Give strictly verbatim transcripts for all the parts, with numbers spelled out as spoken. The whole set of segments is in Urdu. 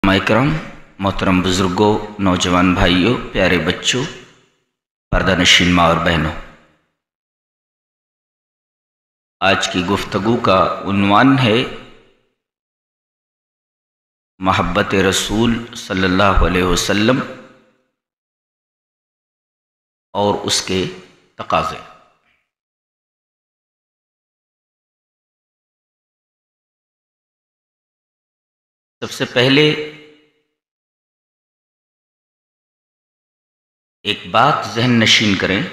इकराम, मोहतरम बुज़ुर्गों, नौजवान भाइयों, प्यारे बच्चों, पर्दा नशीन माँ और बहनों, आज की गुफ्तगू का उन्वान है मोहब्बत रसूल सल्लल्लाहु अलैहि वसल्लम और उसके तकाज़े। सबसे पहले एक बात ज़हन नशीन करें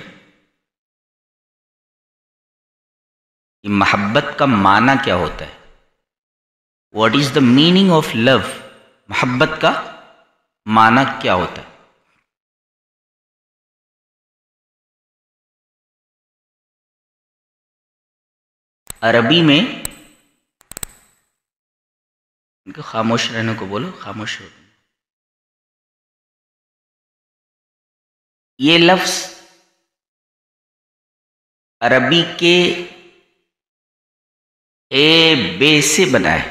कि मोहब्बत का माना क्या होता है। What is the meaning of love? मोहब्बत का माना क्या होता है? अरबी में, इनको खामोश रहने को बोलो, खामोश हो। ये लफ्ज अरबी के ए बे से बना है,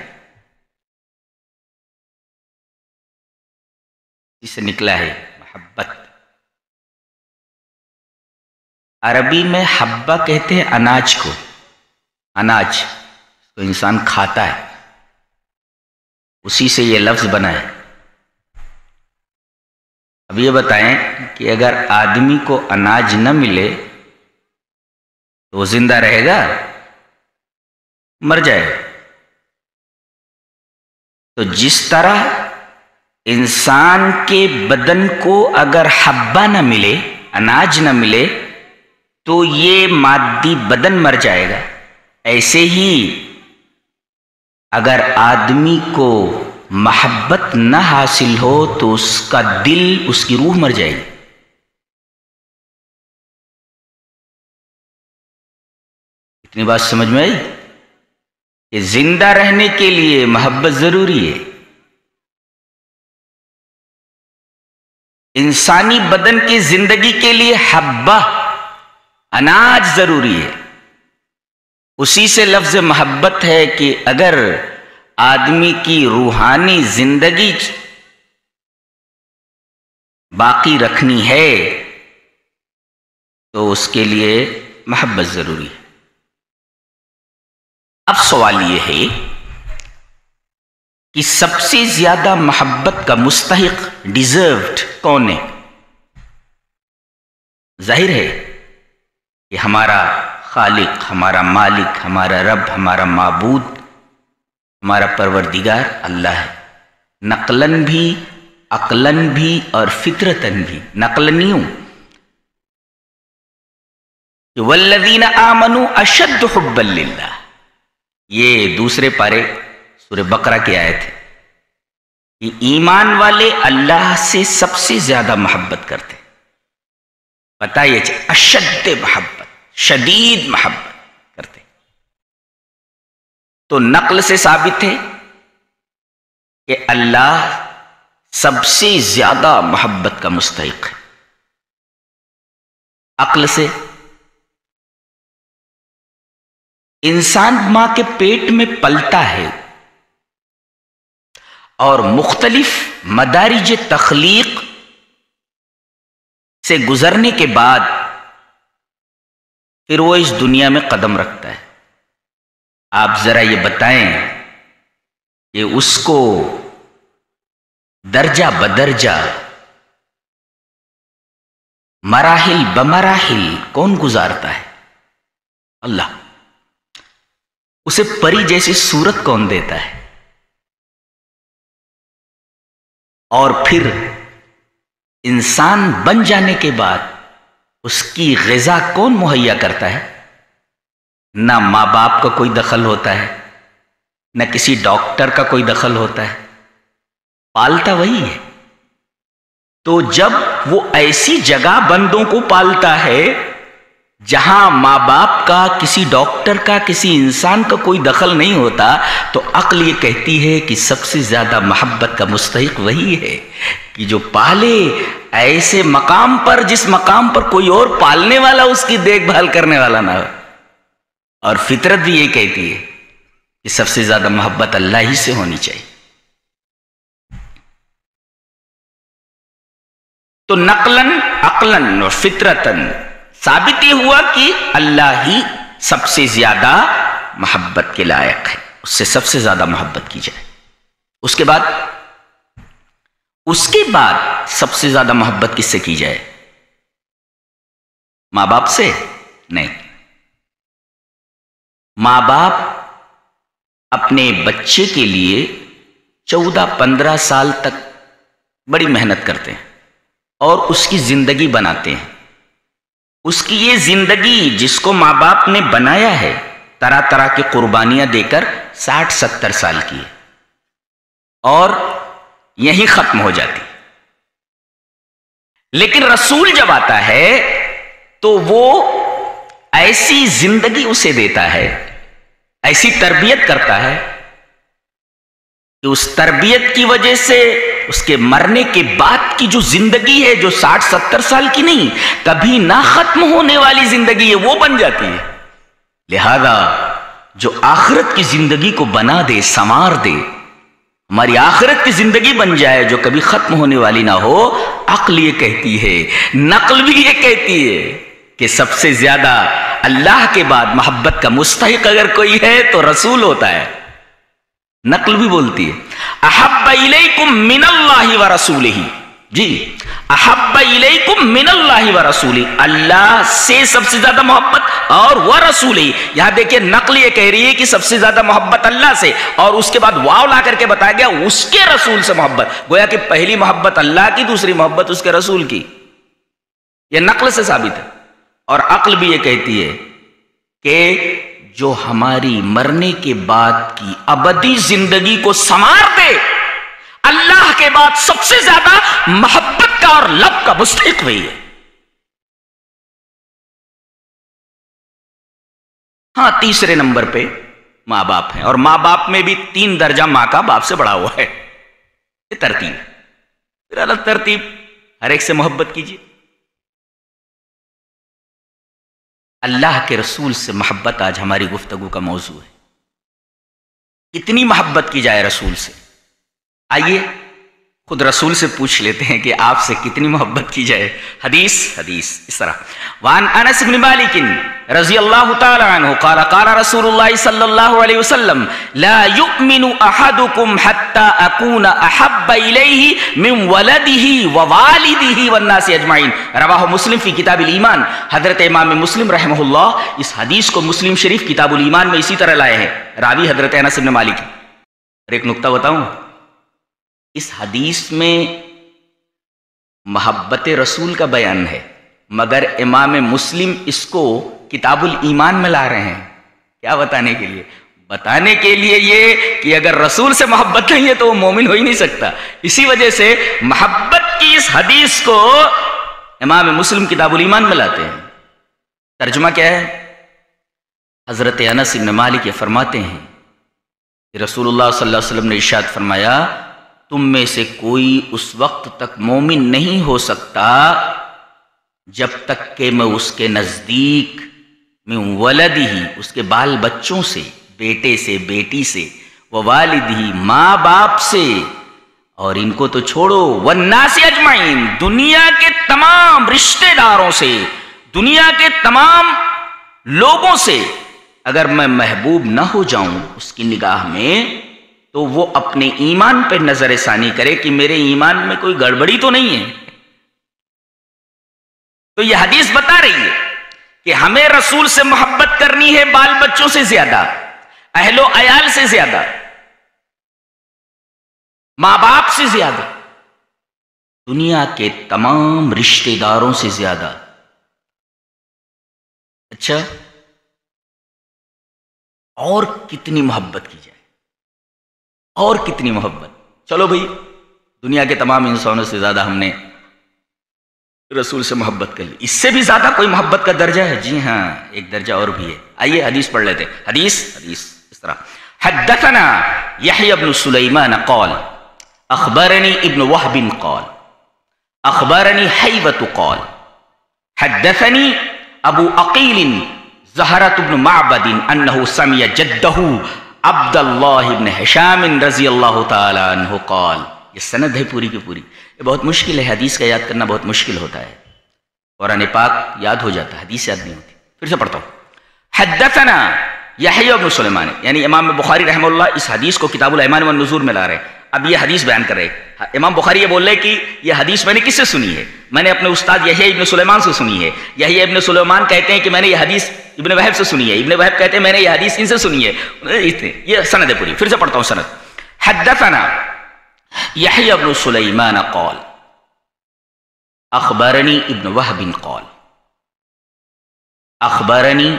जिसे निकला है मोहब्बत। अरबी में हब्बा कहते हैं अनाज को, अनाज तो इंसान खाता है, उसी से ये लफ्ज बना है। अब ये बताएं कि अगर आदमी को अनाज न मिले तो वो जिंदा रहेगा? मर जाएगा। तो जिस तरह इंसान के बदन को अगर हब्बा न मिले, अनाज न मिले, तो ये मादी बदन मर जाएगा, ऐसे ही अगर आदमी को मोहब्बत न हासिल हो तो उसका दिल, उसकी रूह मर जाएगी। इतनी बात समझ में आई कि जिंदा रहने के लिए मोहब्बत जरूरी है। इंसानी बदन की जिंदगी के लिए हब्बा, अनाज जरूरी है। उसी से लफ्ज मोहब्बत है कि अगर आदमी की रूहानी जिंदगी बाकी रखनी है तो उसके लिए मोहब्बत जरूरी है। अब सवाल यह है कि सबसे ज्यादा मोहब्बत का मुस्तहिक, डिजर्व्ड कौन है? जाहिर है कि हमारा खालिक, हमारा मालिक, हमारा रब, हमारा माबूद, हमारा परवरदिगार अल्लाह है। नकलन भी, अकलन भी और फितरतन भी। नकलनियों, वल्लज़ीना आमनू अशद्द हुब्बन लिल्लाह, ये दूसरे पारे सूरह बकरा की आयत है कि ईमान वाले अल्लाह से सबसे ज्यादा मोहब्बत करते। पता ये अशद्द मोहब्बत, शदीद मोहब्बत करते। तो नक्ल से साबित है कि अल्लाह सबसे ज्यादा मोहब्बत का मुस्तहिक है। अक्ल से, इंसान मां के पेट में पलता है और मुख्तलिफ मदारिज तख्लीक से गुजरने के बाद फिर वो इस दुनिया में कदम रखता है। आप जरा ये बताएं कि उसको दर्जा बदर्जा, मराहिल बमराहिल कौन गुजारता है? अल्लाह। उसे परी जैसी सूरत कौन देता है? और फिर इंसान बन जाने के बाद उसकी ग़िज़ा कौन मुहैया करता है? ना माँ बाप का कोई दखल होता है, ना किसी डॉक्टर का कोई दखल होता है, पालता वही है। तो जब वो ऐसी जगह बंदों को पालता है जहां माँ बाप का, किसी डॉक्टर का, किसी इंसान का कोई दखल नहीं होता, तो अक्ल ये कहती है कि सबसे ज्यादा मोहब्बत का मुस्तहिक वही है कि जो पाले ऐसे मकाम पर, जिस मकाम पर कोई और पालने वाला, उसकी देखभाल करने वाला ना हो। और फितरत भी ये कहती है कि सबसे ज्यादा मोहब्बत अल्लाह ही से होनी चाहिए। تو نقلن عقلن اور فطرتن ثابت یہ ہوا کہ اللہ ہی سب سے زیادہ محبت کے لائق ہے، اس سے سب سے زیادہ محبت کی جائے۔ اس کے بعد اس کے بعد سب سے زیادہ محبت کس سے کی جائے؟ ماں باپ سے نہیں۔ ماں باپ اپنے بچے کے لیے چودہ پندرہ سال تک بڑی محنت کرتے ہیں اور اس کی زندگی بناتے ہیں۔ اس کی یہ زندگی جس کو ماں باپ نے بنایا ہے، طرح طرح کی قربانیاں دے کر ساٹھ ستر سال کی ہے اور یہیں ختم ہو جاتی۔ لیکن رسول جب آتا ہے تو وہ ایسی زندگی اسے دیتا ہے، ایسی تربیت کرتا ہے کہ اس تربیت کی وجہ سے اس کے مرنے کے بعد کی جو زندگی ہے، جو ساٹھ ستر سال کی نہیں، کبھی نہ ختم ہونے والی زندگی ہے، وہ بن جاتی ہے۔ لہذا جو آخرت کی زندگی کو بنا دے، سنوار دے، ہماری آخرت کی زندگی بن جائے جو کبھی ختم ہونے والی نہ ہو، عقل یہ کہتی ہے، نقل بھی یہ کہتی ہے کہ سب سے زیادہ اللہ کے بعد محبت کا مستحق اگر کوئی ہے تو رسول ہوتا ہے۔ نقل بھی بولتی ہے احب الیکم من اللہ ورسولہ، جی احب الیکم من اللہ ورسولہ، اللہ سے سب سے زیادہ محبت اور ورسولہ۔ یہاں دیکھیں نقل یہ کہہ رہی ہے کہ سب سے زیادہ محبت اللہ سے، اور اس کے بعد واو لا کر کے بتایا گیا اس کے رسول سے محبت، گویا کہ پہلی محبت اللہ کی، دوسری محبت اس کے رسول کی۔ یہ نقل سے ثابت ہے۔ اور عقل بھی یہ کہتی ہے کہ جو ہماری مرنے کے بعد کی ابدی زندگی کو سنوار دے، اللہ کے بعد سب سے زیادہ محبت کا اور لب کا مستحق وہی ہے۔ ہاں تیسرے نمبر پہ ماں باپ ہیں، اور ماں باپ میں بھی تین درجہ ماں کا باپ سے بڑا ہوا ہے، یہ ترتیب ہے۔ پھر الگ ترتیب، ہر ایک سے محبت کیجیے۔ اللہ کے رسول سے محبت آج ہماری گفتگو کا موضوع ہے۔ کتنی محبت کی جائے رسول سے؟ آئیے خود رسول سے پوچھ لیتے ہیں کہ آپ سے کتنی محبت کی جائے۔ حدیث حدیث اس طرح، وعن انس بن مالک رضی اللہ تعالی عنہ قال قال رسول اللہ صلی اللہ علیہ وسلم لا يؤمن احدكم حتى اكون احب الیہ من ولدہ ووالدہ والناس اجمعین، رواہ مسلم فی کتاب الایمان۔ حضرت امام مسلم رحمہ اللہ اس حدیث کو مسلم شریف کتاب الایمان میں اسی طرح لائے ہیں، راوی حضرت انس بن مالک۔ اور ایک نکتہ بتاؤں، اس حدیث میں محبت رسول کا بیان ہے، مگر امام مسلم اس کو کتاب الایمان میں لا رہے ہیں۔ کیا بتانے کے لیے؟ بتانے کے لیے یہ کہ اگر رسول سے محبت نہیں ہے تو وہ مومن ہو ہی نہیں سکتا۔ اسی وجہ سے محبت کی اس حدیث کو امام مسلم کتاب الایمان میں لاتے ہیں۔ ترجمہ کیا ہے؟ حضرت انس بن مالک یہ فرماتے ہیں کہ رسول اللہ صلی اللہ علیہ وسلم نے ارشاد فرمایا، تم میں سے کوئی اس وقت تک مومن نہیں ہو سکتا جب تک کہ میں اس کے نزدیک میں ولد ہی، اس کے بال بچوں سے، بیٹے سے، بیٹی سے، ووالد ہی، ماں باپ سے، اور ان کو تو چھوڑو، والناس اجمعین، دنیا کے تمام رشتہ داروں سے، دنیا کے تمام لوگوں سے اگر میں محبوب نہ ہو جاؤں اس کی نگاہ میں، تو وہ اپنے ایمان پہ نظر ثانی کرے کہ میرے ایمان میں کوئی گڑبڑی تو نہیں ہے۔ تو یہ حدیث بتا رہی ہے کہ ہمیں رسول سے محبت کرنی ہے بال بچوں سے زیادہ، اہل و عیال سے زیادہ، ماں باپ سے زیادہ، دنیا کے تمام رشتہ داروں سے زیادہ۔ اچھا، اور کتنی محبت کی جائے؟ اور کتنی محبت؟ چلو بھئی، دنیا کے تمام انسانوں سے زیادہ ہم نے رسول سے محبت کر لی، اس سے بھی زیادہ کوئی محبت کا درجہ ہے؟ جی ہاں، ایک درجہ اور بھی ہے۔ آئیے حدیث پڑھ لیتے ہیں۔ حدیث حدیث اس طرح، حدثنا یحیی بن سلیمان قال اخبرنی ابن وہب قال اخبرنی حیوۃ قال حدثنی ابو عقیل زہرۃ بن معبد انہ سمع جدہ عبد اللہ بن ہشام رضی اللہ تعالی عنہ قال، یہ سند ہے پوری کی پوری. یہ بہت مشکل ہے، حدیث کا یاد کرنا بہت مشکل ہوتا ہے. قرآن پاک یاد ہو جاتا ہے، حدیث یاد نہیں ہوتی. پھر سے پڑھتا ہوں. حدثنا یحییٰ بن سلیمان، یعنی امام بخاری رحمہ اللہ اس حدیث کو کتاب الایمان والنذور میں لا رہے ہیں. اب یہ حدیث بیان کر رہے ہیں. امام بخاری یہ بول رہے کہ یہ حدیث میں نے کس سے سنی ہے؟ میں نے اپنے استاد یحییٰ ابن سلیمان سے سنی ہے. یحییٰ ابن سلیمان کہتے ہیں کہ میں نے یہ حدیث ابن وہب سے سنی ہے. ابن وہب کہتے ہیں میں نے یہ حدیث ان سے سنی ہے. یہ سند ہے پوری. پھر سے پڑھتا ہوں سند. حدثنا یحییٰ بن سلیمان قال اخبرنی ابن وہب قال اخبرنی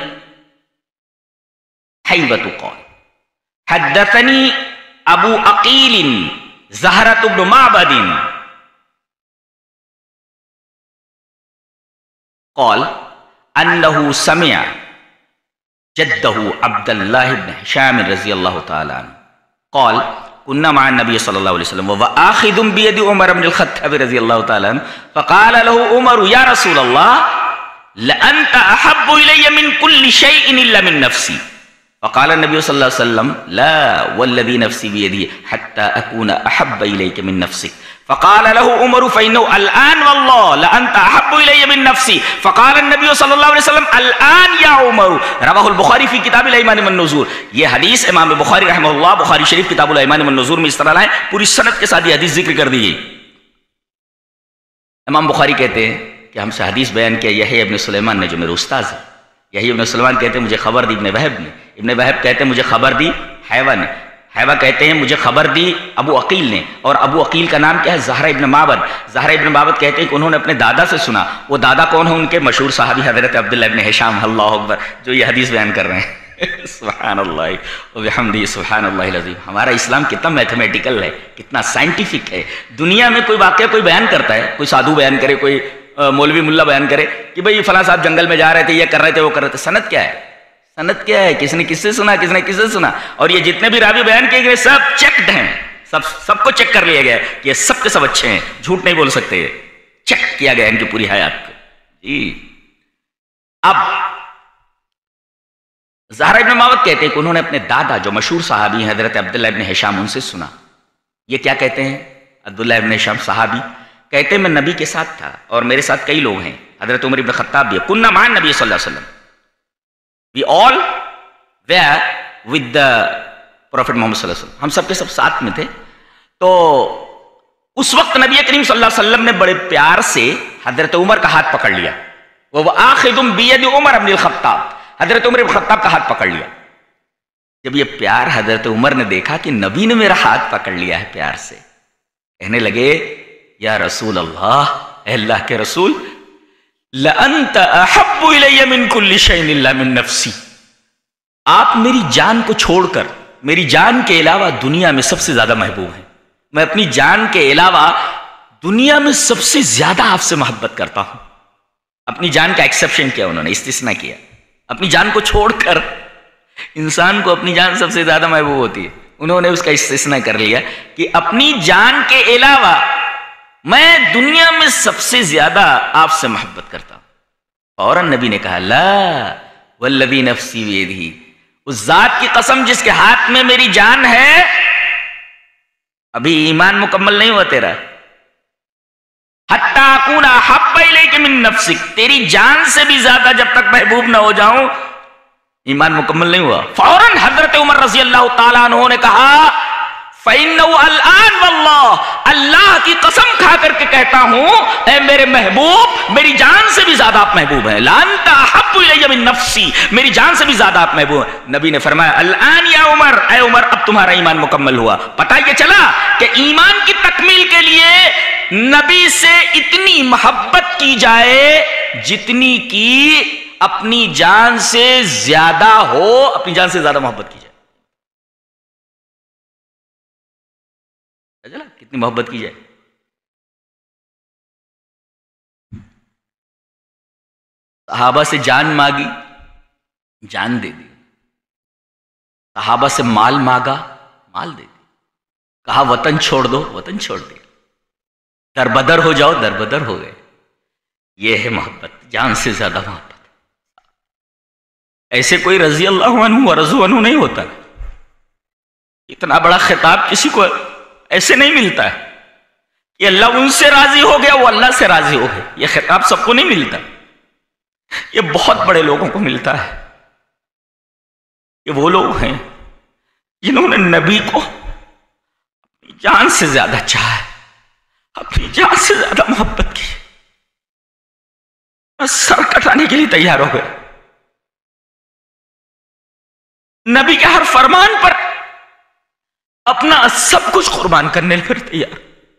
حیوۃ قال حدثنی ابو عقیل زہرۃ بن معبد قال انه سمع جده عبد الله بن هشام رضی اللہ تعالی عنہ قال كنا مع النبي صلى الله عليه وسلم وهو آخذ بيد عمر بن الخطاب رضي الله تعالى عنه فقال له عمر يا رسول الله لأنت أحب إلي من كل شيء إلا من نفسي فقال النبي صلى الله عليه وسلم لا والذي نفسي بيدي حتى أكون أحب إليك من نفسك فقال له عمر فإنه الآن والله لأنت أحب إلي من نفسي فقال النبي صلى الله عليه وسلم الآن يا عمر رواه البخاری في کتاب الایمان والنذور. یہ حدیث امام بخاری رحمہ اللہ بخاری شریف کتاب الایمان والنذور میں اس طرح لائیں، پوری سند کے ساتھ یہ حدیث ذکر کر دی گئی. امام بخاری کہتے ہیں کہ ہم سے حدیث بیان کیا یحییٰ ابن سلیمان نے جو میرے استاذ ہے. یحییٰ ابن سلیمان کہتے ہیں مجھے خبر دی ابن وہب نے. ابن وہب کہتے ہیں مجھے خبر دی حیوہ نے. حیوہ کہتے ہیں مجھے خبر دی ابو عقیل نے. اور ابو عقیل کا نام کیا ہے؟ زہرہ ابن معبد. زہرہ ابن معبد کہتے ہیں کہ انہوں نے اپنے دادا سے سنا. وہ دادا کون ہیں؟ ان کے مشہور صحابی حضرت عبداللہ ابن ہشام، اللہ اکبر، جو یہ حدیث بیان کر رہے ہیں. سبحان اللہ وبحمدہ سبحان اللہ العظیم. ہمارا اسلام کتنا میتھمیٹیکل ہے، کتنا سائنٹیفک ہے. دنیا میں کوئی واقعہ کوئی بیان کرتا ہے، کوئی سادھو بیان کرے، کوئی مولوی ملا بیان کرے کہ بھئی فلاں صاحب جنگل میں جا رہے تھے، یہ کر رہے تھے، وہ کر رہے تھے. سند کیا ہے؟ سند کیا ہے؟ کس نے کس سے سنا، کس نے کس سے سنا. اور یہ جتنے بھی راوی بیان کیے گئے سب چیکڈ ہیں، سب سب کو چیک کر لیا گیا کہ یہ سب کے سب اچھے ہیں، جھوٹ نہیں بول سکتے. چیک کیا گیا ان کی پوری حیات کو. جی اب زہرہ ابن معبد کہتے ہیں کہ انہوں نے اپنے دادا جو مشہور صحابی ہیں حضرت عبداللہ ابن ہشام، ان سے سنا. یہ کیا کہتے ہیں؟ عبداللہ ابن ہشام صحابی کہتے ہیں میں نبی کے ساتھ تھا اور میرے ساتھ کئی لوگ ہیں. حضرت عمر ابن خطاب بھی. کننا مع النبی صلی اللہ علیہ وسلم، we all were with the prophet محمد صلی اللہ علیہ وسلم. ہم سب کے سب ساتھ میں تھے. تو اس وقت نبی کریم صلی اللہ علیہ وسلم نے بڑے پیار سے حضرت عمر کا ہاتھ پکڑ لیا. وہ آخذ بید عمر ابن الخطاب، حضرت عمر ابن خطاب کا ہاتھ پکڑ لیا. جب یہ پیار حضرت عمر نے دیکھا کہ نبی نے میرا ہاتھ پکڑ لیا ہے پیار سے، کہنے لگے یا رسول اللہ، اے اللہ کے رسول، لأنت احب الی من کل شیء الا من نفسی، آپ میری جان کو چھوڑ کر میری جان کے علاوہ دنیا میں سب سے زیادہ محبوب ہیں. میں اپنی جان کے علاوہ دنیا میں سب سے زیادہ آپ سے محبت کرتا ہوں. اپنی جان کا ایکسیپشن کیا انہوں نے، استثناء کیا. اپنی جان کو چھوڑ کر انسان کو اپنی جان سب سے زیادہ محبوب ہوتی ہے. انہوں نے اس کا استثناء کر لیا کہ اپنی جان کے علاوہ میں دنیا میں سب سے زیادہ آپ سے محبت کرتا ہوں. فوراً نبی نے کہا لا والذی نفسی بیدہ، اس ذات کی قسم جس کے ہاتھ میں میری جان ہے. ابھی ایمان مکمل نہیں ہوا تیرا. حتی اکون احب الیک من نفسک، تیری جان سے بھی زیادہ جب تک محبوب نہ ہو جاؤں ایمان مکمل نہیں ہوا. فوراً حضرت عمر رضی اللہ تعالیٰ عنہ نے کہا فَإِنَّهُ الْآنَ وَاللَّهِ، اللہ کی قسم کھا کر کے کہتا ہوں اے میرے محبوب، میری جان سے بھی زیادہ آپ محبوب ہیں. لَأَنْتَ أَحَبُّ إِلَيَّ مِن نَفْسِي، میری جان سے بھی زیادہ آپ محبوب ہیں. نبی نے فرمایا الآن یا عمر، اے عمر اب تمہارا ایمان مکمل ہوا. پتہ یہ چلا کہ ایمان کی تکمیل کے لیے نبی سے اتنی محبت کی جائے جتنی کی اپنی جان سے زیادہ ہو، اپنی جان سے زیادہ محبت کی جائے. کتنی محبت کی جائے. صحابہ سے جان مانگی، جان دے دی. صحابہ سے مال مانگا، مال دے دی. کہا وطن چھوڑ دو، وطن چھوڑ دیا. در بدر ہو جاؤ، در بدر ہو گئے. یہ ہے محبت، جان سے زیادہ محبت. ایسے کوئی رضی اللہ عنہ ورضوا عنہ نہیں ہوتا. اتنا بڑا خطاب کسی کو ایسے نہیں ملتا ہے. یہ اللہ ان سے راضی ہو گیا، وہ اللہ سے راضی ہو گیا۔ یہ خطاب سب کو نہیں ملتا، یہ بہت بڑے لوگوں کو ملتا ہے۔ یہ وہ لوگ ہیں جنہوں نے نبی کو اپنی جان سے زیادہ چاہا ہے، اپنی جان سے زیادہ محبت کی، بس سر کٹانے کے لیے تیار ہو گئے، نبی کے ہر فرمان پر اپنا سب کچھ قربان کرنے پر تیار۔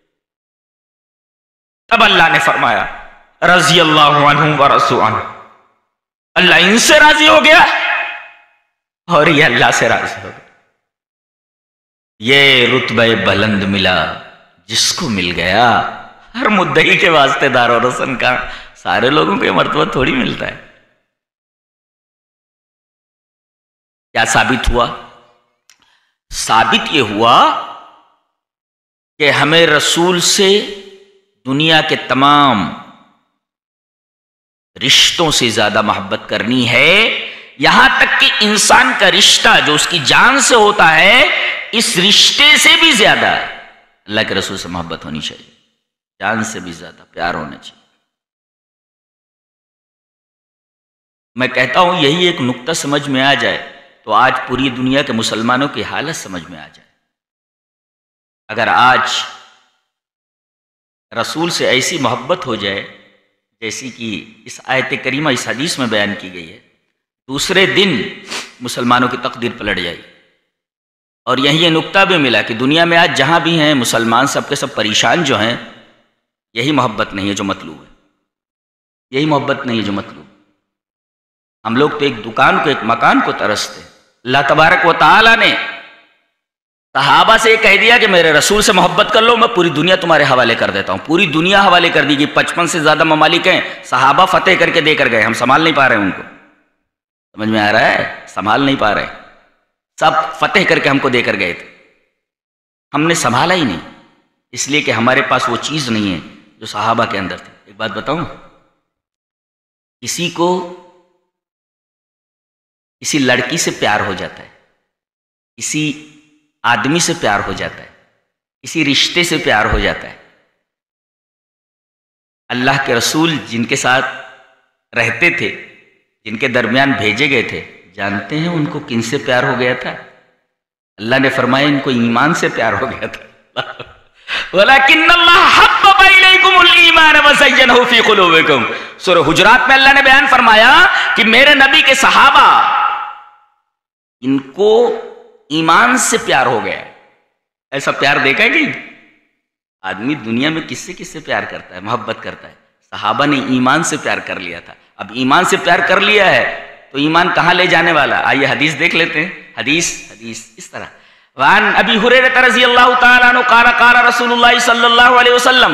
تب اللہ نے فرمایا رضی اللہ عنہ ورضوا عنہ، اللہ ان سے راضی ہو گیا اور یہ اللہ سے راضی ہو گیا۔ یہ رتبہ بلند ملا جس کو مل گیا۔ ہر مدعی کے واسطے دار و رسن کا سارے لوگوں کو یہ مرتبہ تھوڑی ملتا ہے۔ کیا ثابت ہوا؟ ثابت یہ ہوا کہ ہمیں رسول سے دنیا کے تمام رشتوں سے زیادہ محبت کرنی ہے، یہاں تک کہ انسان کا رشتہ جو اس کی جان سے ہوتا ہے، اس رشتے سے بھی زیادہ اللہ کے رسول سے محبت ہونی چاہیے، جان سے بھی زیادہ پیار ہونا چاہیے۔ میں کہتا ہوں یہی ایک نقطہ سمجھ میں آ جائے تو آج پوری دنیا کے مسلمانوں کی حالت سمجھ میں آ جائے۔ اگر آج رسول سے ایسی محبت ہو جائے جیسی کہ اس آیت کریمہ اس حدیث میں بیان کی گئی ہے، دوسرے دن مسلمانوں کی تقدیر پلٹ جائے۔ اور یہی یہ نقطہ بھی ملا کہ دنیا میں آج جہاں بھی ہیں مسلمان سب کے سب پریشان جو ہیں، یہی محبت نہیں ہے جو مطلوب ہے، یہی محبت نہیں ہے جو مطلوب۔ ہم لوگ تو ایک دکان کو، ایک مکان کو ترستے۔ اللہ تبارک و تعالیٰ نے صحابہ سے یہ کہہ دیا کہ میرے رسول سے محبت کر لو، میں پوری دنیا تمہارے حوالے کر دیتا ہوں۔ پوری دنیا حوالے کر دی گئی، پچپن سے زیادہ ممالک ہیں، صحابہ فتح کر کے دے کر گئے، ہم سنبھال نہیں پا رہے ان کو۔ سمجھ میں آ رہا ہے؟ سنبھال نہیں پا رہے، سب فتح کر کے ہم کو دے کر گئے تھے، ہم نے سنبھالا ہی نہیں، اس لیے کہ ہمارے پاس وہ چیز نہیں ہے جو صحابہ کے اندر تھی۔ ایک بات بتاؤں، کسی کو کسی لڑکی سے پیار ہو جاتا ہے، کسی آدمی سے پیار ہو جاتا ہے، کسی رشتے سے پیار ہو جاتا ہے، اللہ کے رسول جن کے ساتھ رہتے تھے، جن کے درمیان بھیجے گئے تھے، جانتے ہیں ان کو کن سے پیار ہو گیا تھا؟ اللہ نے فرمایا ان کو ایمان سے پیار ہو گیا تھا۔ وَلَكِنَّ اللَّهَ حَبَّبَ إِلَيْكُمُ الْإِيمَانَ وَزَيَّنَهُ فِي قُلُوبِكُمْ۔ سورہ حجرات میں اللہ نے بیان فرمایا کہ میرے نبی کے صحابہ ان کو ایمان سے پیار ہو گیا۔ ایسا پیار دیکھا ہے کہ آدمی دنیا میں کس سے کس سے پیار کرتا ہے، محبت کرتا ہے، صحابہ نے ایمان سے پیار کر لیا تھا۔ اب ایمان سے پیار کر لیا ہے تو ایمان کہاں لے جانے والا؟ آئیے حدیث دیکھ لیتے ہیں۔ حدیث حدیث اس طرح، وعن ابی ہریرہ رضی اللہ تعالی عنہ قال قال رسول اللہ صلی اللہ علیہ وسلم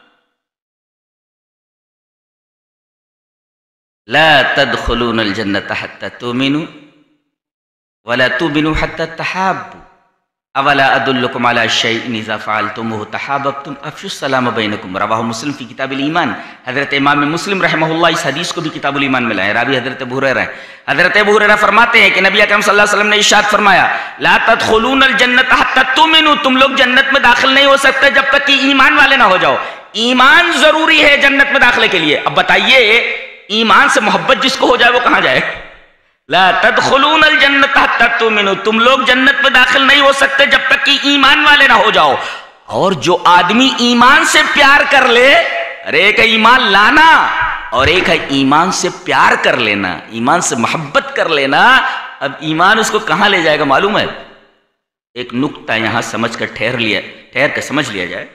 لا تدخلون الجنة حتى تؤمنوا ولا تؤمنوا حتى تحابوا اولا ادلکم علی شیء اذا فعلتموه تحاببتم افشوا السلام بینکم، رواہ مسلم فی کتاب الایمان۔ حضرت امام مسلم رحمہ اللہ اس حدیث کو بھی کتاب الایمان میں لائے، راوی حضرت ابو ہریرہ ہیں۔ حضرت ابو ہریرہ فرماتے ہیں کہ نبی اکرم صلی اللہ علیہ وسلم نے ارشاد فرمایا لا تدخلون الجنۃ حتی تؤمنوا، تم لوگ جنت میں داخل نہیں ہو سکتے جب تک کہ ایمان والے نہ ہو جاؤ۔ ایمان ضروری ہے جنت میں داخلے کے لیے۔ اب بتائیے ایمان سے محبت جس کو ہو جائے وہ کہاں جائے؟ لا تدخلون الجنۃ حتی تؤمنوا، تم لوگ جنت میں داخل نہیں ہو سکتے جب تک کہ ایمان والے نہ ہو جاؤ۔ اور جو آدمی ایمان سے پیار کر لے، ارے ایک ہے ایمان لانا اور ایک ہے ایمان سے پیار کر لینا، ایمان سے محبت کر لینا۔ اب ایمان اس کو کہاں لے جائے گا معلوم ہے؟ ایک نقطہ یہاں سمجھ کر ٹھہر لیا ٹھہر کر سمجھ لیا جائے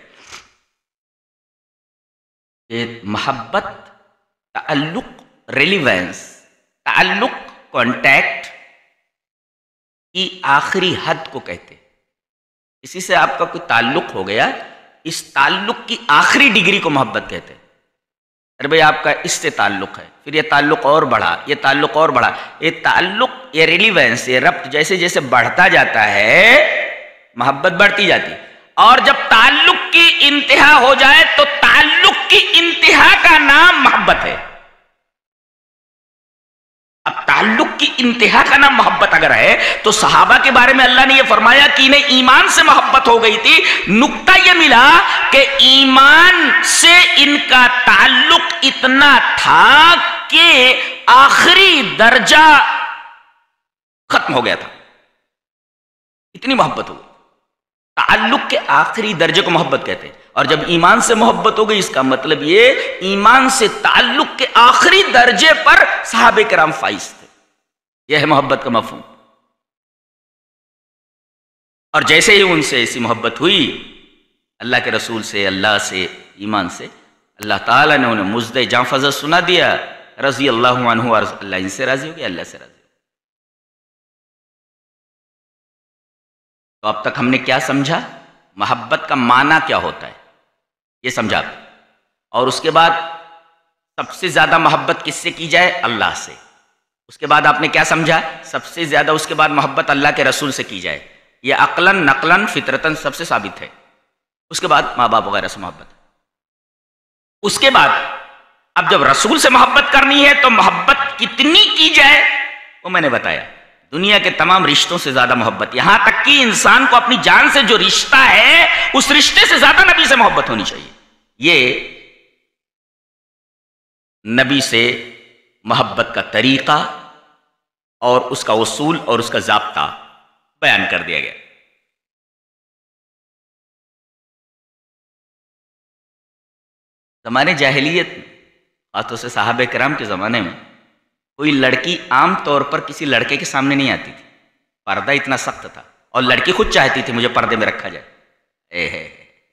کہ محبت، تعلق، ریلیونس، تعلق، کانٹیکٹ کی آخری حد کو کہتے ہیں۔ اسی سے آپ کا کوئی تعلق ہو گیا، اس تعلق کی آخری ڈگری کو محبت کہتے ہیں۔ ارے بھائی آپ کا اس سے تعلق ہے، پھر یہ تعلق اور بڑھا، یہ تعلق اور بڑھا، یہ تعلق، یہ ریلیونس، یہ ربط جیسے جیسے بڑھتا جاتا ہے محبت بڑھتی جاتی ہے۔ اور جب تعلق کی انتہا ہو جائے تو تعلق کی انتہا کا نام محبت ہے۔ اب تعلق کی انتہا کا نام محبت اگر ہے تو صحابہ کے بارے میں اللہ نے یہ فرمایا کہ انہیں ایمان سے محبت ہو گئی تھی. نقطہ یہ ملا کہ ایمان سے ان کا تعلق اتنا تھا کہ آخری درجہ ختم ہو گیا تھا. اتنی محبت ہو گئی. تعلق کے آخری درجے کو محبت کہتے ہیں. اور جب ایمان سے محبت ہو گئی اس کا مطلب یہ ایمان سے تعلق کے آخری درجے پر صحابہ کرام فائز تھے. یہ ہے محبت کا مفہوم. اور جیسے ہی ان سے ایسی محبت ہوئی اللہ کے رسول سے, اللہ سے, ایمان سے, اللہ تعالیٰ نے انہیں مزد جاں فضل سنا دیا. رضی اللہ عنہ, اور اللہ ان سے راضی ہو گیا, اللہ سے راضی. تو اب تک ہم نے کیا سمجھا؟ محبت کا معنی کیا ہوتا ہے یہ سمجھا. اور اس کے بعد سب سے زیادہ محبت کس سے کی جائے؟ اللہ سے. اس کے بعد آپ نے کیا سمجھا؟ سب سے زیادہ اس کے بعد محبت اللہ کے رسول سے کی جائے. یہ عقلاً نقلاً فطرتاً سب سے ثابت ہے. اس کے بعد ماں باپ وغیرہ سے محبت. اس کے بعد اب جب رسول سے محبت کرنی ہے تو محبت کتنی کی جائے وہ میں نے بتایا. دنیا کے تمام رشتوں سے زیادہ محبت, یہاں تک کہ انسان کو اپنی جان سے جو رشتہ ہے اس رشتے سے زیادہ نبی سے محبت ہونی چاہیے. یہ نبی سے محبت کا طریقہ اور اس کا اصول اور اس کا ضابطہ بیان کر دیا گیا. زمانے جاہلیت خاص طور سے صحابہ کرام کے زمانے میں کوئی لڑکی عام طور پر کسی لڑکے کے سامنے نہیں آتی تھی. پردہ اتنا سخت تھا اور لڑکی خود چاہتی تھی مجھے پردے میں رکھا جائے. اے ہے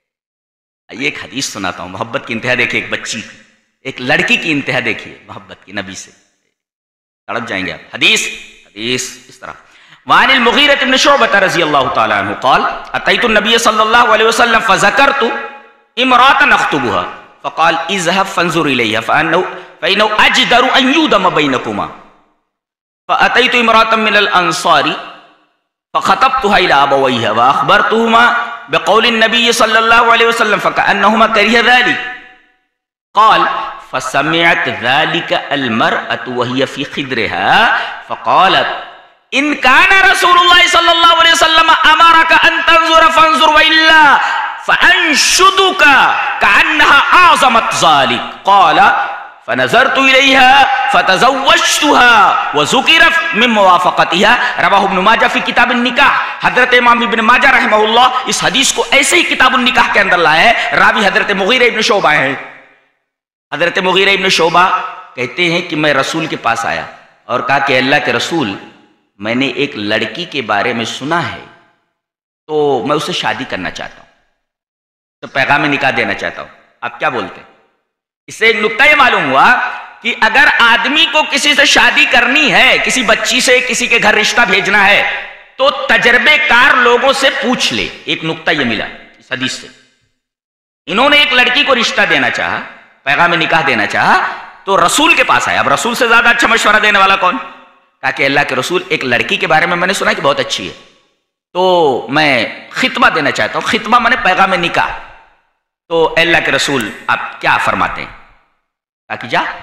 یہ ایک حدیث سناتا ہوں. محبت کی انتہا دیکھیے, ایک بچی کی, ایک لڑکی کی انتہا دیکھیے محبت کی نبی سے. تڑپ جائیں گے آپ. حدیث حدیث اس طرح وعن المغیرة بن شعبة رضی اللہ تعالی عنہ قال اتیت النبی صلی اللہ علیہ وسلم فذکرت امرأة اخطبها فقال اذهب فانظر الیها فانه فانه اجدر ان یودم بینکما فاتیت امرأة من الانصار فخطبتها الى ابویها واخبرتهما بقول النبي صلى الله عليه وسلم فكأنهما كره ذلك قال فسمعت ذلك المرأة وهي في خدرها فقالت ان كان رسول الله صلى الله عليه وسلم امرك ان تنظر فانظر والا فانشدك كأنها اعظمت ذلك قال فنظرت اليها فتزوجتها وذكر من موافقتها رواه ابن ماجہ فی کتاب النکاح. حضرت امام ابن ماجہ رحمہ اللہ اس حدیث کو ایسے ہی کتاب النکاح کے اندر لائے ہیں. راوی حضرت مغیرہ ابن شعبہ ہیں. حضرت مغیرہ ابن شعبہ کہتے ہیں کہ میں رسول کے پاس آیا اور کہا کہ اللہ کے رسول میں نے ایک لڑکی کے بارے میں سنا ہے تو میں اسے شادی کرنا چاہتا ہوں, تو پیغام نکاح دینا چاہتا ہوں. آپ کیا بولتے ہیں؟ اس سے ایک نکتہ یہ معلوم ہوا کہ اگر آدمی کو کسی سے شادی کرنی ہے, کسی بچی سے کسی کے گھر رشتہ بھیجنا ہے تو تجربے کار لوگوں سے پوچھ لے. ایک نکتہ یہ ملا اس حدیث سے. انہوں نے ایک لڑکی کو رشتہ دینا چاہا, پیغام نکاح دینا چاہا تو رسول کے پاس آیا. اب رسول سے زیادہ اچھا مشورہ دینے والا کون؟ کہا کہ اللہ کے رسول ایک لڑکی کے بارے میں میں نے سنا کہ بہت اچھی ہے تو میں خطبہ دینا چاہتا ہوں. خطبہ میں نے پیغام نکاح. تو اللہ کے رسول آپ کیا فرماتے ہیں؟ کہا کہ جا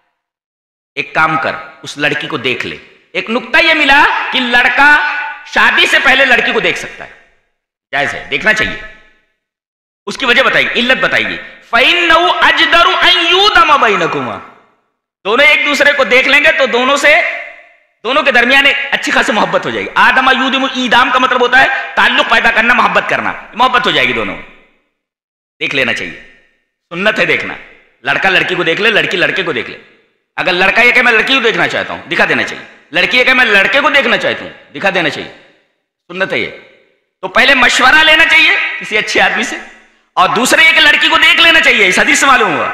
ایک کام کر, اس لڑکی کو دیکھ لے. ایک نکتہ یہ ملا کہ لڑکا شادی سے پہلے لڑکی کو دیکھ سکتا ہے, جائز ہے, دیکھنا چاہیے. اس کی وجہ بتائیے, علت بتائیے. فَإِنَّهُ أَجْدَرُ أَن يُودَمَ بَيْنَكُمَا. دونوں ایک دوسرے کو دیکھ لیں گے تو دونوں سے دونوں کے درمیان ایک اچھی خاصی محبت ہو جائے گی. آدم یودم, ایدام کا مطلب ہوتا ہے تعلق پیدا کرنا, محبت کرنا. محبت ہو جائے گی دونوں. دیکھ لینا چاہیے, سنت ہے دیکھنا. لڑکا لڑکی کو دیکھ لے, لڑکی لڑکے کو دیکھ لے. اگر لڑکا یہ کہ میں لڑکی کو دیکھنا چاہتا ہوں, دکھا دینا چاہیے. لڑکی یہ کہ میں لڑکے کو دیکھنا چاہتی ہوں, دکھا دینا چاہیے. سنت ہے یہ. تو پہلے مشورہ لینا چاہیے کسی اچھے آدمی سے, اور دوسرے یہ کہ لڑکی کو دیکھ لینا چاہیے. اس حدیث سے معلوم ہوا.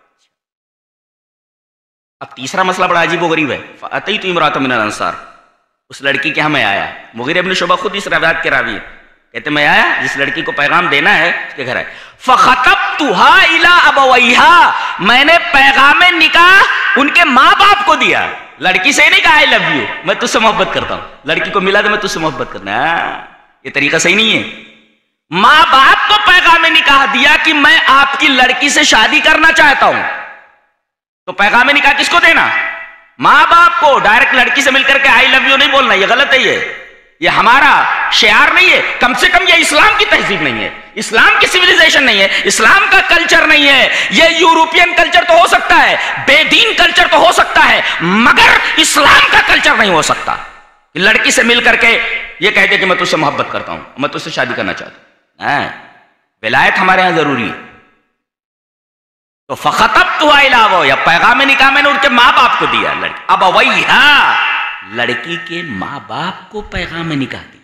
اب تیسرا مسئلہ بڑا عجیب و غریب ہے. فَأَتَيْتُ امْرَأَةً مِنَ الْأَنصَارِ. اس لڑکی کے ہمیں آیا. مغیرہ ابن شعبہ خود اس روایت کے راوی ہے. کہتے میں آیا, جس لڑکی کو پیغام دینا ہے اس کے گھر آئے. فَخَطَبْتُهَا إِلَىٰ أَبَوَيْهَا. میں نے پیغام نکاح ان کے ماں باپ کو دیا. لڑکی سے نہیں کہا آئی لو یو, میں تجھ سے محبت کرتا ہوں. لڑکی کو ملا تو میں تجھ سے محبت کرنا. یہ طریقہ صحیح نہیں ہے. ماں باپ کو پیغام نکاح دیا کہ میں آپ کی لڑکی سے شادی کرنا چاہتا ہوں. تو پیغام نکاح کس کو دینا؟ ماں باپ کو ڈائریکٹ لڑکی سے مل کر کے آئی لو یو نہیں بولنا، یہ غلط ہے، یہ یہ ہمارا شعار نہیں ہے، کم سے کم یہ اسلام کی تہذیب نہیں ہے، اسلام کی سویلائزیشن نہیں ہے، اسلام کا کلچر نہیں ہے۔ یہ یورپین کلچر تو ہو سکتا ہے، بے دین کلچر تو ہو سکتا ہے، مگر اسلام کا کلچر نہیں ہو سکتا۔ لڑکی سے مل کر کے یہ کہتے کہ میں تجھ سے محبت کرتا ہوں، میں تجھ سے شادی کرنا چاہتا ہوں، ولایت ہمارے ہاں ضروری ہے۔ تو فخطبتها الی، یا پیغام نکاح میں نے ان کے ماں باپ کو دیا، لڑکی اب اویھا، لڑکی کے ماں باپ کو پیغام نکاح دی،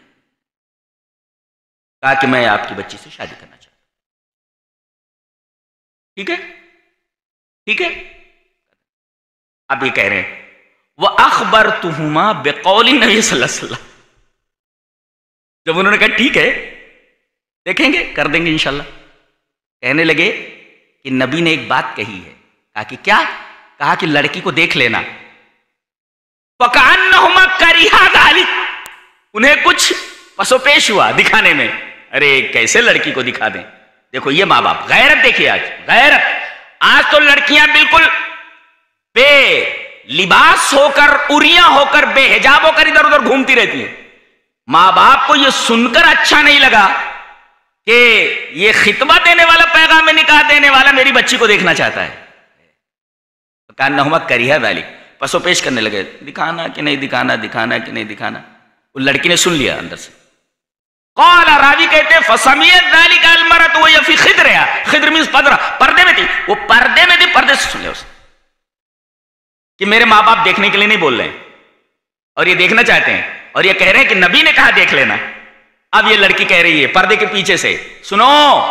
کہا کہ میں آپ کی بچی سے شادی کرنا چاہتا ہوں۔ ٹھیک ہے ٹھیک ہے اب یہ کہہ رہے ہیں وَأَخْبَرْتُهُمَا بِقَوْلِ النَّبِيِّ صلی اللہ علیہ وسلم، جب انہوں نے کہا ٹھیک ہے دیکھیں گے کر دیں گے انشاءاللہ، کہنے لگے کہ نبی نے ایک بات کہی ہے، کہا کہ کیا؟ کہا کہ لڑکی کو دیکھ لینا، وَكَأَنَّهُمَا كَرِهَا ذَلِكَ، انہیں کچھ پس و پیش ہوا دکھانے میں، ارے کیسے لڑکی کو دکھا دیں؟ دیکھو یہ ماں باپ غیرت دیکھیے، آج غیرت، آج تو لڑکیاں بالکل بے لباس ہو کر، اریاں ہو کر، بے حجاب ہو کر ادھر ادھر گھومتی رہتی ہیں۔ ماں باپ کو یہ سن کر اچھا نہیں لگا کہ یہ خطبہ دینے والا، پیغام نکاح دینے والا میری بچی کو دیکھنا چاہتا ہے، كَأَنَّهُمَا كَرِهَا ذَلِكَ، پس و پیش کرنے لگے، دکھانا کہ نہیں دکھانا، دکھانا کہ نہیں دکھانا۔ وہ لڑکی نے سن لیا اندر سے، قال، راوی کہتے ہیں فَسَمِعَتْ ذَلِكَ الْمَرْأَةُ وَهِيَ فِي خِدْرِهَا، خدر مینس پدرا، پردے میں تھی، وہ پردے میں تھی، پردے سے سن لیا اس کہ میرے ماں باپ دیکھنے کے لیے نہیں بول رہے ہیں اور یہ دیکھنا چاہتے ہیں، اور یہ کہہ رہے ہیں کہ نبی نے کہا دیکھ لینا۔ اب یہ لڑکی کہہ رہی ہے پردے کے پیچھے سے، سنو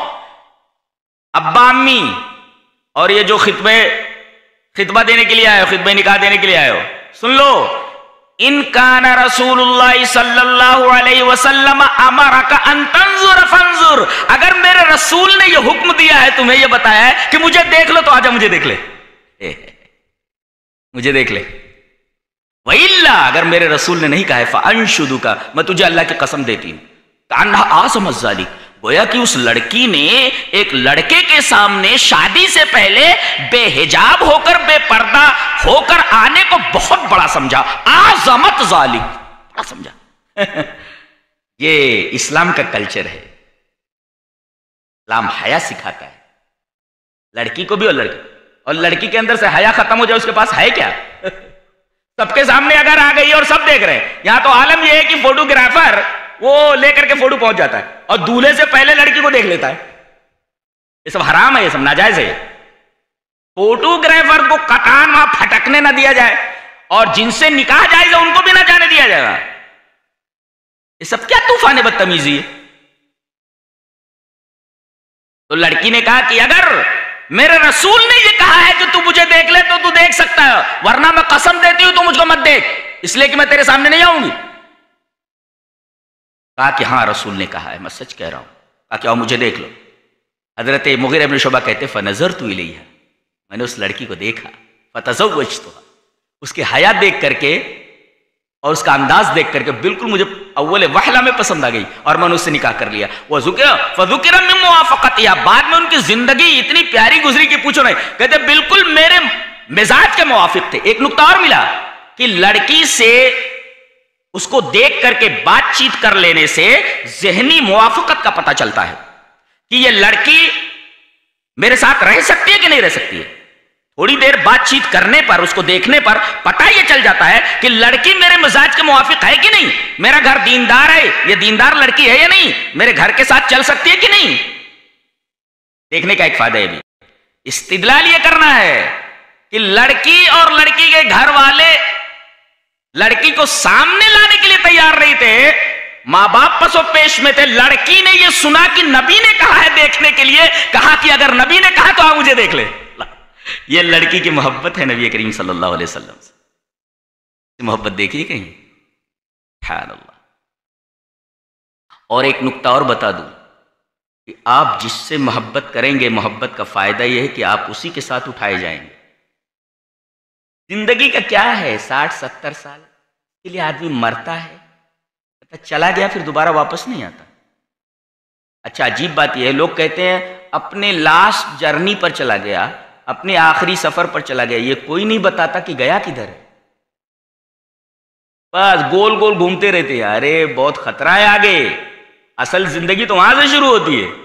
ابا امی اور یہ جو خطبے خطبہ دینے کے لیے آئے ہو، خطبہ نکاح دینے کے لیے آئے ہو، سن لو، ان کان رسول اللہ صلی اللہ علیہ وسلم امرک ان تنظر فانظر، اگر میرے رسول نے یہ حکم دیا ہے، تمہیں یہ بتایا ہے کہ مجھے دیکھ لو، تو آجا مجھے دیکھ لے، مجھے دیکھ لے۔ وَإِلَّا، اگر میرے رسول نے نہیں کہا ہے، فَأَنشُدُكَ، میں تجھے اللہ کی قسم دیتی ہوں، کَأَنَّهَا أَعْظَمَ الذَّلِكَ، گویا کہ اس لڑکی نے ایک لڑکے کے سامنے شادی سے پہلے بے حجاب ہو کر، بے پردہ ہو کر آنے کو بہت بڑا سمجھا، اعظمت ذالک، بڑا سمجھا۔ یہ اسلام کا کلچر ہے، اسلام حیا سکھاتا ہے لڑکی کو بھی اور لڑکی، اور لڑکی کے اندر سے حیا ختم ہو جائے، اس کے پاس ہے کیا؟ سب کے سامنے اگر آ گئی اور سب دیکھ رہے ہیں، یہاں تو عالم یہ ہے کہ فوٹوگرافر وہ لے کر کے فوٹو پہنچ جاتا ہے اور دولہے سے پہلے لڑکی کو دیکھ لیتا ہے، یہ سب حرام ہے، یہ سب ناجائز ہے۔ فوٹوگرافر کو قطعاً وہاں پھٹکنے نہ دیا جائے، اور جن سے نکاح جائز ہے ان کو بھی نہ جانے دیا جائے گا۔ یہ سب کیا طوفان بدتمیزی ہے؟ تو لڑکی نے کہا کہ اگر میرے رسول نے یہ کہا ہے کہ تو مجھے دیکھ لے تو تو دیکھ سکتا ہے، ورنہ میں قسم دیتی ہوں تو مجھ کو مت دیکھ، اس لیے کہ میں تیرے سامنے نہیں آؤں گی۔ کہا کہ ہاں رسول نے کہا ہے، میں سچ کہہ رہا ہوں۔ کہا کہ آؤ مجھے دیکھ لو۔ حضرت مغیرہ بن شعبہ کہتے فنظرت الیہا، میں نے اس لڑکی کو دیکھا، فتزوجتها، اس کے حیا دیکھ کر کے اور اس کا انداز دیکھ کر کے بالکل مجھے اول وہلہ میں پسند آ گئی، اور میں نے اس سے نکاح کر لیا۔ فذکر من موافقتها، بعد میں ان کی زندگی اتنی پیاری گزری کہ پوچھو نہیں، کہتے بالکل میرے مزاج کے موافق تھے۔ ایک نقطہ اور ملا کہ لڑکی سے اس کو دیکھ کر کے بات چیت کر لینے سے ذہنی موافقت کا پتہ چلتا ہے کہ یہ لڑکی میرے ساتھ رہ سکتی ہے کہ نہیں رہ سکتی ہے۔ تھوڑی دیر بات چیت کرنے پر، اس کو دیکھنے پر پتہ یہ چل جاتا ہے کہ لڑکی میرے مزاج کے موافق ہے کہ نہیں، میرا گھر دیندار ہے، یہ دیندار لڑکی ہے یا نہیں، میرے گھر کے ساتھ چل سکتی ہے کہ نہیں۔ دیکھنے کا ایک فائدہ ہے بھی، استدلال یہ کرنا ہے کہ لڑکی اور لڑکی کے گھر والے لڑکی کو سامنے لانے کے لیے تیار نہیں تھے، ماں باپ پس و پیش میں تھے۔ لڑکی نے یہ سنا کہ نبی نے کہا ہے دیکھنے کے لیے، کہا کہ اگر نبی نے کہا تو آ مجھے دیکھ لے۔ یہ لڑکی کی محبت ہے نبی کریم صلی اللہ علیہ وسلم سے، محبت دیکھیے کہیں، سبحان اللہ۔ اور ایک نقطہ اور بتا دوں کہ آپ جس سے محبت کریں گے، محبت کا فائدہ یہ ہے کہ آپ اسی کے ساتھ اٹھائے جائیں گے۔ زندگی کا کیا ہے، ساٹھ ستر سال کے لیے آدمی مرتا ہے، چلا گیا پھر دوبارہ واپس نہیں آتا۔ اچھا عجیب بات یہ ہے، لوگ کہتے ہیں اپنے لاسٹ جرنی پر چلا گیا، اپنے آخری سفر پر چلا گیا، یہ کوئی نہیں بتاتا کہ گیا کدھر ہے۔ بس گول گول گھومتے رہتے ہیں. ارے بہت خطرہ ہے آگے, اصل زندگی تو وہاں سے شروع ہوتی ہے.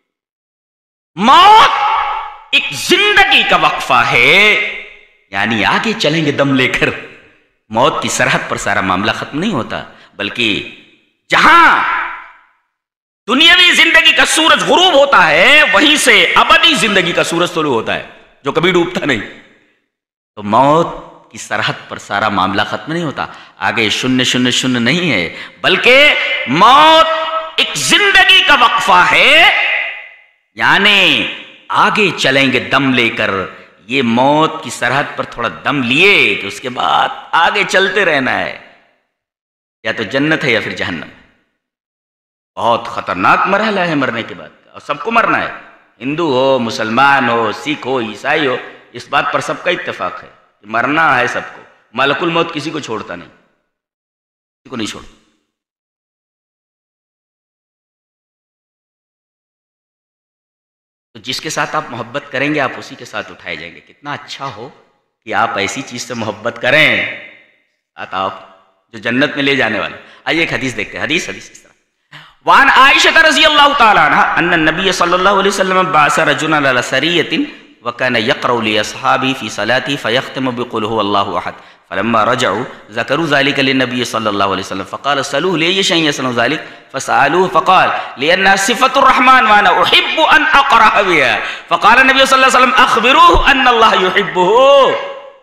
موت ایک زندگی کا وقفہ ہے, یعنی آگے چلیں گے دم لے کر. موت کی سرحد پر سارا معاملہ ختم نہیں ہوتا, بلکہ جہاں دنیاوی زندگی کا سورج غروب ہوتا ہے وہیں سے ابدی زندگی کا سورج طلوع ہوتا ہے جو کبھی ڈوبتا نہیں. تو موت کی سرحد پر سارا معاملہ ختم نہیں ہوتا, آگے شنیہ شنیہ شنیہ نہیں ہے, بلکہ موت ایک زندگی کا وقفہ ہے, یعنی آگے چلیں گے دم لے کر. یہ موت کی سرحد پر تھوڑا دم لیے کہ اس کے بعد آگے چلتے رہنا ہے, یا تو جنت ہے یا پھر جہنم. بہت خطرناک مرحلہ ہے مرنے کے بعد کا, اور سب کو مرنا ہے, ہندو ہو, مسلمان ہو, سکھ ہو, عیسائی ہو, اس بات پر سب کا اتفاق ہے کہ مرنا ہے سب کو. ملک الموت کسی کو چھوڑتا نہیں, کسی کو نہیں چھوڑتا. تو جس کے ساتھ آپ محبت کریں گے آپ اسی کے ساتھ اٹھائے جائیں گے. کتنا اچھا ہو کہ آپ ایسی چیز سے محبت کریں ساتھ آپ جو جنت میں لے جانے والا. آئیے ایک حدیث دیکھتے ہیں. حدیث حدیث اس طرح وعن عائشہ رضی اللہ تعالی عنہ ان النبی صلی اللہ علیہ وسلم بعث رجلا على سریۃ وكان يقرأ لأصحابه في صلاته فيختم بقل هو الله أحد فلما رجعوا ذكروا ذلك للنبي صلى الله عليه وسلم فقال سألوه لأي شيء يصنع ذلك فسألوه فقال لأنها صفة الرحمن وأنا أحب أن أقرأ بها فقال النبي صلى الله عليه وسلم أخبروه أن الله يحبه.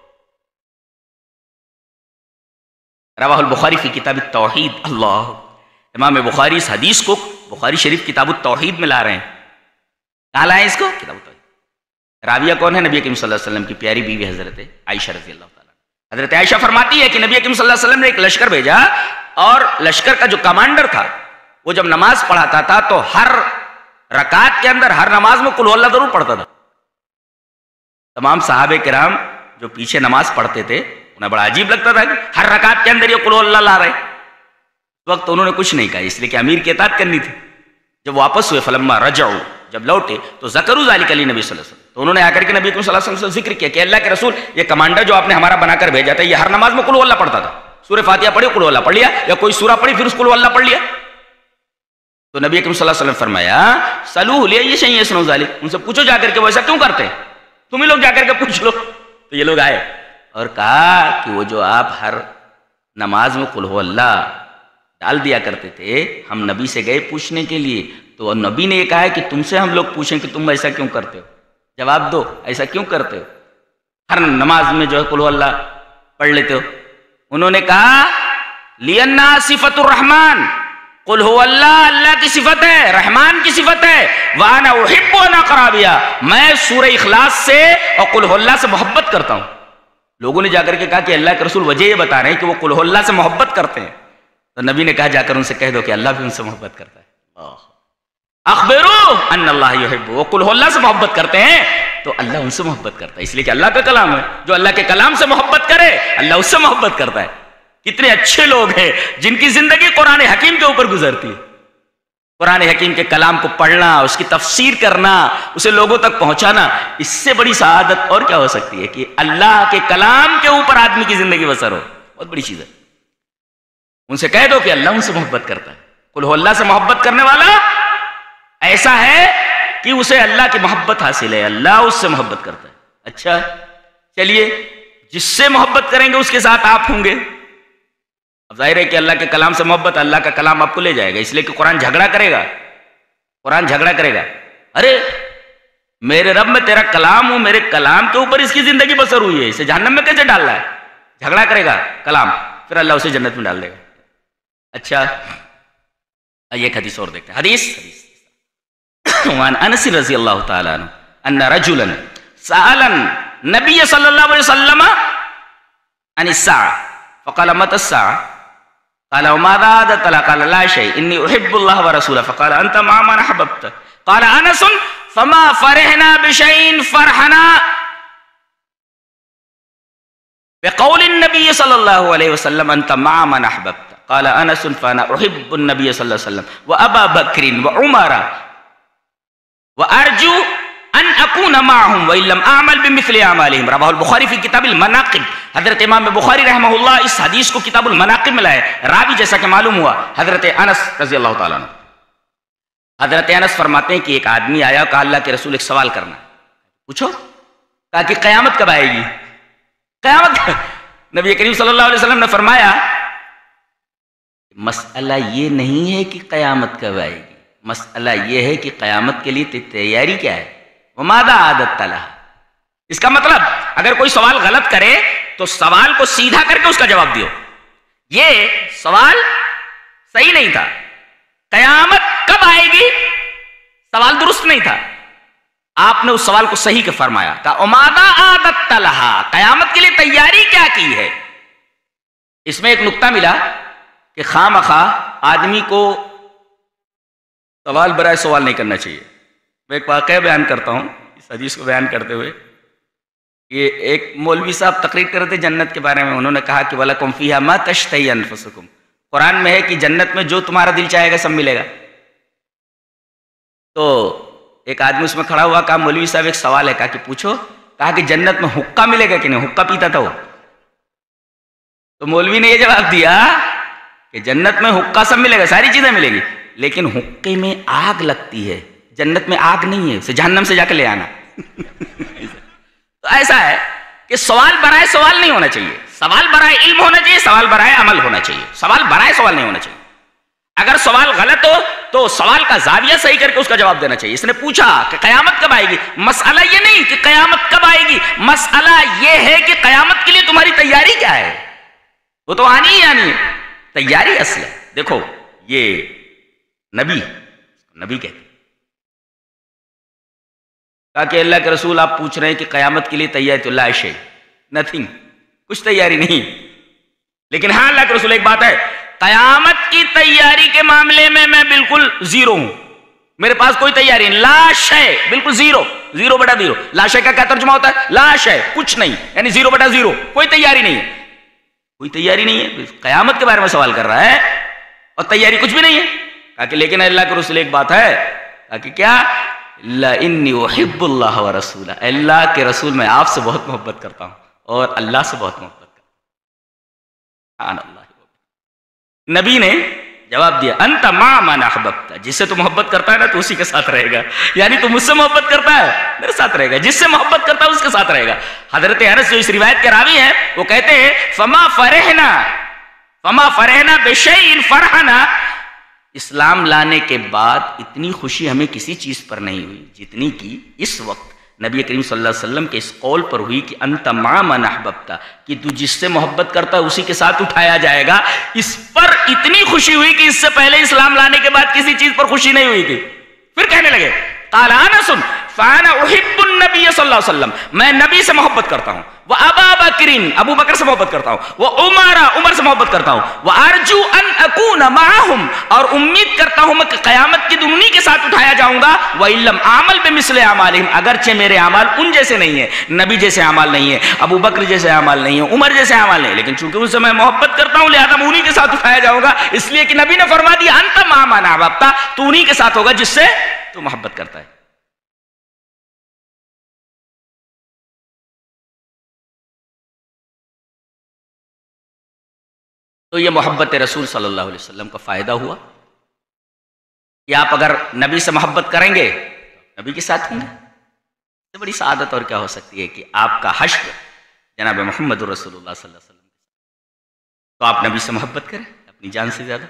رواہ البخاری فی کتاب التوحید. اللہ, امام بخاری اس حدیث کو بخاری شریف کتاب التوحید میں لا رہے ہیں. کہاں لائیں اس کو؟ کتاب التوحید. راویہ کون ہے؟ نبی کریم صلی اللہ علیہ وسلم کی پیاری بیوی حضرت عائشہ رضی اللہ تعالیٰ. حضرت عائشہ فرماتی ہے کہ نبی کریم صلی اللہ علیہ وسلم نے ایک لشکر بھیجا, اور لشکر کا جو کمانڈر تھا وہ جب نماز پڑھاتا تھا تو ہر رکعت کے اندر, ہر نماز میں قل ہو اللہ ضرور پڑھتا تھا. تمام صحابہ کرام جو پیچھے نماز پڑھتے تھے انہیں بڑا عجیب لگتا تھا کہ ہر رکعت کے اندر یہ قل ہو اللہ لا رہے. اس وقت انہوں نے کچھ نہیں کہا, اس لیے کہ امیر کی اطاعت کرنی تھی. جب واپس ہوئے فلما رجعوا, جب لوٹے تو ذکروا ذلک لنبی صلی اللہ علیہ وسلم, تو انہوں نے آ کر کے نبی صلی اللہ علیہ وسلم سے ذکر کیا کہ اللہ کے رسول, یہ کمانڈر جو آپ نے ہمارا بنا کر بھیجا تھا یہ ہر نماز میں قل ہو اللہ پڑھتا تھا. سورہ فاتحہ پڑھی قل ہو اللہ پڑھ لیا, یا کوئی سورہ پڑھی پھر اس قل ہو اللہ پڑھ لیا. تو نبی کریم صلی اللہ علیہ وسلم فرمایا سلوہ لیا یہ شیء یصنع ذلک, ان سے پوچھو جا کر کے وہ ایسا کیوں کرتے ہیں, تم ہی لوگ جا کر کے پوچھ لو. تو یہ لوگ آئے اور کہا کہ وہ جو آپ ہر نماز میں قل ہو اللہ ڈال دیا کرتے تھے, ہم نبی سے گئے پوچھنے کے لیے, تو نبی نے یہ کہا ہے کہ تم سے ہم لوگ پوچھیں کہ تم ایسا کیوں کرتے ہو, جواب دو ایسا کیوں کرتے ہو, ہر نماز میں جو ہے قل ہو اللہ پڑھ لیتے ہو. انہوں نے کہا لِأَنَّا صِفَةُ الرحمن, قل ہو اللہ اللہ کی صفت ہے, رحمان کی صفت ہے. وَأَنَا أُحِبُّ أَنْ أَقْرَأَ بِهَا, میں سورہ اخلاص سے اور قل ہو اللہ سے محبت کرتا ہوں. لوگوں نے جا کر کے کہا کہ اللہ کے رسول وجہ یہ بتا رہے ہیں کہ وہ قل ہو اللہ سے محبت کرتے ہیں. تو نبی نے کہا جا کر ان سے کہہ دو کہ اللہ بھی ان سے محبت کرتا ہے. اخبرو ان اللہ یحب, وہ قل ہو اللہ سے محبت کرتے ہیں تو اللہ ان سے محبت کرتا ہے, اس لیے کہ اللہ کا کلام ہے. جو اللہ کے کلام سے محبت کرے اللہ اس سے محبت کرتا ہے. کتنے اچھے لوگ ہیں جن کی زندگی قرآن حکیم کے اوپر گزرتی ہے. قرآن حکیم کے کلام کو پڑھنا, اس کی تفسیر کرنا, اسے لوگوں تک پہنچانا, اس سے بڑی سعادت اور کیا ہو سکتی ہے کہ اللہ کے کلام کے اوپر آدمی کی زندگی بسر ہو. بہت بڑی چیز ہے. ان سے کہہ دو کہ اللہ ان سے محبت کرتا ہے. قل ہو اللہ سے محبت کرنے والا ایسا ہے کہ اسے اللہ کی محبت حاصل ہے, اللہ اس سے محبت کرتا ہے. اچھا چلیے, جس سے محبت کریں گے اس کے ساتھ آپ ہوں گے. اب ظاہر ہے کہ اللہ کے کلام سے محبت, اللہ کا کلام آپ کو لے جائے گا, اس لیے کہ قرآن جھگڑا کرے گا. قرآن جھگڑا کرے گا, ارے میرے رب میں تیرا کلام ہوں, میرے کلام کے اوپر اس کی زندگی بسر ہوئی ہے, اسے جہنم میں کیسے ڈالنا ہے. جھگڑا کرے گا کلام, پھر اللہ اسے جنت میں ڈال دے گا. اچھا ایک حدیث اور دیکھتے ہیں. حدیث حدیث وعن انس رضی اللہ تعالی عنہ ان رجلا سأل النبي صلی اللہ علیہ وسلم عن الساعة فقال متى الساعة قال وماذا عادت لها قال لا شيء اني احب الله ورسوله فقال انت مع من احببت قال انس فما فرحنا بشيء فرحنا بقول النبي صلى الله عليه وسلم انت مع من احببت قال انس فانا احب النبي صلى الله عليه وسلم وابا بكر وعمر وارجو ان اکون معهم وان لم اعمل بمثل اعمالهم رواہ البخاری فی کتاب المناقب. حضرت امام بخاری رحمہ اللہ اس حدیث کو کتاب المناقب میں لائے. راوی جیسا کہ معلوم ہوا حضرت انس رضی اللہ تعالیٰ عنہ. حضرت انس فرماتے ہیں کہ ایک آدمی آیا اور کہا اللہ کے رسول ایک سوال کرنا. پوچھو. کہا کہ قیامت کب آئے گی؟ قیامت. نبی کریم صلی اللہ علیہ وسلم نے فرمایا مسئلہ یہ نہیں ہے کہ قیامت کب آئے گی، مسئلہ یہ ہے کہ قیامت کے لیے تیاری کیا ہے. وماذا عادت لہا. اس کا مطلب اگر کوئی سوال غلط کرے تو سوال کو سیدھا کر کے اس کا جواب دیو. یہ سوال صحیح نہیں تھا. قیامت کب آئے گی سوال درست نہیں تھا. آپ نے اس سوال کو صحیح کے فرمایا. کہا وماذا عادت لہا، قیامت کے لیے تیاری کیا کی ہے. اس میں ایک نقطہ ملا کہ خواہ مخواہ آدمی کو سوال برائے سوال نہیں کرنا چاہیے. میں ایک واقعہ بیان کرتا ہوں اس حدیث کو بیان کرتے ہوئے. یہ ایک مولوی صاحب تقریر کر رہے تھے جنت کے بارے میں. انہوں نے کہا کہ وَلَكُمْ فِيهَا مَا تَشْتَهِي أَنفُسُكُمْ. قرآن میں ہے کہ جنت میں جو تمہارا دل چاہے گا سب ملے گا. تو ایک آدمی اس میں کھڑا ہوا. کہا مولوی صاحب ایک سوال ہے. کہا کہ پوچھو. کہا کہ جنت میں حقہ ملے گا کہ نہیں؟ حقہ پیتا تھا وہ. تو مولوی نے یہ جواب دیا کہ جنت میں حقہ سب ملے گا، ساری چیزیں ملے گی، لیکن حقے میں آگ لگتی ہے. جنت میں آگ نہیں ہے، اسے جہنم سے جا کے لے آنا. تو ایسا ہے کہ سوال برائے سوال نہیں ہونا چاہیے. سوال برائے علم ہونا چاہیے، سوال برائے عمل ہونا چاہیے. سوال برائے سوال نہیں ہونا چاہیے. اگر سوال غلط ہو تو سوال کا زاویہ صحیح کر کے اس کا جواب دینا چاہیے. اس نے پوچھا کہ قیامت کب آئے گی. مسئلہ یہ نہیں کہ قیامت کب آئے گی، مسئلہ یہ ہے کہ قیامت کے لیے تمہاری تیاری کیا ہے. وہ تو آنی ہی آنی ہے. تیاری اصل ہے. دیکھو یہ نبی نبی کہتے کہا کہ اللہ کے رسول آپ پوچھ رہے ہیں کہ قیامت کے لیے تیاری تو لا شیء، نتھنگ، کچھ تیاری نہیں. لیکن ہاں اللہ کے رسول ایک بات ہے، قیامت کی تیاری کے معاملے میں میں بالکل زیرو ہوں. میرے پاس کوئی تیاری نہیں. لا شیء، بالکل زیرو. زیرو بٹا زیرو. لا شیء کا کیا ترجمہ ہوتا ہے؟ لا شیء، کچھ نہیں، یعنی زیرو بٹا زیرو. کوئی تیاری نہیں ہے. کوئی تیاری نہیں ہے. قیامت کے بارے میں سوال کر رہا ہے اور تیاری کچھ بھی نہیں ہے. کہا کہ لیکن اللہ کے رسول ایک بات ہے. کہا کہ کیا؟ لَإِنِّي أُحِبُّ اللَّهَ وَرَسُولَهُ. اللہ کے رسول میں آپ سے بہت محبت کرتا ہوں اور اللہ سے بہت محبت کرتا ہوں. سبحان اللہ. نبی نے جواب دیا انت مع من احببت. جس سے تو محبت کرتا ہے نا تو اسی کے ساتھ رہے گا. یعنی تو مجھ سے محبت کرتا ہے میرے ساتھ رہے گا، جس سے محبت کرتا ہے اس کے ساتھ رہے گا. حضرت انس جو اس روایت کے راوی ہیں وہ کہتے ہیں فما فرحنا فما فرحنا بشیء فرحنا. اسلام لانے کے بعد اتنی خوشی ہمیں کسی چیز پر نہیں ہوئی جتنی کی اس وقت نبی کریم صلی اللہ علیہ وسلم کے اس قول پر ہوئی کہ انت مع من احببت، کہ تو جس سے محبت کرتا ہے اسی کے ساتھ اٹھایا جائے گا. اس پر اتنی خوشی ہوئی کہ اس سے پہلے اسلام لانے کے بعد کسی چیز پر خوشی نہیں ہوئی تھی. پھر کہنے لگے قال انس فانا احب النبی صلی اللہ علیہ وسلم، میں نبی سے محبت کرتا ہوں. وہ ابا بکر، ابو بکر سے محبت کرتا ہوں. وہ عمر، عمر سے محبت کرتا ہوں. وہ ارجو ان اکون معهم، اور امید کرتا ہوں میں کہ قیامت کے دن انہی کے ساتھ اٹھایا جاؤں گا. وَإِن لَّمْ أَعْمَلْ بِمِثْلِ أَعْمَالِهِمْ، اگرچہ میرے اعمال ان جیسے نہیں ہیں، نبی جیسے اعمال نہیں ہیں، ابو بکر جیسے اعمال نہیں ہیں، عمر جیسے اعمال نہیں ہیں، لیکن چونکہ ان سے میں محبت کرتا ہوں لہذا میں انہی کے ساتھ اٹھایا جاؤں گا. اس لیے کہ نبی نے فرما دیا انت مع من احببت، تو انہی کے ساتھ ہوگا جس سے تو محبت کرتا ہے. تو یہ محبت رسول صلی اللہ علیہ وسلم کا فائدہ ہوا کہ آپ اگر نبی سے محبت کریں گے نبی کے ساتھ ہوں گے. اس سے بڑی سعادت اور کیا ہو سکتی ہے کہ آپ کا حشر جناب محمد رسول اللہ صلی اللہ علیہ وسلم. تو آپ نبی سے محبت کریں اپنی جان سے زیادہ.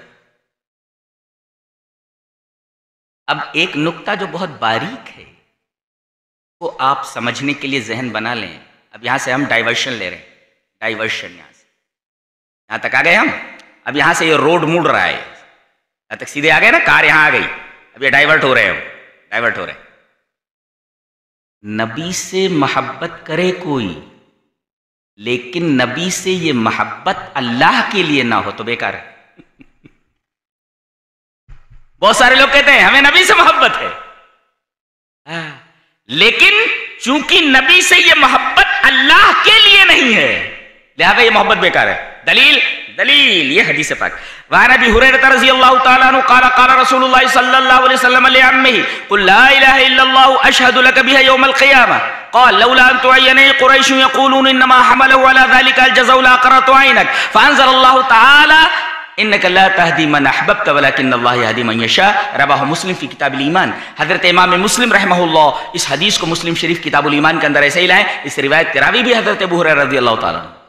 اب ایک نقطہ جو بہت باریک ہے وہ آپ سمجھنے کے لیے ذہن بنا لیں. اب یہاں سے ہم ڈائیورشن لے رہے ہیں. ڈائیورشن یہاں سے یہاں تک آ گئے ہم. اب یہاں سے یہ روڈ مڑ رہا ہے، یہاں تک سیدھے آ گئے نا، کار یہاں آ گئی. اب یہ ڈائیورٹ ہو رہے ہیں، ڈائیورٹ ہو رہے ہیں. نبی سے محبت کرے کوئی لیکن نبی سے یہ محبت اللہ کے لیے نہ ہو تو بیکار ہے. بہت سارے لوگ کہتے ہیں ہمیں نبی سے محبت ہے، لیکن چونکہ نبی سے یہ محبت اللہ کے لیے نہیں ہے لہذا یہ محبت بیکار ہے. دلیل دلیل یہ حدیث پاک. وعن ابی ہریرہ رضی اللہ تعالی عنہ قال قال رسول اللہ صلی اللہ علیہ وسلم لعمه قل لا الہ الا اللہ اشہد لک بها یوم القیامہ قال لولا ان تعیننی قریش یقولون انما حمله على ذلك الجزاء لاقررت عینک فانزل اللہ تعالی انک لا تہدی من احببت ولکن اللہ یہدی من یشاء. رواه مسلم فی کتاب الایمان. حضرت امام مسلم رحمہ اللہ اس حدیث کو مسلم شریف کتاب الایمان کے اندر ایسے ہی لائیں. اس روایت کے راوی بھی حضرت ابو ہریرہ رضی اللہ تعالیٰ عنہ.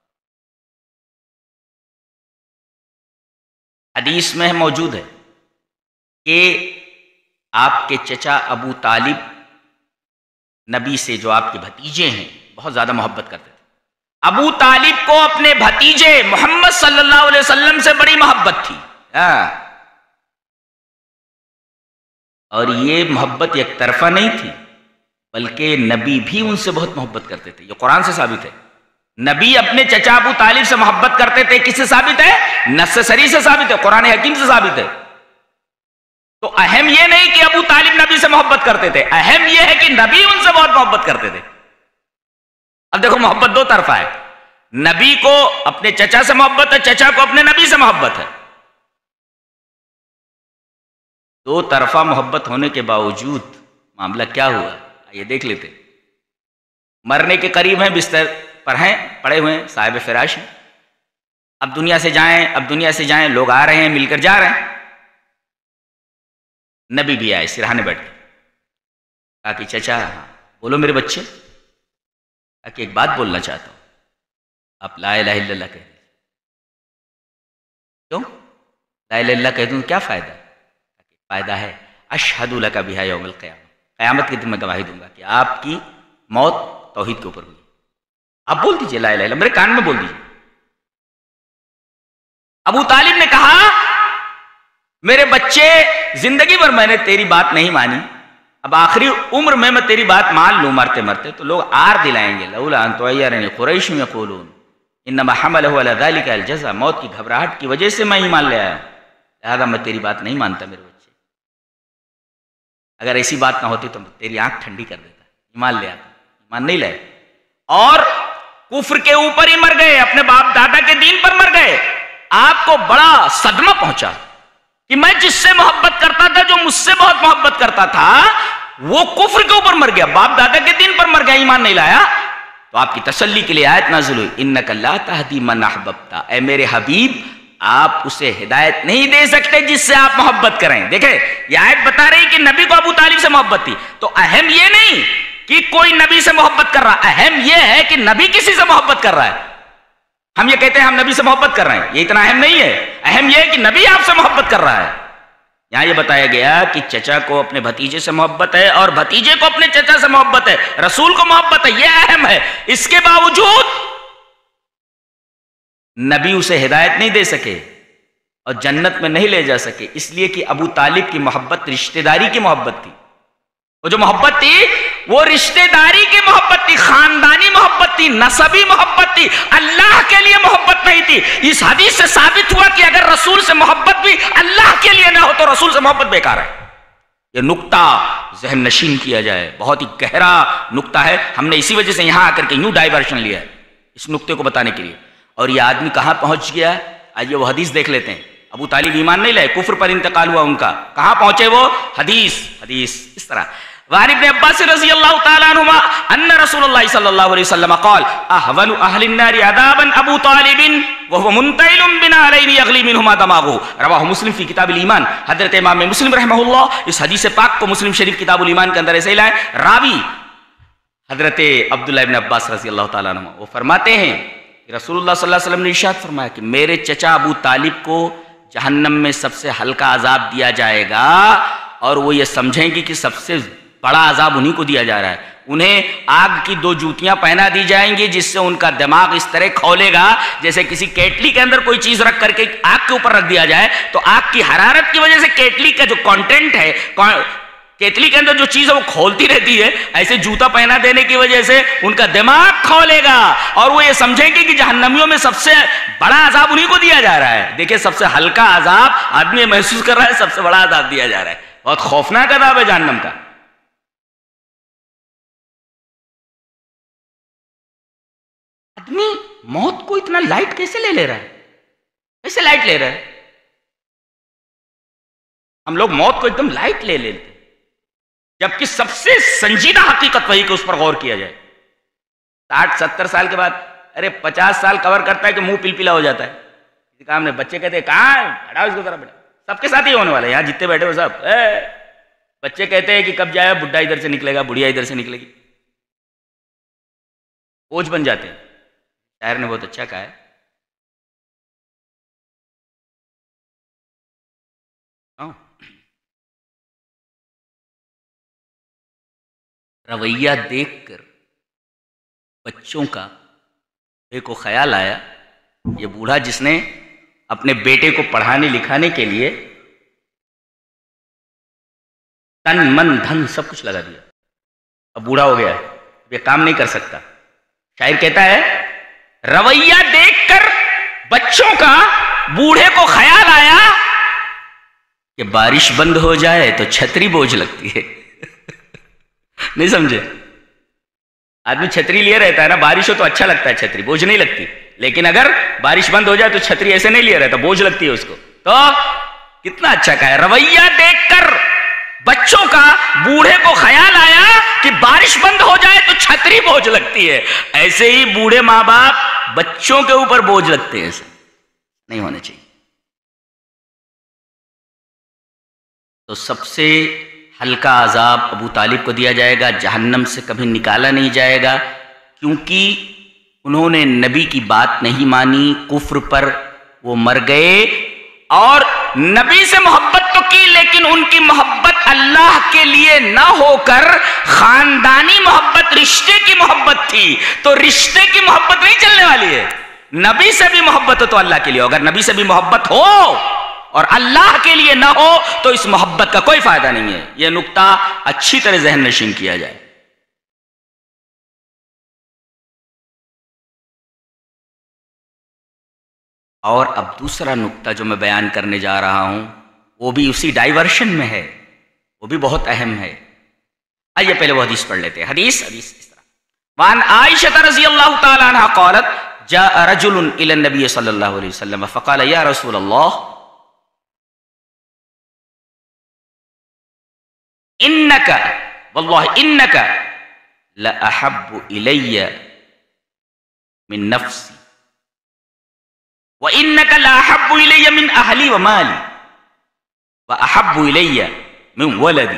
حدیث میں موجود ہے کہ آپ کے چچا ابو طالب نبی سے جو آپ کے بھتیجے ہیں بہت زیادہ محبت کرتے تھے. ابو طالب کو اپنے بھتیجے محمد صلی اللہ علیہ وسلم سے بڑی محبت تھی. اور یہ محبت یک طرفہ نہیں تھی بلکہ نبی بھی ان سے بہت محبت کرتے تھے. یہ قرآن سے ثابت ہے. نبی اپنے چچا ابو طالب سے محبت کرتے تھے. کس سے ثابت ہے؟ نص صریح سے ثابت ہے, قرآن حکیم سے ثابت ہے. تو اہم یہ نہیں کہ ابو طالب نبی سے محبت کرتے تھے, اہم یہ ہے کہ نبی ان سے بہت محبت کرتے تھے. اب دیکھو محبت دو طرفہ ہے. نبی کو اپنے چچا سے محبت ہے, چچا کو اپنے نبی سے محبت ہے. دو طرفہ محبت ہونے کے باوجود معاملہ کیا ہوا یہ دیکھ لیتے. مرنے کے قریب ہیں, بستر پر ہیں, پڑے ہوئے ہیں, صاحب فراش ہیں. اب دنیا سے جائیں, اب دنیا سے جائیں, لوگ آ رہے ہیں, مل کر جا رہے ہیں. نبی بھی آئے, سرہانے بیٹھ کے کہا کہ چچا بولو میرے بچے. کہ ایک بات بولنا چاہتا ہوں, آپ لا الہ الا اللہ کہہ دیں. کیوں لا الہ الا اللہ کہہ دوں کیا فائدہ؟ فائدہ ہے اشہد لک بہا یوم القیامہ, قیامت کے دن میں گواہی دوں گا کہ آپ کی موت توحید کے اوپر ہوئی. آپ بول دیجئے لا الہ الا اللہ, میرے کان میں بول دیجئے. ابو طالب نے کہا میرے بچے زندگی بھر میں نے تیری بات نہیں مانی, اب آخری عمر میں میں تیری بات مان لوں مرتے مرتے تو لوگ آر دلائیں گے. لولا ان تعیننی قریش یقولون انما حملہ علی ذلک الجزع, موت کی گھبراہٹ کی وجہ سے میں ایمان لے آیا ہوں, لہذا میں تیری بات نہیں مانتا میرے بچے. اگر ایسی بات نہ ہوتی تو تیری آنکھ ٹھنڈی کر دیتا, ایمان لے آتا. ایمان نہیں لائے اور کفر کے اوپر ہی مر گئے, اپنے باپ دادا کے دین پر مر گئے. آپ کو بڑا صدمہ پہنچا کہ میں جس سے محبت کرتا تھا, جو مجھ سے بہت محبت کرتا تھا, وہ کفر کے اوپر مر گیا, باپ دادا کے دین پر مر گیا, ایمان نہیں لایا. تو آپ کی تسلی کے لیے آیت نازل ہوئی انک لا تہدی من احببت, اے میرے حبیب آپ اسے ہدایت نہیں دے سکتے جس سے آپ محبت کریں. دیکھیں یہ آیت بتا رہی کہ نبی کو ابو طالب سے محبت تھی. تو اہم یہ نہیں کہ کوئی نبی سے محبت کر رہا, اہم یہ ہے کہ نبی کسی سے محبت کر رہا ہے. ہم یہ کہتے ہیں ہم نبی سے محبت کر رہے ہیں, یہ اتنا اہم نہیں ہے. اہم یہ ہے کہ نبی آپ سے محبت کر رہا ہے. یہاں یہ بتایا گیا کہ چچا کو اپنے بھتیجے سے محبت ہے اور بھتیجے کو اپنے چچا سے محبت ہے, رسول کو محبت ہے, یہ اہم ہے. اس کے باوجود نبی اسے ہدایت نہیں دے سکے اور جنت میں نہیں لے جا سکے, اس لیے کہ ابو طالب کی محبت رشتہ داری کی محبت تھی. وہ جو محبت تھی وہ رشتہ داری کی محبت تھی, خاندانی محبت تھی, نسبی محبت تھی, اللہ کے لیے محبت نہیں تھی. اس حدیث سے ثابت ہوا کہ اگر رسول سے محبت بھی اللہ کے لیے نہ ہو تو رسول سے محبت بیکار ہے. یہ نقطہ ذہن نشین کیا جائے, بہت ہی گہرا نقطہ ہے. ہم نے اسی وجہ سے یہاں آ کر کے یوں ڈائیورشن لیا ہے اس نقطے کو بتانے کے لیے. اور یہ آدمی کہاں پہنچ گیا, آئیے وہ حدیث دیکھ لیتے ہیں. ابو طالب ایمان نہیں لائے, کفر پر انتقال ہوا ان کا, کہاں پہنچے وہ؟ حدیث حدیث اس طرح. وعن ابن عباس رضی اللہ تعالی عنہما ان رسول اللہ صلی اللہ علیہ وسلم قال احول اہل النار عذابا ابو طالب وهو منتعل بنارین یغلی منہما دماغه. رواہ مسلم فی کتاب الایمان. حضرت امام مسلم رحمہ اللہ اس حدیث پاک کو مسلم شریف کتاب الایمان کے اندر ایسے ہی لائے. راوی حضرت عبداللہ ابن عباس رضی اللہ تعالی عنہ وہ فرماتے ہیں رسول اللہ صلی اللہ علیہ وسلم نے ارشاد فرمایا کہ میرے چچا ابو طالب کو جہنم میں سب سے ہلکا عذاب دیا جائے گا اور وہ یہ سمجھیں گے کہ سب سے بڑا عذاب انہی کو دیا جا رہا ہے. انہیں آگ کی دو جوتیاں پہنا دی جائیں گی جس سے ان کا دماغ اس طرح کھولے گا جیسے کسی کیٹلی کے اندر کوئی چیز رکھ کر کے آگ کے اوپر رکھ دیا جائے تو آگ کی حرارت کی وجہ سے کیٹلی کا جو کانٹینٹ ہے, کیتلی کے اندر جو چیز ہے وہ کھولتی رہتی ہے, ایسے جوتا پہنا دینے کی وجہ سے ان کا دماغ کھولے گا اور وہ یہ سمجھیں گے کہ جہنمیوں میں سب سے بڑا عذاب انہی کو دیا جا رہا ہے. دیکھیں سب سے ہلکا عذاب آدمی محسوس کر رہا ہے, سب سے بڑا عذاب دیا جا رہا ہے. بہت خوفناک عذاب ہے جہنم کا. آدمی موت کو اتنا لائٹ کیسے لے لے رہا ہے؟ ایسے لائٹ لے رہے ہیں ہم لوگ، موت کو ایک دم لائٹ لے لیتے، جبکہ سب سے سنجیدہ حقیقت وہی کہ اس پر غور کیا جائے۔ ساٹھ ستر سال کے بعد، ارے پچاس سال کور کرتا ہے کہ منہ پل پلا ہو جاتا ہے کسی کام میں، بچے کہتے ہیں کہاں ہٹاؤ اس کو ذرا بیٹا، سب کے ساتھ ہی ہونے والا ہے، یہاں جتنے بیٹھے ہو سب اے بچے کہتے ہیں کہ کب جائے بڈھا ادھر سے نکلے گا، بڑھیا ادھر سے نکلے گی، بوجھ بن جاتے ہیں۔ شاعر نے بہت اچھا کہا ہے، رویہ دیکھ کر بچوں کا ایک کو خیال آیا، یہ بوڑھا جس نے اپنے بیٹے کو پڑھانے لکھانے کے لیے تن من دھن سب کچھ لگا دیا، اب بوڑھا ہو گیا ہے، یہ کام نہیں کر سکتا۔ شاعر کہتا ہے رویہ دیکھ کر بچوں کا بوڑھے کو خیال آیا کہ بارش بند ہو جائے تو چھتری بوجھ لگتی ہے۔ نہیں سمجھے؟ آدمی چھتری لیے رہتا ہے نا، بارش ہو تو اچھا لگتا ہے، چھتری بوجھ نہیں لگتی، لیکن اگر بارش بند ہو جائے تو چھتری ایسے نہیں لیے رہتا، بوجھ لگتی ہے اس کو۔ تو کتنا اچھا کہا ہے، رویہ دیکھ کر بچوں کا بوڑھے کو خیال آیا کہ بارش بند ہو جائے تو چھتری بوجھ لگتی ہے۔ ایسے ہی بوڑھے ماں باپ بچوں کے اوپر بوجھ لگتے ہیں، ایسے نہیں ہونے چاہیے۔ تو سب سے ہلکا عذاب ابو طالب کو دیا جائے گا، جہنم سے کبھی نکالا نہیں جائے گا، کیونکہ انہوں نے نبی کی بات نہیں مانی، کفر پر وہ مر گئے، اور نبی سے محبت تو کی لیکن ان کی محبت اللہ کے لیے نہ ہو کر خاندانی محبت، رشتے کی محبت تھی، تو رشتے کی محبت نہیں چلنے والی ہے۔ نبی سے بھی محبت ہو تو اللہ کے لیے، اگر نبی سے بھی محبت ہو اور اللہ کے لیے نہ ہو تو اس محبت کا کوئی فائدہ نہیں ہے۔ یہ نقطہ اچھی طرح ذہن نشین کیا جائے۔ اور اب دوسرا نقطہ جو میں بیان کرنے جا رہا ہوں وہ بھی اسی ڈائیورشن میں ہے، وہ بھی بہت اہم ہے۔ آئیے پہلے وہ حدیث پڑھ لیتے ہیں۔ حدیث حدیث اس طرح، وعن عائشہ رضی اللہ تعالی عنہ قالت جاء رجل الى النبي صلی اللہ علیہ وسلم فقال یا رسول اللہ انك والله انك لاحب الي من نفسي وانك لاحب الي من اهلي ومالي واحب الي من ولدي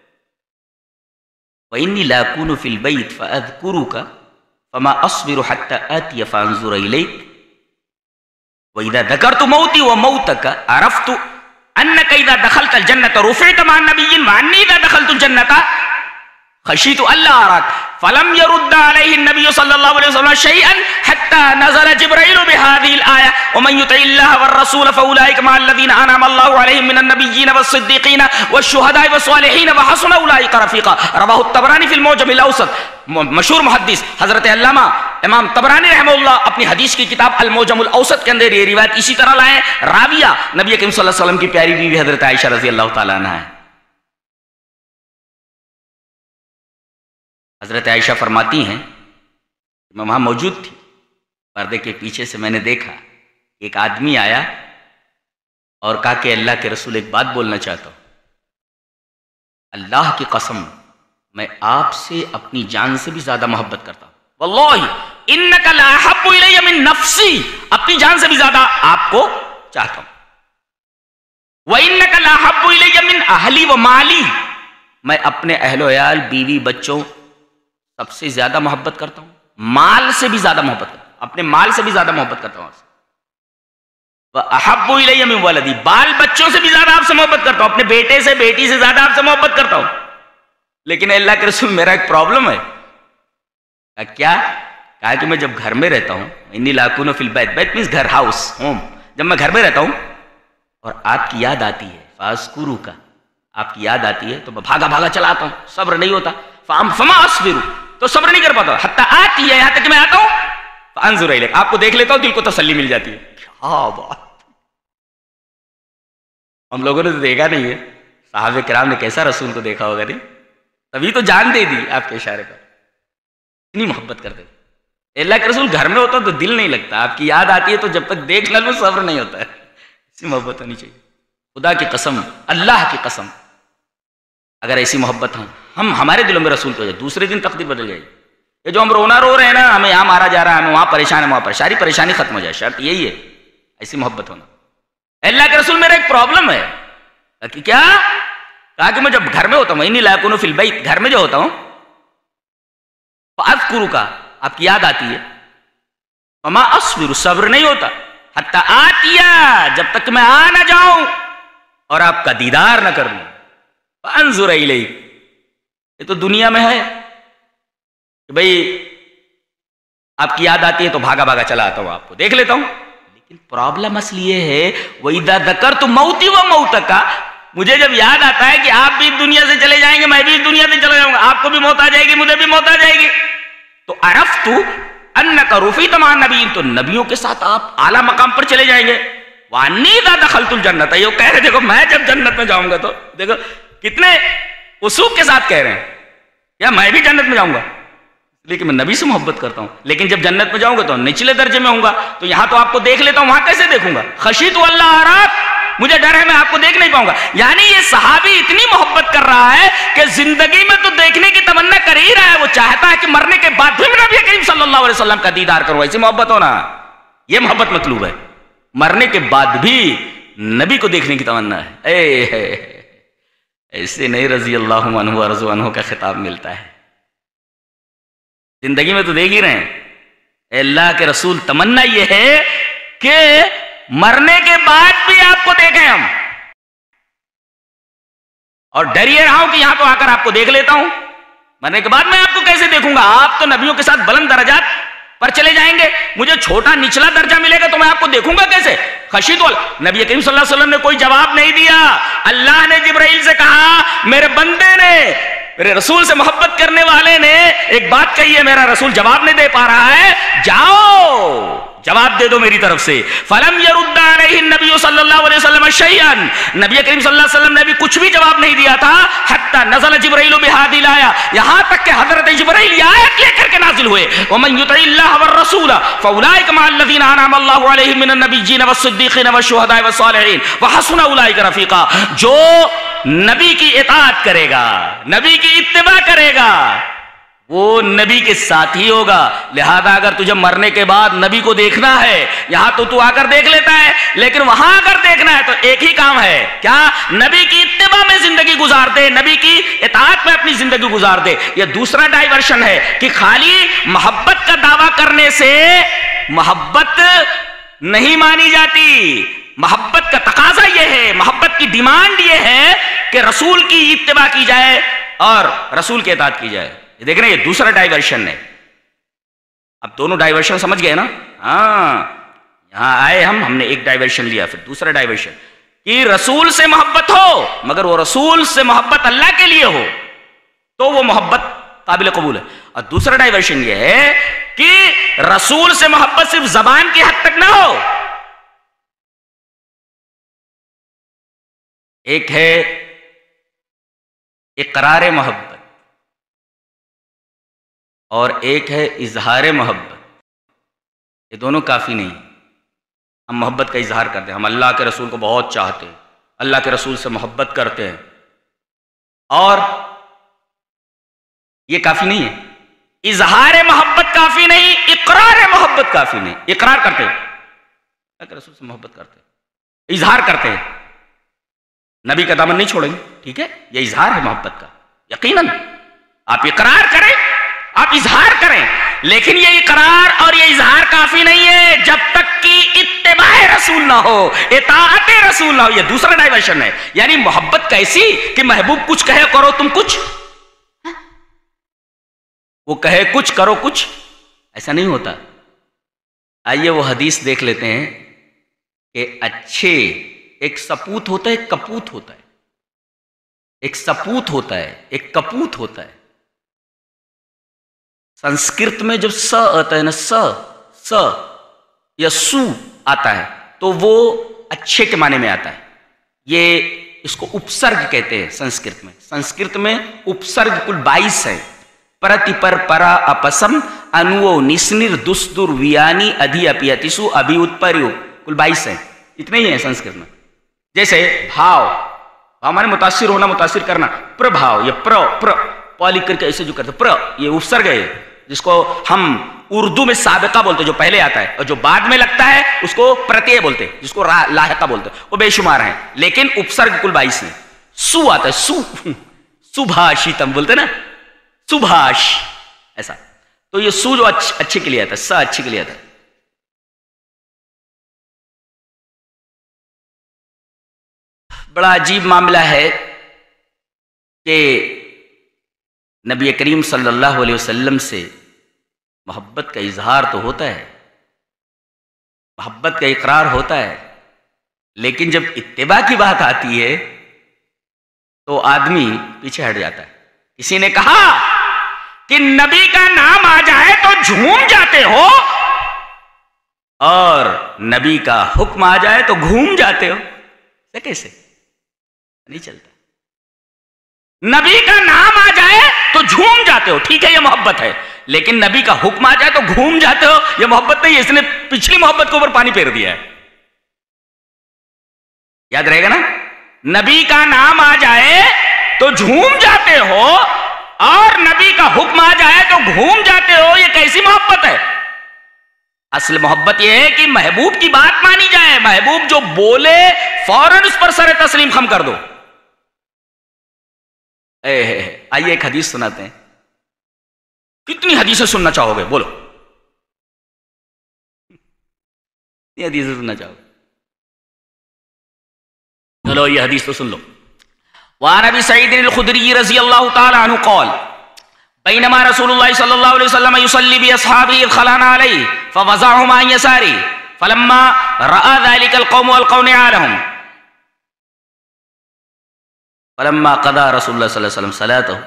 واني لا اكون في البيت فاذكرك فما اصبر حتى اتي فانظر اليك واذا ذكرت موتي وموتك عرفت انك اذا دخلت الجنة رفعت مع النبيين واني اذا دخلت الجنة خشيت الا اراك فلم يرد عليه النبي صلى الله عليه وسلم شيئا حتى نزل جبريل بهذه الآية ومن يطع الله والرسول فأولئك مع الذين أنعم الله عليهم من النبيين والصديقين والشهداء والصالحين وحسن أولئك رفيقا رواه الطبراني في المعجم الأوسط۔ مشہور محدث حضرت علامہ امام طبرانی رحمہ اللہ اپنی حدیث کی کتاب المعجم الاوسط کے اندر یہ روایت اسی طرح لائے۔ راویہ نبی کریم صلی اللہ علیہ وسلم کی پیاری بیوی حضرت عائشہ رضی اللہ تعالیٰ عنہ ہے۔ حضرت عائشہ فرماتی ہیں میں وہاں موجود تھی، پردے کے پیچھے سے میں نے دیکھا ایک آدمی آیا اور کہا کہ اللہ کے رسول ایک بات بولنا چاہتا ہوں، اللہ کی قسم میں آپ سے اپنی جان سے بھی زیادہ محبت کرتا ہوں، واللہ انک لاحب الی من نفسی، اپنی جان سے بھی زیادہ آپ کو چاہتا ہوں، وانک لاحب الی من اہلی و مالی، میں اپنے اہل و عیال بیوی بچوں سب سے زیادہ محبت کرتا ہوں، مال سے بھی زیادہ محبت کرتا ہوں، اپنے مال سے بھی زیادہ محبت کرتا ہوں، وَأَحَبُّ إِلَيَّ مِن وَلَدِي، بال بچوں سے بھی زیادہ آپ سے محبت کرتا ہوں، اپنے بیٹے سے بیٹی سے زیادہ آپ سے محبت کرتا ہوں، لیکن اللہ کے رسول میرا ایک پرابلم ہے۔ کہا کیا؟ کہا کہ میں جب گھر میں رہتا ہوں، انی لا اکون فی البیت، بیت مینس گھر، ہاؤس، ہوم، جب میں گھر میں رہتا ہوں اور آپ کی یاد آتی ہے، فاذکروک، آپ کی یاد آتی ہے تو میں بھاگا بھاگا چلا آتا ہوں، صبر نہیں ہوتا، فما اصبر، تو صبر نہیں کر پاتا، حتی آتی ہے، یہاں تک کہ میں آتا ہوں، فانظر الیک، آپ کو دیکھ لیتا ہوں، دل کو تسلی مل جاتی ہے۔ کیا بات، ہم لوگوں نے تو دیکھا نہیں ہے، صحابہ کرام نے کیسا رسول کو دیکھا ہوگا، نہیں؟ تبھی تو جان دے دی آپ کے اشارے پر، اتنی محبت کرتے تھے۔ اللہ کے رسول گھر میں ہوتا تو دل نہیں لگتا، آپ کی یاد آتی ہے تو جب تک دیکھ نہ لو صبر نہیں ہوتا ہے۔ ऐसी मोहब्बत होनी चाहिए। खुदा की कसम, अल्लाह की कसम, अगर ऐसी मोहब्बत हम हम हमारे दिलों में रसूल को, दूसरे दिन तकदीर बदल जाएगी। ये जो हम रोना रो रहे हैं ना, हमें यहाँ मारा जा रहा है, हमें वहाँ परेशान है, वहाँ पर सारी परेशानी खत्म हो जाए, शर्त यही है, ऐसी मोहब्बत होना। अल्लाह के रसूल, मेरा एक प्रॉब्लम है। कि क्या? कहा कि मैं जब घर में होता हूँ, इन्नी लाकुनु फिल बैत, घर में जो होता हूँ, अज़कुरु का, आपकी याद आती है, वमा अस्बिरु, सब्र नहीं होता, हत्ता आतिया, जब तक मैं आ ना जाऊं और आपका दीदार न कर लूं, फअंज़ुर इलैक। ये तो दुनिया में है कि भाई आपकी याद आती है तो भागा भागा चला आता हूं, आपको देख लेता हूं। लेकिन प्रॉब्लम असली ये है, वइज़ा ज़करतु मौती व मौतका, मुझे जब याद आता है कि आप भी दुनिया से चले जाएंगे, मैं भी इस दुनिया से चला जाऊंगा, आपको भी मौत आ जाएगी, मुझे भी मौत आ जाएगी, तो अरफ़्तु अन्नका रुफ़ीत मअ नबिय्यीन, तो नबियों के साथ आप आला मकाम पर चले जाएंगे। वान्नी इज़ा दख़लतुल जन्नत, ये कह रहे, देखो मैं जब जन्नत में जाऊंगा, तो देखो कितने उसूब के साथ कह रहे हैं, या मैं भी जन्नत में जाऊंगा, लेकिन मैं नबी से मोहब्बत करता हूं। लेकिन जब जन्नत में जाऊंगा तो निचले दर्जे में होऊंगा, तो यहां तो आपको देख लेता हूं, वहां कैसे देखूंगा? खशीतु अल्लाह अराक, मुझे डर है मैं आपको देख नहीं पाऊंगा। यानी ये सहाबी इतनी मोहब्बत कर रहा है कि जिंदगी में तो देखने की तमन्ना कर ही रहा है, वो चाहता है कि मरने के बाद भी नबी करीम सल्लल्लाहु अलैहि वसल्लम का दीदार करूं। ऐसी मोहब्बत होना, ये मोहब्बत मतलूब है। मरने के बाद भी नबी को देखने की तमन्ना है। ए, ऐसे नहीं रजी अल्लाह अन्हु व रज़ू अन्हु का खिताब मिलता है। जिंदगी में तो देख ही रहे हैं। अल्लाह के रसूल, तमन्ना यह है कि मरने के बाद भी आपको देखें हम, और डर ये रहा हूं कि यहां तो आकर आपको देख लेता हूं, मरने के बाद मैं आपको कैसे देखूंगा? आप तो नबियों के साथ बुलंद दर्जात पर चले जाएंगे, मुझे छोटा निचला दर्जा मिलेगा, तो मैं आपको देखूंगा कैसे? खशीतुल, नबी करीम सल्लल्लाहु अलैहि वसल्लम ने कोई जवाब नहीं दिया। अल्लाह ने जिब्राइल से कहा, मेरे बंदे ने, मेरे रसूल से मोहब्बत करने वाले ने एक बात कही है, मेरा रसूल जवाब नहीं दे पा रहा है, जाओ जवाब दे दो मेरी तरफ से। फलम यरुद्दा अलैहि नबी सल्लल्लाहु अलैहि वसल्लम शैअन, नबी करीम सल्लल्लाहु अलैहि वसल्लम ने भी कुछ भी जवाब नहीं दिया था। हत्ता नज़ल जिब्राइल बिहादिल आया, यहां तक कि हजरत जिब्राइल ये आयत लेकर के नाजिल हुए, वमन युतिइल्लाह वर रसूल फउलाइका मअल्लज़ीना अनअमा अल्लाहु अलैहिम मिनन नबिय्यीन वस्सिद्दीक़ीन वश्शुहदाए वस्सालिहीन व हसुन उलाइका रफ़ीक़ा। जो नबी की इताअत करेगा, नबी की इत्तिबा करेगा, वो नबी के साथ ही होगा। लिहाजा अगर तुझे मरने के बाद नबी को देखना है, यहां तो तू आकर देख लेता है, लेकिन वहां अगर देखना है तो एक ही काम है, क्या? नबी की इत्तिबा में जिंदगी गुजार दे, नबी की इताअत में अपनी जिंदगी गुजार दे। यह दूसरा डाइवर्शन है कि खाली मोहब्बत का दावा करने से मोहब्बत नहीं मानी जाती। मोहब्बत का तकाजा यह है, मोहब्बत की डिमांड यह है कि रसूल की इत्तिबा की जाए और रसूल की इताअत की जाए। ये देख रहे हैं, ये दूसरा डाइवर्शन है। अब दोनों डाइवर्शन समझ गए ना? हाँ, यहां आए हम, हमने एक डाइवर्शन लिया, फिर दूसरा डाइवर्शन कि रसूल से मोहब्बत हो, मगर वो रसूल से मोहब्बत अल्लाह के लिए हो, तो वो मोहब्बत काबिल कबूल है। और दूसरा डाइवर्शन ये है कि रसूल से मोहब्बत सिर्फ जबान की हद तक ना हो। एक है इकरार मोहब्बत और एक है इजहार मोहब्बत। ये दोनों काफी नहीं। हम मोहब्बत का इजहार करते हैं, हम अल्लाह के रसूल को बहुत चाहते हैं, अल्लाह के रसूल से मोहब्बत करते हैं, और ये काफी नहीं है। इजहार मोहब्बत काफी नहीं, इकरार मोहब्बत काफी नहीं। इकरार करते हैं, अल्लाह के रसूल से मोहब्बत करते हैं, इजहार करते हैं, नबी का दामन नहीं छोड़ेंगे, ठीक है, ये इजहार है मोहब्बत का। यकीनन आप इकरार करें, आप इजहार करें, लेकिन ये इकरार और ये इजहार काफी नहीं है जब तक कि इत्तिबाए रसूल ना हो, इताअते रसूल ना हो। ये दूसरा डाइवर्शन है। यानी मोहब्बत कैसी कि महबूब कुछ कहे करो तुम कुछ, वो कहे कुछ करो कुछ, ऐसा नहीं होता। आइए वो हदीस देख लेते हैं कि अच्छे, एक सपूत होता है, एक कपूत होता है, एक सपूत होता है, एक कपूत होता है। संस्कृत में जब स आता है ना, स स या सु आता है, तो वो अच्छे के माने में आता है। ये इसको उपसर्ग कहते हैं संस्कृत में। संस्कृत में उपसर्ग कुल बाईस है। प्रति पर परा अपसम अनुओ निस्निर दुस्तुर वियानी अधि अपियतिसु अभि उत्पर्यो, कुल बाईस है। اتنے ہی ہیں संस्कृत में। जैसे भाव, भाव माने मुतासिर होना, मुतासिर करना। प्रभाव, ये प्र प्र प लिख करके ऐसे जो करते प्र, ये उपसर्ग है जिसको हम उर्दू में साबिका बोलते हैं, जो पहले आता है, और जो बाद में लगता है उसको प्रत्यय बोलते हैं, जिसको लाहिका बोलते हैं। वो बेशुमार हैं, लेकिन उपसर्ग कुल बाईस है। सु आता है, सु सुभाषितम बोलते ना, सुभाष, ऐसा। तो ये सु जो अच्छे, अच्छे के लिए आता है, स अच्छे के लिए आता है। बड़ा अजीब मामला है कि नबी करीम सल्लल्लाहु अलैहि वसल्लम से मोहब्बत का इजहार तो होता है, मोहब्बत का इकरार होता है, लेकिन जब इत्तिबा की बात आती है तो आदमी पीछे हट जाता है। किसी ने कहा कि नबी का नाम आ जाए तो झूम जाते हो, और नबी का हुक्म आ जाए तो घूम जाते हो। ये कैसे? नहीं चलता। नबी का नाम आ जाए तो झूम जाते हो, ठीक है, ये मोहब्बत है, लेकिन नबी का हुक्म आ जाए तो घूम जाते हो, ये मोहब्बत नहीं है। इसने पिछली मोहब्बत के ऊपर पानी फेर दिया है। याद रहेगा ना, नबी का नाम आ जाए तो झूम जाते हो, और नबी का हुक्म आ जाए तो घूम जाते हो। ये कैसी मोहब्बत है? असल मोहब्बत यह है कि महबूब की बात मानी जाए, महबूब जो बोले फौरन उस पर सरे तस्लीम खम कर दो। आइए एक हदीस सुनाते हैं। कितनी हदीसें सुनना चाहोगे? बोलो, कितनी हदीसें सुनना चाहोगे? चलो ये हदीस तो सुन लो। वान अबी सईद अल-खुदरी रज़ियल्लाहु ताला अन्हु क़ाल बैनमा रसूलुल्लाह सल्लल्लाहु अलैहि वसल्लम युसल्ली बि अस्हाबिही ख़लाना अलैहि फवज़अहुमा अन यसारी फलम्मा रअा ज़ालिकल क़ौम अलक़ौ निआलहुम फलम्मा क़ज़ा रसूलुल्लाह सल्लल्लाहु अलैहि वसल्लम सलातहु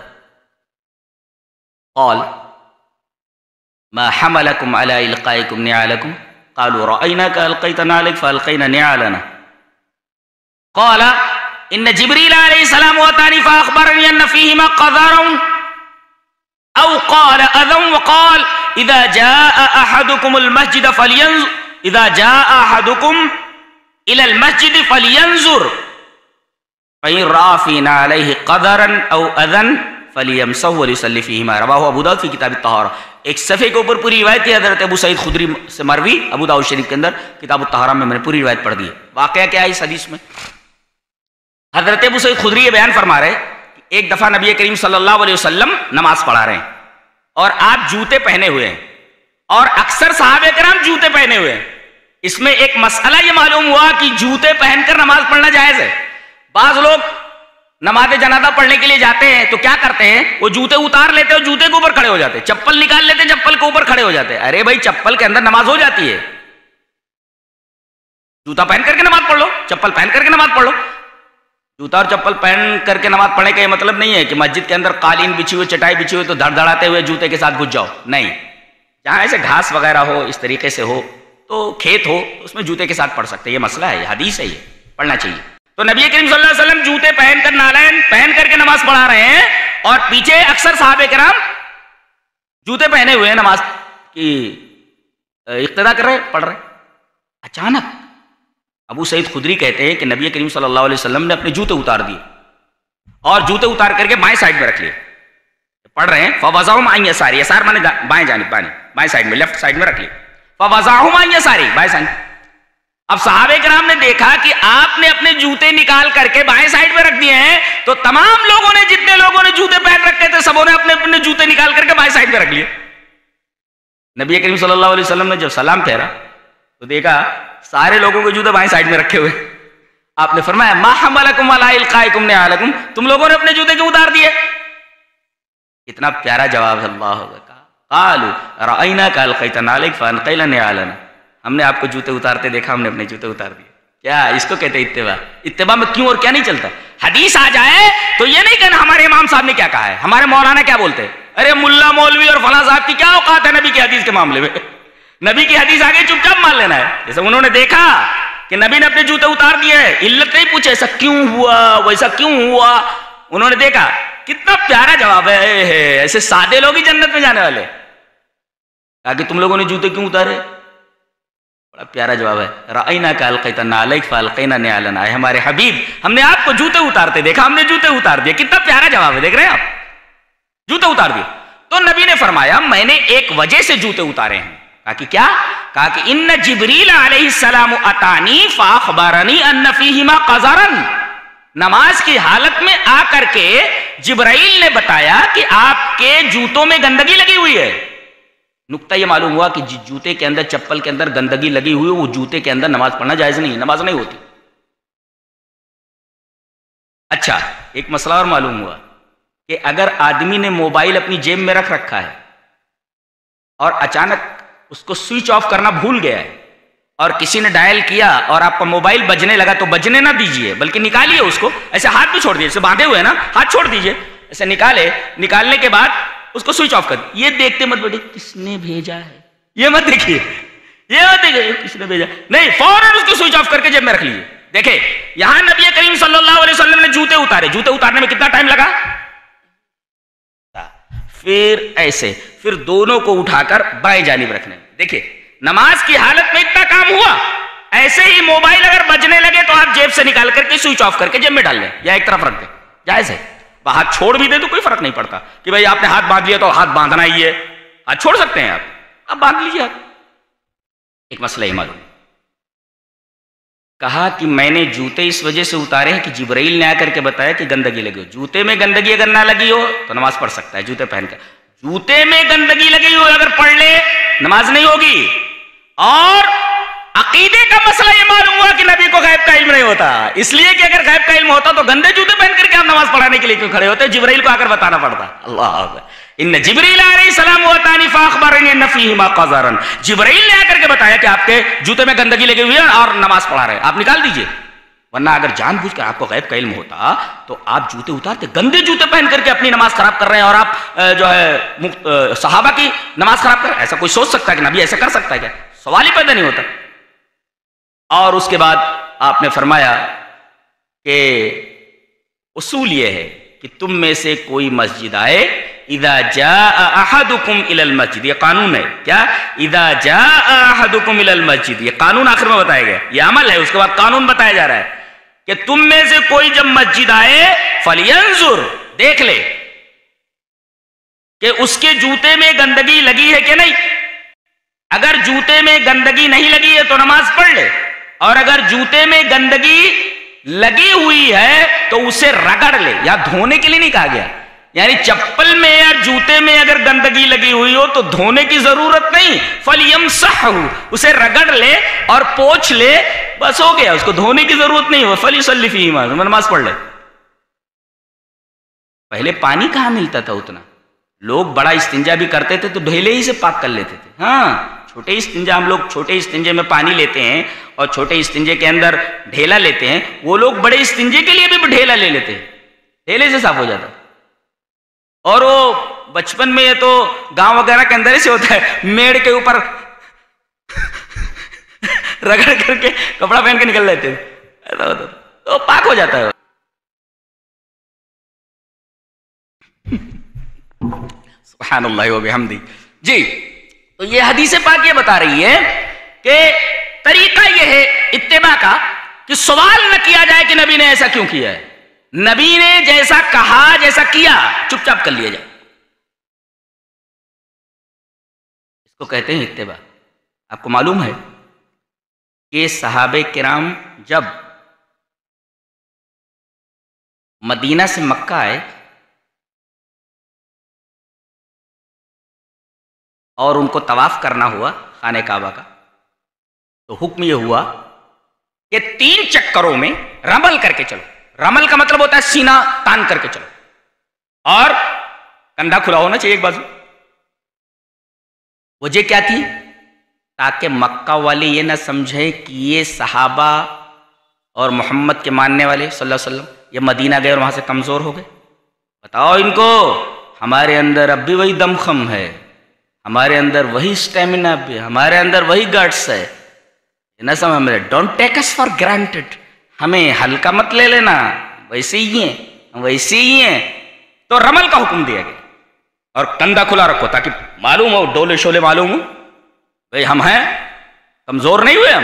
क़ाल मा हमलकुम अला इल्क़ाइकुम निआलकुम क़ालू रअयनाका अलक़ैता नालक फ़अलक़ैना निआलना क़ाल इन्न जिब्रील अलैहिस्सलाम अतानी फ़अख़बरनी अन्न फ़ीहिमा क़ज़रन औ क़ाल अज़म व क़ाल इज़ा जाअ अहदुकुमुल मस्जिद फ़लियंज़ुर इज़ा जाअ अहदुकुम इलल मस्जिद फ़लियंज़ुर फ़इन रअा फ़ीना अलैहि क़ज़रन औ अज़न फ़लियमसहु व लियुसल्लि फ़ीहिमा रवाहु अबू दाऊद फ़ी किताब अत-तहारा। एक सफ़े के ऊपर पूरी रिवायत है हज़रत अबू सईद खुदरी से मरवी, अबू दाऊद शरीफ के अंदर किताब अत-तहारा में मैंने पूरी रिवायत पढ़ दी है। वाक़या क्या है इस हदीस में? हज़रत अबू सईद खुदरी ये बयान फरमा रहे कि एक दफ़ा नबी करीम सल्लल्लाहु अलैहि वसल्लम नमाज पढ़ा रहे हैं और आप जूते पहने हुए हैं, और अक्सर सहाबे किराम जूते पहने हुए हैं। इसमें एक मसला ये मालूम हुआ कि जूते पहनकर नमाज पढ़ना जायज़ है। बाज़ लोग नमाज जनाजा पढ़ने के लिए जाते हैं तो क्या करते हैं, वो जूते उतार लेते हैं, जूते के ऊपर खड़े हो जाते हैं, चप्पल निकाल लेते हैं, चप्पल के ऊपर खड़े हो जाते हैं। अरे भाई, चप्पल के अंदर नमाज हो जाती है, जूता पहन करके नमाज पढ़ लो, चप्पल पहन करके नमाज पढ़ लो। जूता और चप्पल पहन करके नमाज पढ़ने का ये मतलब नहीं है कि मस्जिद के अंदर कालीन बिछी हुई, चटाई बिछी हुई तो धड़धड़ाते हुए जूते के साथ घुस जाओ। नहीं, जहां ऐसे घास वगैरह हो, इस तरीके से हो, तो खेत हो, तो उसमें जूते के साथ पढ़ सकते हैं। ये मसला है, हदीस है, ये पढ़ना चाहिए। तो नबी करीम सल्लल्लाहु अलैहि वसल्लम जूते पहनकर, नालैन पहन करके नमाज पढ़ा रहे हैं, और पीछे अक्सर सहाबे किराम जूते पहने हुए हैं, नमाज की इक्तिदा कर रहे, पढ़ रहे। अचानक अबू सईद खुदरी कहते हैं कि नबी करीम सल्लल्लाहु अलैहि वसल्लम ने अपने जूते उतार दिए और जूते उतार करके बाएं साइड में रख लिए, पढ़ रहे हैं। फवज़अहुमा अन यसारी, यसार माने बाएं जानिब, बाएं बाएं साइड में, लेफ्ट साइड में रख लिए। फवज़अहुमा अन यसारी, बाएं साइड। अब सहाबे किराम ने देखा कि आपने अपने जूते निकाल करके बाएं साइड में रख दिए हैं, तो तमाम लोगों ने, जितने लोगों ने जूते पहन रखे थे, सबों ने अपने अपने जूते निकाल करके बाएं साइड में रख लिए। नबी करीम सल्लल्लाहु अलैहि वसल्लम ने जब सलाम फेरा तो देखा सारे लोगों के जूते बाएं साइड में रखे हुए। आपने फरमाया मा हमलकुम अला इल्क़ाइकुम निआलकुम, तुम लोगों ने अपने जूते क्यों उतार दिए? कितना प्यारा जवाब है। अल्लाह का क़ालू रअयनाका अलक़ैता नालक फ़अलक़ैना निआलना, हमने आपको जूते उतारते देखा, हमने अपने जूते उतार दिए। क्या इसको कहते हैं इत्तिबा? इत्तिबा में क्यों और क्या नहीं चलता। हदीस आ जाए तो ये नहीं कहना हमारे इमाम साहब ने क्या कहा है, हमारे मौलाना क्या बोलते हैं। अरे मुल्ला मौलवी और फलां साहब की क्या औकात है नबी की हदीस के मामले में। नबी की हदीस आगे चुपचाप मान लेना है। जैसे उन्होंने देखा कि नबी ने अपने जूते उतार दिए, इल्लत नहीं पूछे, ऐसा क्यों हुआ, वैसा क्यों हुआ, उन्होंने देखा। कितना प्यारा जवाब है। ऐसे सादे लोग ही जन्नत में जाने वाले। आगे तुम लोगों ने जूते क्यों उतारे, بڑا پیارا جواب ہے، رأینا کا القیت نعلیک فالقینا نعلنا، اے ہمارے حبیب ہم نے آپ کو جوتے اتارتے دیکھا، ہم نے جوتے اتار دیے۔ کتنا پیارا جواب ہے، دیکھ رہے ہیں آپ، جوتے اتار دیے۔ تو نبی نے فرمایا میں نے ایک وجہ سے جوتے اتارے ہیں۔ کہا کہ کیا؟ کہا کہ ان جبریل علیہ السلام اتانی فاخبرنی ان فیہما قذرا، نماز کی حالت میں آ کر کے جبرائیل نے بتایا کہ آپ کے جوتوں میں گندگی لگی ہوئی ہے۔ نقطہ یہ معلوم ہوا کہ جوتے کے اندر، چپل کے اندر گندگی لگی ہوئی، وہ جوتے کے اندر نماز پڑھنا جائز نہیں، نماز نہیں ہوتی۔ اچھا، ایک مسئلہ اور معلوم ہوا کہ اگر آدمی نے موبائل اپنی جیب میں رکھ رکھا ہے اور اچانک اس کو سوئچ آف کرنا بھول گیا ہے اور کسی نے ڈائل کیا اور آپ کا موبائل بجنے لگا، تو بجنے نہ دیجئے بلکہ نکالیے اس کو، ایسے ہاتھ بھی چھوڑ دیجئے، اسے باندھے ہوئے نا، ہاتھ چھوڑ دیجئے، ایسے نکالے، نکالنے کے بعد اس کو سوئچ آف کر دیں۔ یہ دیکھتے مت بیٹھے کس نے بھیجا ہے، یہ مت دیکھیے، یہ مت دیکھیے کس نے بھیجا، نہیں، فوراً اس کو سوئچ آف کر کے جیب میں رکھ لیجیے۔ دیکھیں یہاں نبی کریم صلی اللہ علیہ وسلم نے جوتے اتارے، جوتے اتارنے میں کتنا ٹائم لگا؟ پھر ایسے، پھر دونوں کو اٹھا کر بائیں جانب رکھنے۔ دیکھیں نماز کی حالت میں اتنا کام ہوا، ایسے ہی موبائل اگر بجنے لگے تو آپ جیب سے نکال کر کے سوئچ آف کر کے جیب میں ڈال لیں یا ایک طرف رکھ دیں، جائز ہے۔ ہاتھ چھوڑ بھی دیں تو کوئی فرق نہیں پڑتا کہ بھائی آپ نے ہاتھ باندھ لیا تو ہاتھ باندھنا ہی ہے، ہاتھ چھوڑ سکتے ہیں آپ، آپ باندھ لیجیے ہاتھ۔ ایک مسئلہ یہ معلوم، کہا کہ میں نے جوتے اس وجہ سے اتارے ہیں کہ جبرائیل نے آ کر کے بتایا کہ گندگی لگی ہو، جوتے میں گندگی اگر نہ لگی ہو تو نماز پڑھ سکتا ہے جوتے پہن کر، جوتے میں گندگی لگی ہو اگر پڑھ لے نماز نہیں ہوگی۔ اور عقیدے کا مسئلہ یہ معلوم ہوا کہ نبی کو غیب کا علم نہیں ہوتا، اس لیے کہ اگر غیب کا علم ہوتا تو گندے جوتے پہن کر کے آپ نماز پڑھانے کے لیے کیوں کھڑے ہوتے؟ جبرائیل کو آ کر بتانا پڑتا۔ اللہ اکبر، ان جبریل علیہ السلام اتانی فاخبرنی ان فیہما قذرا، جبرائیل نے آ کر کے بتایا کہ آپ کے جوتے میں گندگی لگی ہوئی ہے اور نماز پڑھا رہے ہیں، آپ نکال دیجئے۔ ورنہ اگر جان بوجھ کر آپ کو غیب کا علم ہوتا تو آپ جوتے اتارتے، گندے جوتے پہن کر کے اپنی نماز خراب کر رہے ہیں اور آپ جو ہے صحابہ کی نماز خراب کر رہے ہیں۔ ایسا کوئی سوچ سکتا ہے کہ نبی ایسا کر سکتا ہے کیا؟ سوال ہی پیدا نہیں ہوتا۔ اور اس کے بعد آپ نے فرمایا کہ اصول یہ ہے کہ تم میں سے کوئی مسجد آئے، اذا جاء احدکم الی المسجد، یہ قانون ہے کیا؟ اذا جاء احدکم الی المسجد، یہ قانون آخر میں بتایا گیا، یہ عمل ہے، اس کے بعد قانون بتایا جا رہا ہے کہ تم میں سے کوئی جب مسجد آئے فلینظر، دیکھ لے کہ اس کے جوتے میں گندگی لگی ہے کہ نہیں۔ اگر جوتے میں گندگی نہیں لگی ہے تو نماز پڑھ لے، اور اگر جوتے میں گندگی لگی ہوئی ہے تو اسے رگڑ لے، یا دھونے کے لیے نہیں کہا گیا، یعنی چپل میں یا جوتے میں اگر گندگی لگی ہوئی ہو تو دھونے کی ضرورت نہیں، فَلْيَمْسَحْهُ، اسے رگڑ لے اور پوچھ لے، بس ہو گیا، اس کو دھونے کی ضرورت نہیں ہو، فَلْيُصَلِّ فِيهِمَا، نماز پڑھ لے۔ پہلے پانی کہاں ملتا تھا اتنا، لوگ بڑا استنجا بھی کرتے تھے تو ڈھیلے ہی سے پاک کر لیتے تھے۔ ہاں چھوٹے استنجا، ہم لوگ چھوٹے استنجے میں پانی لیتے ہیں اور چھوٹے استنجے کے اندر ڈھیلا لیتے ہیں، وہ لوگ بڑے استنجے کے لیے بھی ڈھیلا لے لیتے ہیں، ڈھیلے سے صاف ہو جاتا۔ اور وہ بچپن میں یہ تو گاؤں وغیرہ کے اندر سے ہوتا ہے، میڑ کے اوپر رگڑ کر کے کپڑا پہن کے نکل لیتے ہیں تو پاک ہو جاتا ہے۔ سبحان اللہ و بحمدہ۔ جی تو یہ حدیث پاک یہ بتا رہی ہے کہ طریقہ یہ ہے اتباع کا کہ سوال نہ کیا جائے کہ نبی نے ایسا کیوں کیا ہے، نبی نے جیسا کہا جیسا کیا چپ چاپ کر لیا جائے، اس کو کہتے ہیں اتباع۔ آپ کو معلوم ہے کہ صحابہ کرام جب مدینہ سے مکہ آئے اور ان کو طواف کرنا ہوا خانہ کعبہ کا، تو حکم یہ ہوا کہ تین چکروں میں رمل کر کے چلو۔ رمل کا مطلب ہوتا ہے سینہ تان کر کے چلو، اور کندھا کھلا ہونا چاہیے ایک بازو۔ وجہ کیا تھی؟ تاکہ مکہ والے یہ نہ سمجھے کہ یہ صحابہ اور محمد کے ماننے والے صلی اللہ علیہ وسلم یہ مدینہ گئے اور وہاں سے کمزور ہو گئے۔ بتاؤ ان کو ہمارے اندر اب بھی وہی دمخم ہے، ہمارے اندر وہی اسٹیمنا بھی ہے، ہمارے اندر وہی گٹس ہے، نہ سمجھ ہمیں don't take us for granted, ہمیں ہلکا مت لے لینا، ویسے ہی ہیں ویسے ہی ہیں۔ تو رمل کا حکم دیا گیا، اور کندھا کھلا رکھو تاکہ معلوم ہو، ڈولے شولے معلوم ہو بھئی ہم ہیں، کمزور نہیں ہوئے ہم؟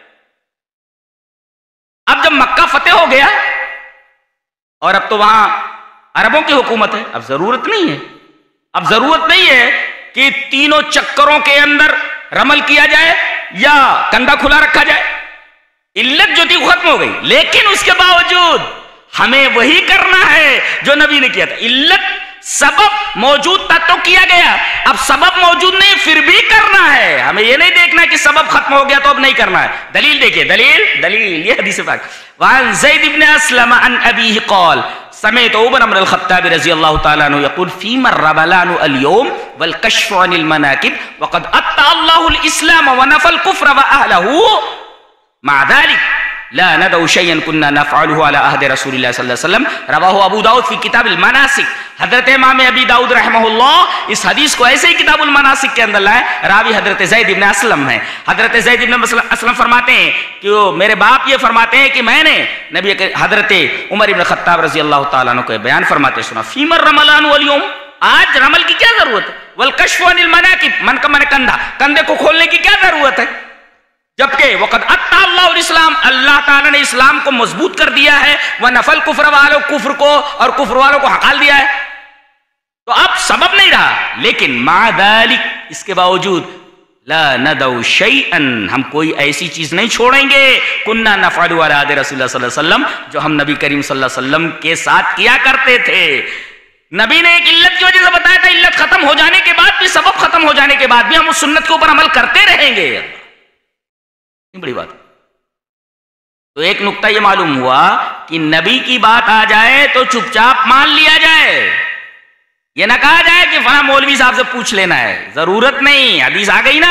اب جب مکہ فتح ہو گیا اور اب تو وہاں عربوں کی حکومت ہے، اب ضرورت نہیں ہے اب ضرورت نہیں ہے کہ تینوں چکروں کے اندر رمل کیا جائے یا کندھا کھلا رکھا جائے. علت جو تھی وہ ختم ہو گئی، لیکن اس کے باوجود ہمیں وہی کرنا ہے جو نبی نے کیا تھا. علت سبب موجود تھا تو کیا گیا، اب سبب موجود نہیں پھر بھی کرنا ہے. ہمیں یہ نہیں دیکھنا کہ سبب ختم ہو گیا تو اب نہیں کرنا ہے. دلیل دیکھیے، دلیل دلیل یہ حدیث پاک. وعن زید بن اسلم عن ابیہ قال سمعت عمر بن الخطاب رضی اللہ تعالیٰ عنہ یقول فیما الربلان اليوم والکشف عن المناکب وقد اتى اللہ الاسلام ونفى الكفر واہلہ مع ذلك لا ندع شيئا كنا نفعله على عهد رسول الله صلی اللہ علیہ وسلم. رواه ابو داؤد فی کتاب المناسک. حضرت امام ابی داؤد رحمہ اللہ اس حدیث کو ایسے ہی کتاب المناسک کے اندر لائے. راوی حضرت زید بن اسلم ہیں. حضرت زید بن اسلم فرماتے ہیں کہ وہ میرے باپ یہ فرماتے ہیں کہ میں نے نبی حضرت عمر بن خطاب رضی اللہ تعالیٰ عنہ کو بیان فرماتے سنا فیما الرملان واليوم، آج رمل کی کیا ضرورت ہے، والکشف عن المناکب، من کا من کندھا، کندھے کو کھولنے کی کیا ضرورت ہے، جبکہ وقد اتا اللہ الاسلام، اللہ تعالیٰ نے اسلام کو مضبوط کر دیا ہے، ونفى الکفر والوں کفر کو اور کفر والوں کو ہکال دیا ہے. تو اب سبب نہیں رہا، لیکن مع ذلك اس کے باوجود لا ندع شیئا، ہم کوئی ایسی چیز نہیں چھوڑیں گے کننا نفعل علی عہد رسول اللہ صلی اللہ علیہ وسلم جو ہم نبی کریم صلی اللہ علیہ وسلم کے ساتھ کیا کرتے تھے. نبی نے ایک علت کی وجہ سے بتایا تھا، علت ختم ہو جانے کے بعد بھی، سبب ختم ہو جانے کے بعد بھی ہم اس سنت کے اوپر عمل کرتے رہیں گے. بڑی بات. تو ایک نقطہ یہ معلوم ہوا کہ نبی کی بات آ جائے تو چپ چاپ مان لیا جائے، یہ نہ کہا جائے کہ فلاں مولوی صاحب سے پوچھ لینا ہے، ضرورت نہیں، حدیث آ گئی نا،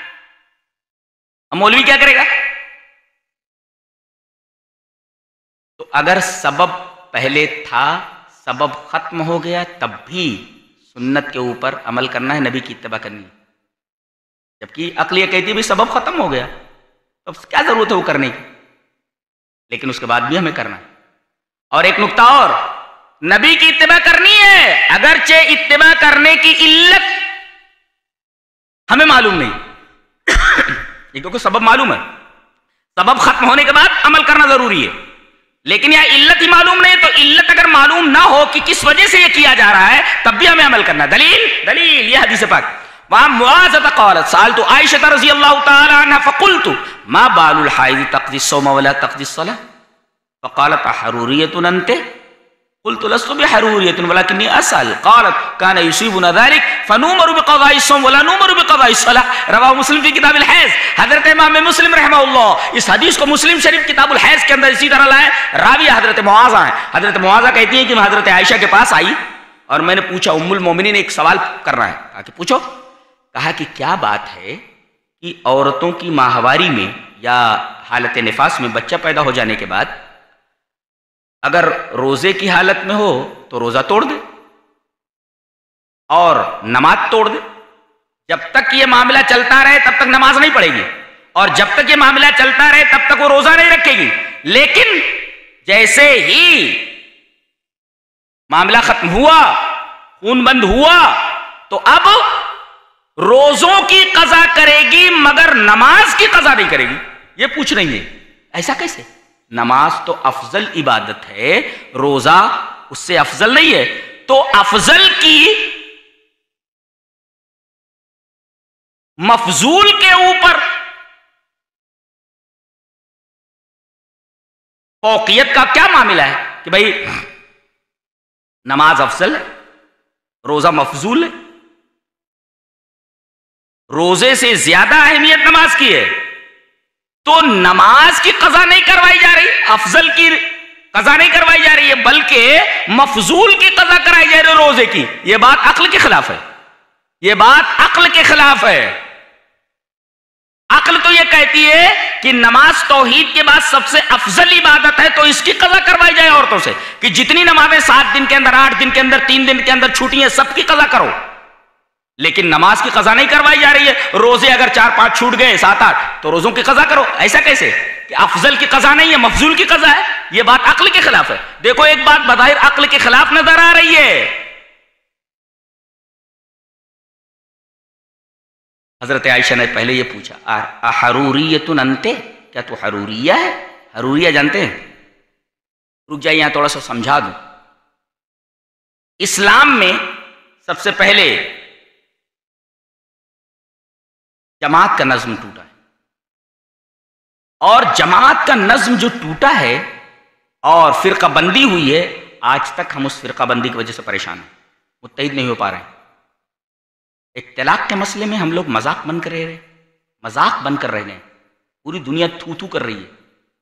اب مولوی کیا کرے گا. تو اگر سبب پہلے تھا، سبب ختم ہو گیا، تب بھی سنت کے اوپر عمل کرنا ہے، نبی کی اتباع کرنی ہے. جبکہ عقل یہ کہتی ہے بھی سبب ختم ہو گیا، اب کیا ضرورت ہے وہ کرنے کی، لیکن اس کے بعد بھی ہمیں کرنا ہے. اور ایک نقطہ اور، نبی کی اتباع کرنی ہے اگرچہ اتباع کرنے کی علت ہمیں معلوم نہیں یہ کیونکہ سبب معلوم ہے، سبب ختم ہونے کے بعد عمل کرنا ضروری ہے، لیکن یہ علت ہی معلوم نہیں. تو علت اگر معلوم نہ ہو کہ کس وجہ سے یہ کیا جا رہا ہے تب بھی ہمیں عمل کرنا ہے. دلیل دلیل یہ حدیث پاک. وعن معاذة قالت سألت عائشة رضي الله تعالى عنها فقلت ما بال الحائض تقضي الصوم ولا تقضي الصلاة فقالت أحرورية أنت قلت لست بحرورية ولكني أسأل قالت كان يصيبنا ذلك فنؤمر بقضاء الصوم ولا نؤمر بقضاء الصلاة. رواه مسلم في كتاب الحيض. حضرت امام مسلم رحمہ اللہ اس حدیث کو مسلم شریف کتاب الحیض کے اندر اسی طرح لائے. راوی حضرت معاذہ ہیں. حضرت معاذہ کہتی ہیں کہ میں حضرت عائشہ کے پاس آئی اور میں نے پوچھا، ام المومنین ایک سوال کرنا ہے، کہا کہ پوچھو. کہا کہ کیا بات ہے کہ عورتوں کی ماہواری میں یا حالت نفاس میں بچہ پیدا ہو جانے کے بعد اگر روزے کی حالت میں ہو تو روزہ توڑ دے اور نماز توڑ دے، جب تک یہ معاملہ چلتا رہے تب تک نماز نہیں پڑھے گی، اور جب تک یہ معاملہ چلتا رہے تب تک وہ روزہ نہیں رکھے گی. لیکن جیسے ہی معاملہ ختم ہوا، خون بند ہوا، تو اب روزوں کی قضا کرے گی مگر نماز کی قضا نہیں کرے گی. یہ پوچھ رہی ہے ایسا کیسے؟ نماز تو افضل عبادت ہے، روزہ اس سے افضل نہیں ہے. تو افضل کی مفضول کے اوپر فوقیت کا کیا معاملہ ہے کہ بھائی نماز افضل ہے، روزہ مفضول ہے. روزے سے زیادہ اہمیت نماز کی ہے، تو نماز کی قضا نہیں کروائی جا رہی، افضل کی قضا نہیں کروائی جا رہی ہے، بلکہ مفضول کی قضا کرائی جا رہی ہے روزے کی. یہ بات عقل کے خلاف ہے، یہ بات عقل کے خلاف ہے. عقل تو یہ کہتی ہے کہ نماز توحید کے بعد سب سے افضل عبادت ہے، تو اس کی قضا کروائی جائے عورتوں سے کہ جتنی نمازیں سات دن کے اندر، آٹھ دن کے اندر، تین دن کے اندر چھوٹی ہیں، سب کی قضا کرو. لیکن نماز کی قضا نہیں کروائی جا رہی ہے. روزے اگر چار پانچ چھوٹ گئے، سات آٹھ، تو روزوں کی قضا کرو. ایسا کیسے کہ افضل کی قضا نہیں ہے، مفضول کی قضا ہے؟ یہ بات عقل کے خلاف ہے. دیکھو ایک بات بظاہر عقل کے خلاف نظر آ رہی ہے، حضرت عائشہ نے پہلے یہ پوچھا احروریۃ انت، کیا تو حروریہ ہے؟ حروریہ جانتے ہیں؟ رک جائے یہاں تھوڑا سا سمجھا دوں. اسلام میں سب سے پہلے جماعت کا نظم ٹوٹا ہے، اور جماعت کا نظم جو ٹوٹا ہے اور فرقہ بندی ہوئی ہے، آج تک ہم اس فرقہ بندی کی وجہ سے پریشان ہیں، متحد نہیں ہو پا رہے ہیں. اختلاف کے مسئلے میں ہم لوگ مذاق بن کر رہ رہے مذاق بن کر رہ رہے ہیں. پوری دنیا تھو تھو کر رہی ہے،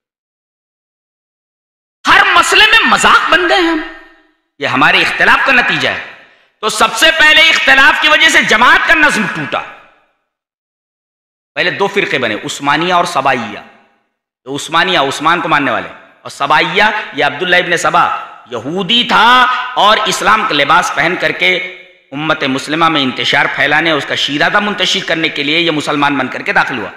ہر مسئلے میں مذاق بن گئے ہم. یہ ہمارے اختلاف کا نتیجہ ہے. تو سب سے پہلے اختلاف کی وجہ سے جماعت کا نظم ٹوٹا. پہلے دو فرقے بنے، عثمانیہ اور سبائیہ. تو عثمانیہ عثمان کو ماننے والے، اور سبائیہ یہ عبداللہ ابن سبا یہودی تھا اور اسلام کا لباس پہن کر کے امت مسلمہ میں انتشار پھیلانے، اس کا شیرازہ منتشر کرنے کے لیے یہ مسلمان بن کر کے داخل ہوا.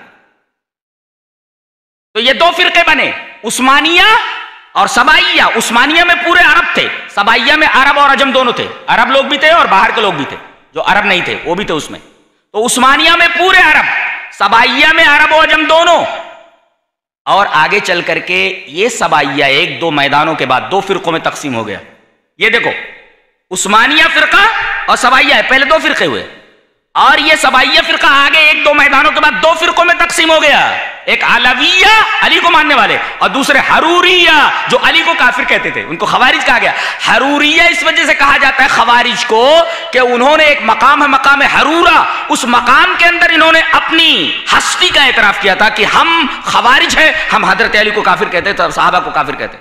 تو یہ دو فرقے بنے، عثمانیہ اور سبائیہ. عثمانیہ میں پورے عرب تھے، سبائیہ میں عرب اور عجم دونوں تھے. عرب لوگ بھی تھے اور باہر کے لوگ بھی تھے، جو عرب نہیں تھے وہ بھی تھے اس میں. تو عثمانیہ میں پورے عرب، سبائیہ میں عرب و عجم دونوں. اور آگے چل کر کے یہ سبائیہ ایک دو میدانوں کے بعد دو فرقوں میں تقسیم ہو گیا. یہ دیکھو عثمانیہ فرقہ اور سبائیہ ہے، پہلے دو فرقے ہوئے، اور یہ سبائیہ فرقہ آگے ایک دو میدانوں کے بعد دو فرقوں میں تقسیم ہو گیا. ایک علویہ علی کو ماننے والے، اور دوسرے حروریہ جو علی کو کافر کہتے تھے، ان کو خوارج کہا گیا. حروریہ اس وجہ سے کہا جاتا ہے خوارج کو کہ انہوں نے ایک مقام ہے مقام حرورہ، اس مقام کے اندر انہوں نے اپنی ہستی کا اعتراف کیا تھا کہ ہم خوارج ہیں، ہم حضرت علی کو کافر کہتے تھے، صحابہ کو کافر کہتے.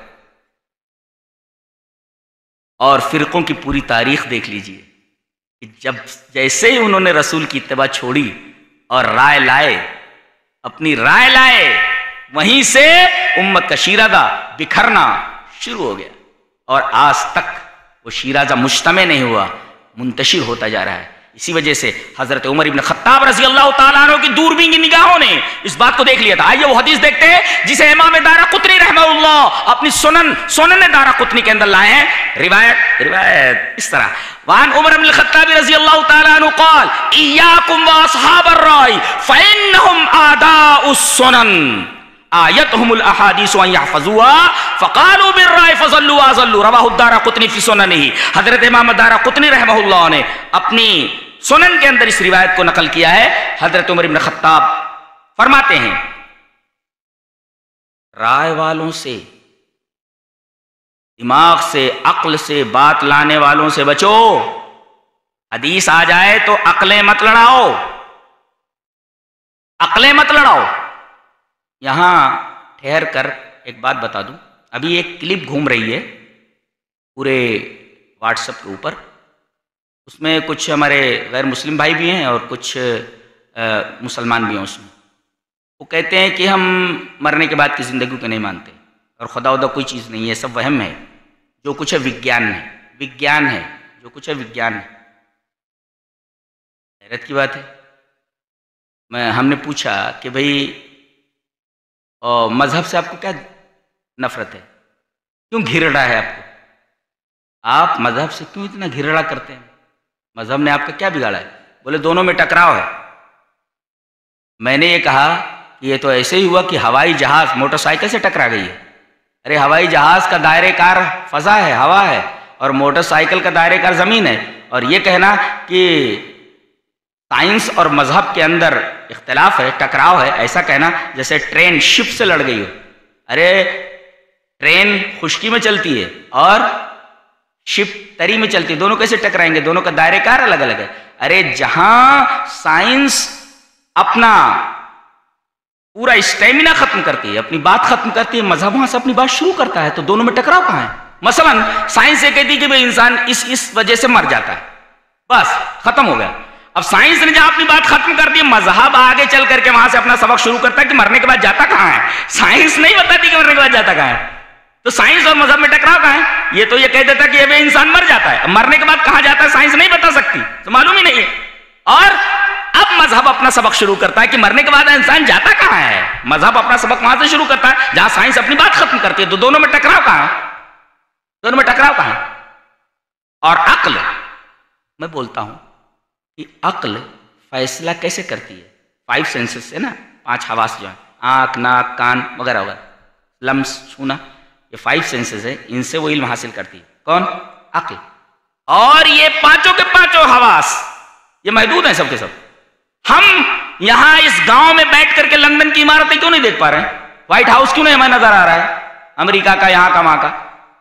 اور فرقوں کی پوری تاریخ دیکھ لیجئے کہ جب جیسے ہی انہوں نے رسول کی اتباع چھوڑی اور رائے لائے، اپنی رائے لائے، وہیں سے امت کا شیرازہ بکھرنا شروع ہو گیا. اور آج تک وہ شیرازہ مجتمع نہیں ہوا، منتشر ہوتا جا رہا ہے. اسی وجہ سے حضرت عمر ابن خطاب رضی اللہ تعالیٰ عنہ کی دوربین کی نگاہوں نے اس بات کو دیکھ لیا تھا. آئیے وہ حدیث دیکھتے ہیں جسے امام دارقطنی رحمہ اللہ اپنی سنن سنن دارقطنی کے اندر لائے ہیں. روایت روایت اس طرح: وعن عمر بن الخطاب رضی اللہ تعالیٰ عنہ قال: ایاکم واصحاب الرائے فانہم اعداء السنن آیتهم الاحادیث ان يحفظوها فقالوا بالرائے فضلوا واضلوا. رواہ الدارقطنی فی سننہ. حضرت امام دارقطنی رحمہ اللہ نے اپنی سنن کے اندر اس روایت کو نقل کیا ہے. حضرت عمر بن خطاب فرماتے ہیں رائے والوں سے، دماغ سے، عقل سے بات لانے والوں سے بچو. حدیث آ جائے تو عقلیں مت لڑاؤ، عقلیں مت لڑاؤ. یہاں ٹھہر کر ایک بات بتا دوں. ابھی ایک کلپ گھوم رہی ہے پورے واٹس ایپ کے اوپر، اس میں کچھ ہمارے غیر مسلم بھائی بھی ہیں اور کچھ مسلمان بھی ہیں. اس میں وہ کہتے ہیں کہ ہم مرنے کے بعد کی زندگی کو نہیں مانتے اور خدا ودا کوئی چیز نہیں ہے، سب وہم ہے، جو کچھ ہے وگیان ہے، وگیان ہے، جو کچھ ہے وگیان ہے. حیرت کی بات ہے. میں ہم نے پوچھا کہ بھئی اور مذہب سے آپ کو کیا نفرت ہے، کیوں گھرڑا ہے آپ کو، آپ مذہب سے کیوں اتنا گھرڑا کرتے ہیں، مذہب نے آپ کا کیا بگاڑا ہے؟ بولے دونوں میں ٹکراؤ ہے. میں نے یہ کہا کہ یہ تو ایسے ہی ہوا کہ ہوائی جہاز موٹر سائیکل سے ٹکرا گئی ہے. ارے ہوائی جہاز کا دائرہ کار فضا ہے، ہوا ہے، اور موٹر سائیکل کا دائرہ کار زمین ہے. اور یہ کہنا کہ سائنس اور مذہب کے اندر اختلاف ہے، ٹکراؤ ہے، ایسا کہنا جیسے ٹرین شپ سے لڑ گئی ہو. ارے ٹرین خشکی میں چلتی ہے اور شپ تری میں چلتی ہے، دونوں کیسے ٹکرائیں گے؟ دونوں کا دائرہ کار الگ الگ ہے. ارے جہاں سائنس اپنا پورا اسٹیمنا ختم کرتی ہے، اپنی بات ختم کرتی ہے، مذہب وہاں سے اپنی بات شروع کرتا ہے، تو دونوں میں ٹکراؤ کہاں ہے؟ مثلا سائنس یہ کہتی ہے کہ بھئی انسان اس اس وجہ سے مر جاتا ہے، بس ختم ہو گیا. اب سائنس نے جہاں اپنی بات ختم کر دی، مذہب آگے چل کر کے وہاں سے اپنا سبق شروع کرتا ہے کہ مرنے کے بعد جاتا کہاں ہے. سائنس نہیں بتاتی کہ مرنے کے بعد جاتا کہاں ہے. تو سائنس اور مذہب میں ٹکراؤ کہاں ہے؟ یہ تو یہ کہہ دیتا کہ یہ انسان مر جاتا ہے، مرنے کے بعد کہاں جاتا ہے سائنس نہیں بتا سکتی، تو معلوم ہی نہیں ہے. اور اب مذہب اپنا سبق شروع کرتا ہے کہ مرنے کے بعد انسان جاتا کہاں ہے. مذہب اپنا سبق وہاں سے شروع کرتا ہے جہاں سائنس اپنی بات ختم کرتی ہے. تو دونوں میں ٹکراؤ کہاں ہے؟ دونوں میں ٹکراؤ کہاں ہے؟ اور عقل، میں بولتا ہوں کہ عقل فیصلہ کیسے کرتی ہے؟ फाइव सेंसेस से ना, पांच हवास जो है, आंख, नाक, कान वगैरह वगैरह, लम्स, छूना, ये फाइव सेंसेस है, इनसे वो इल्म हासिल करती है। कौन? अक्ल। और ये पांचों के पांचों हवास ये महदूद हैं सबके सब। हम यहां इस गांव में बैठ करके लंदन की इमारतें क्यों नहीं देख पा रहे हैं? व्हाइट हाउस क्यों नहीं हमें नजर आ रहा है? अमेरिका का, यहां का, वहां का।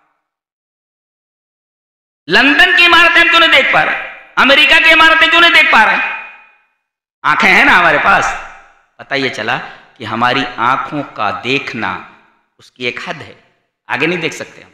लंदन की इमारतें हम क्यों नहीं देख पा रहे? अमेरिका की इमारतें क्यों नहीं देख पा रहे? आंखें हैं ना हमारे पास। पता ये चला कि हमारी आंखों का देखना, उसकी एक हद है, आगे नहीं देख सकते हम।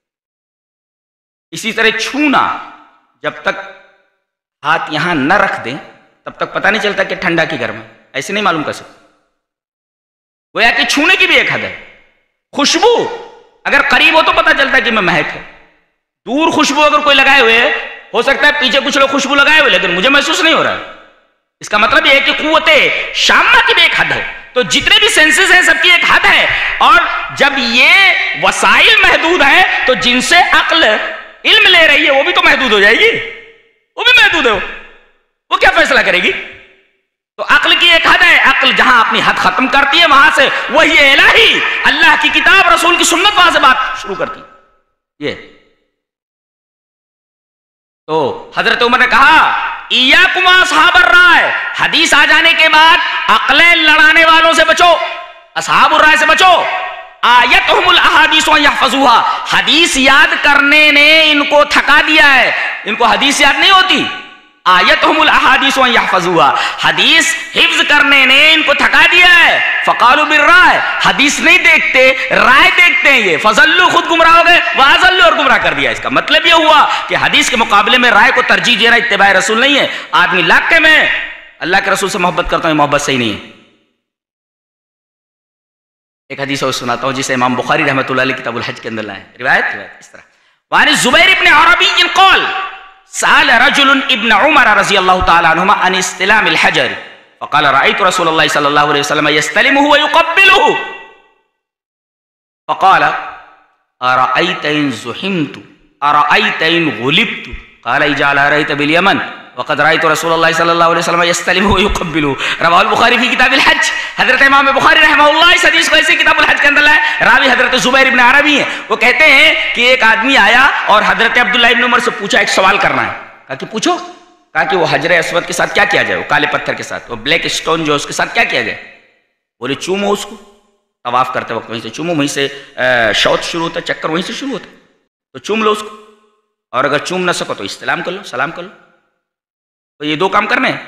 इसी तरह छूना, जब तक हाथ यहां न रख दें तब तक पता नहीं चलता कि ठंडा की गर्म है, ऐसे नहीं मालूम कर सकते। गोया कि छूने की भी एक हद है। खुशबू अगर करीब हो तो पता चलता है कि मैं महक है। दूर खुशबू अगर कोई लगाए हुए है, हो सकता है पीछे कुछ लोग खुशबू लगाए हुए, लेकिन मुझे महसूस नहीं हो रहा है। इसका मतलब यह है कि कुव्वते शाम्मा की भी एक हद है। तो जितने भी सेंसेस हैं सबकी एक हद है, और जब ये वसाइल महदूद हैं तो जिनसे अक्ल इल्म ले रही है वो भी तो महदूद हो जाएगी, वो भी महदूद है। वो क्या फैसला करेगी? तो अक्ल की एक हद है। अक्ल जहां अपनी हद खत्म करती है वहां से वही इलाही, अल्लाह की किताब, रसूल की सुन्नत, वहां से बात शुरू करती है। ये तो हजरत उमर ने कहा, इय्याकुम अस्हाबर राय, हदीस आ जाने के बाद अक्लें लड़ाने वालों से बचो, अस्हाबुर राय से बचो। आयतहुमुल अहादीस व यहफजुहा, हदीस याद करने ने इनको थका दिया है, इनको हदीस याद नहीं होती। आयतहुमुल अहादीस व यहफजुहा, हदीस हिफ्ज करने ने इनको थका दिया है। फकालू बिर्राय, हदीस नहीं देखते, राय देखते हैं ये। फजल्लू, खुद गुमराह हो गए, वाजल्लू, और गुमराह कर दिया। इसका मतलब ये हुआ कि हदीस के मुकाबले में राय को तरजीह देना इत्तिबाए रसूल नहीं है। आदमी लाके में अल्लाह के रसूल से मोहब्बत करता हूं, मोहब्बत सही नहीं है। एक हदीस और सुनाता हूं जिसे इमाम बुखारी रहमतुल्लाह अलैह किताबुल हज के अंदर लाए। रिवायत रिवायत इस तरह, वानी जुबैर इब्न अरबी क़ाल साल रजुल इब्न उमर रज़ियल्लाहु तआला अन्हुमा अन इस्तिलामिल हजर फ़क़ाल रअयतु रसूलल्लाह सल्लल्लाहु अलैहि वसल्लम यस्तलिमुहु व युक़ब्बिलुहु फ़क़ाल अरअयत इन ज़ुहिमतु अरअयत इन गुलिबतु क़ाल इजअल रअयत बिल यमन वक़द रअयतु रसूलल्लाह सल्लल्लाहु अलैहि वसल्लम यस्तलिमुहु व युक़ब्बिलुहु। रवाहुल बुखारी फी किताबिल हज। हजरत इमाम बुखारी रहमहुल्लाह इस हदीस को ऐसे किताबुल हज के अंदर लाए। रावी हजरत जुबैर इब्न अरबी है। वो कहते हैं कि एक आदमी आया और हजरत अब्दुल्लाह इब्न उमर से पूछा, एक सवाल करना है। कहा कि पूछो। कहा कि वो हजर अस्वद के साथ क्या किया जाए, वो काले पत्थर के साथ, वो ब्लैक स्टोन जो उसके साथ क्या किया जाए? बोले चूमो उसको, तवाफ करते वक्त वहीं से चूमो, वहीं से शौच शुरू होता, चक्कर वहीं से शुरू होता, तो चूम लो उसको। और अगर चूम ना सको तो इस्लाम कर लो, सलाम कर लो। तो ये दो काम करने।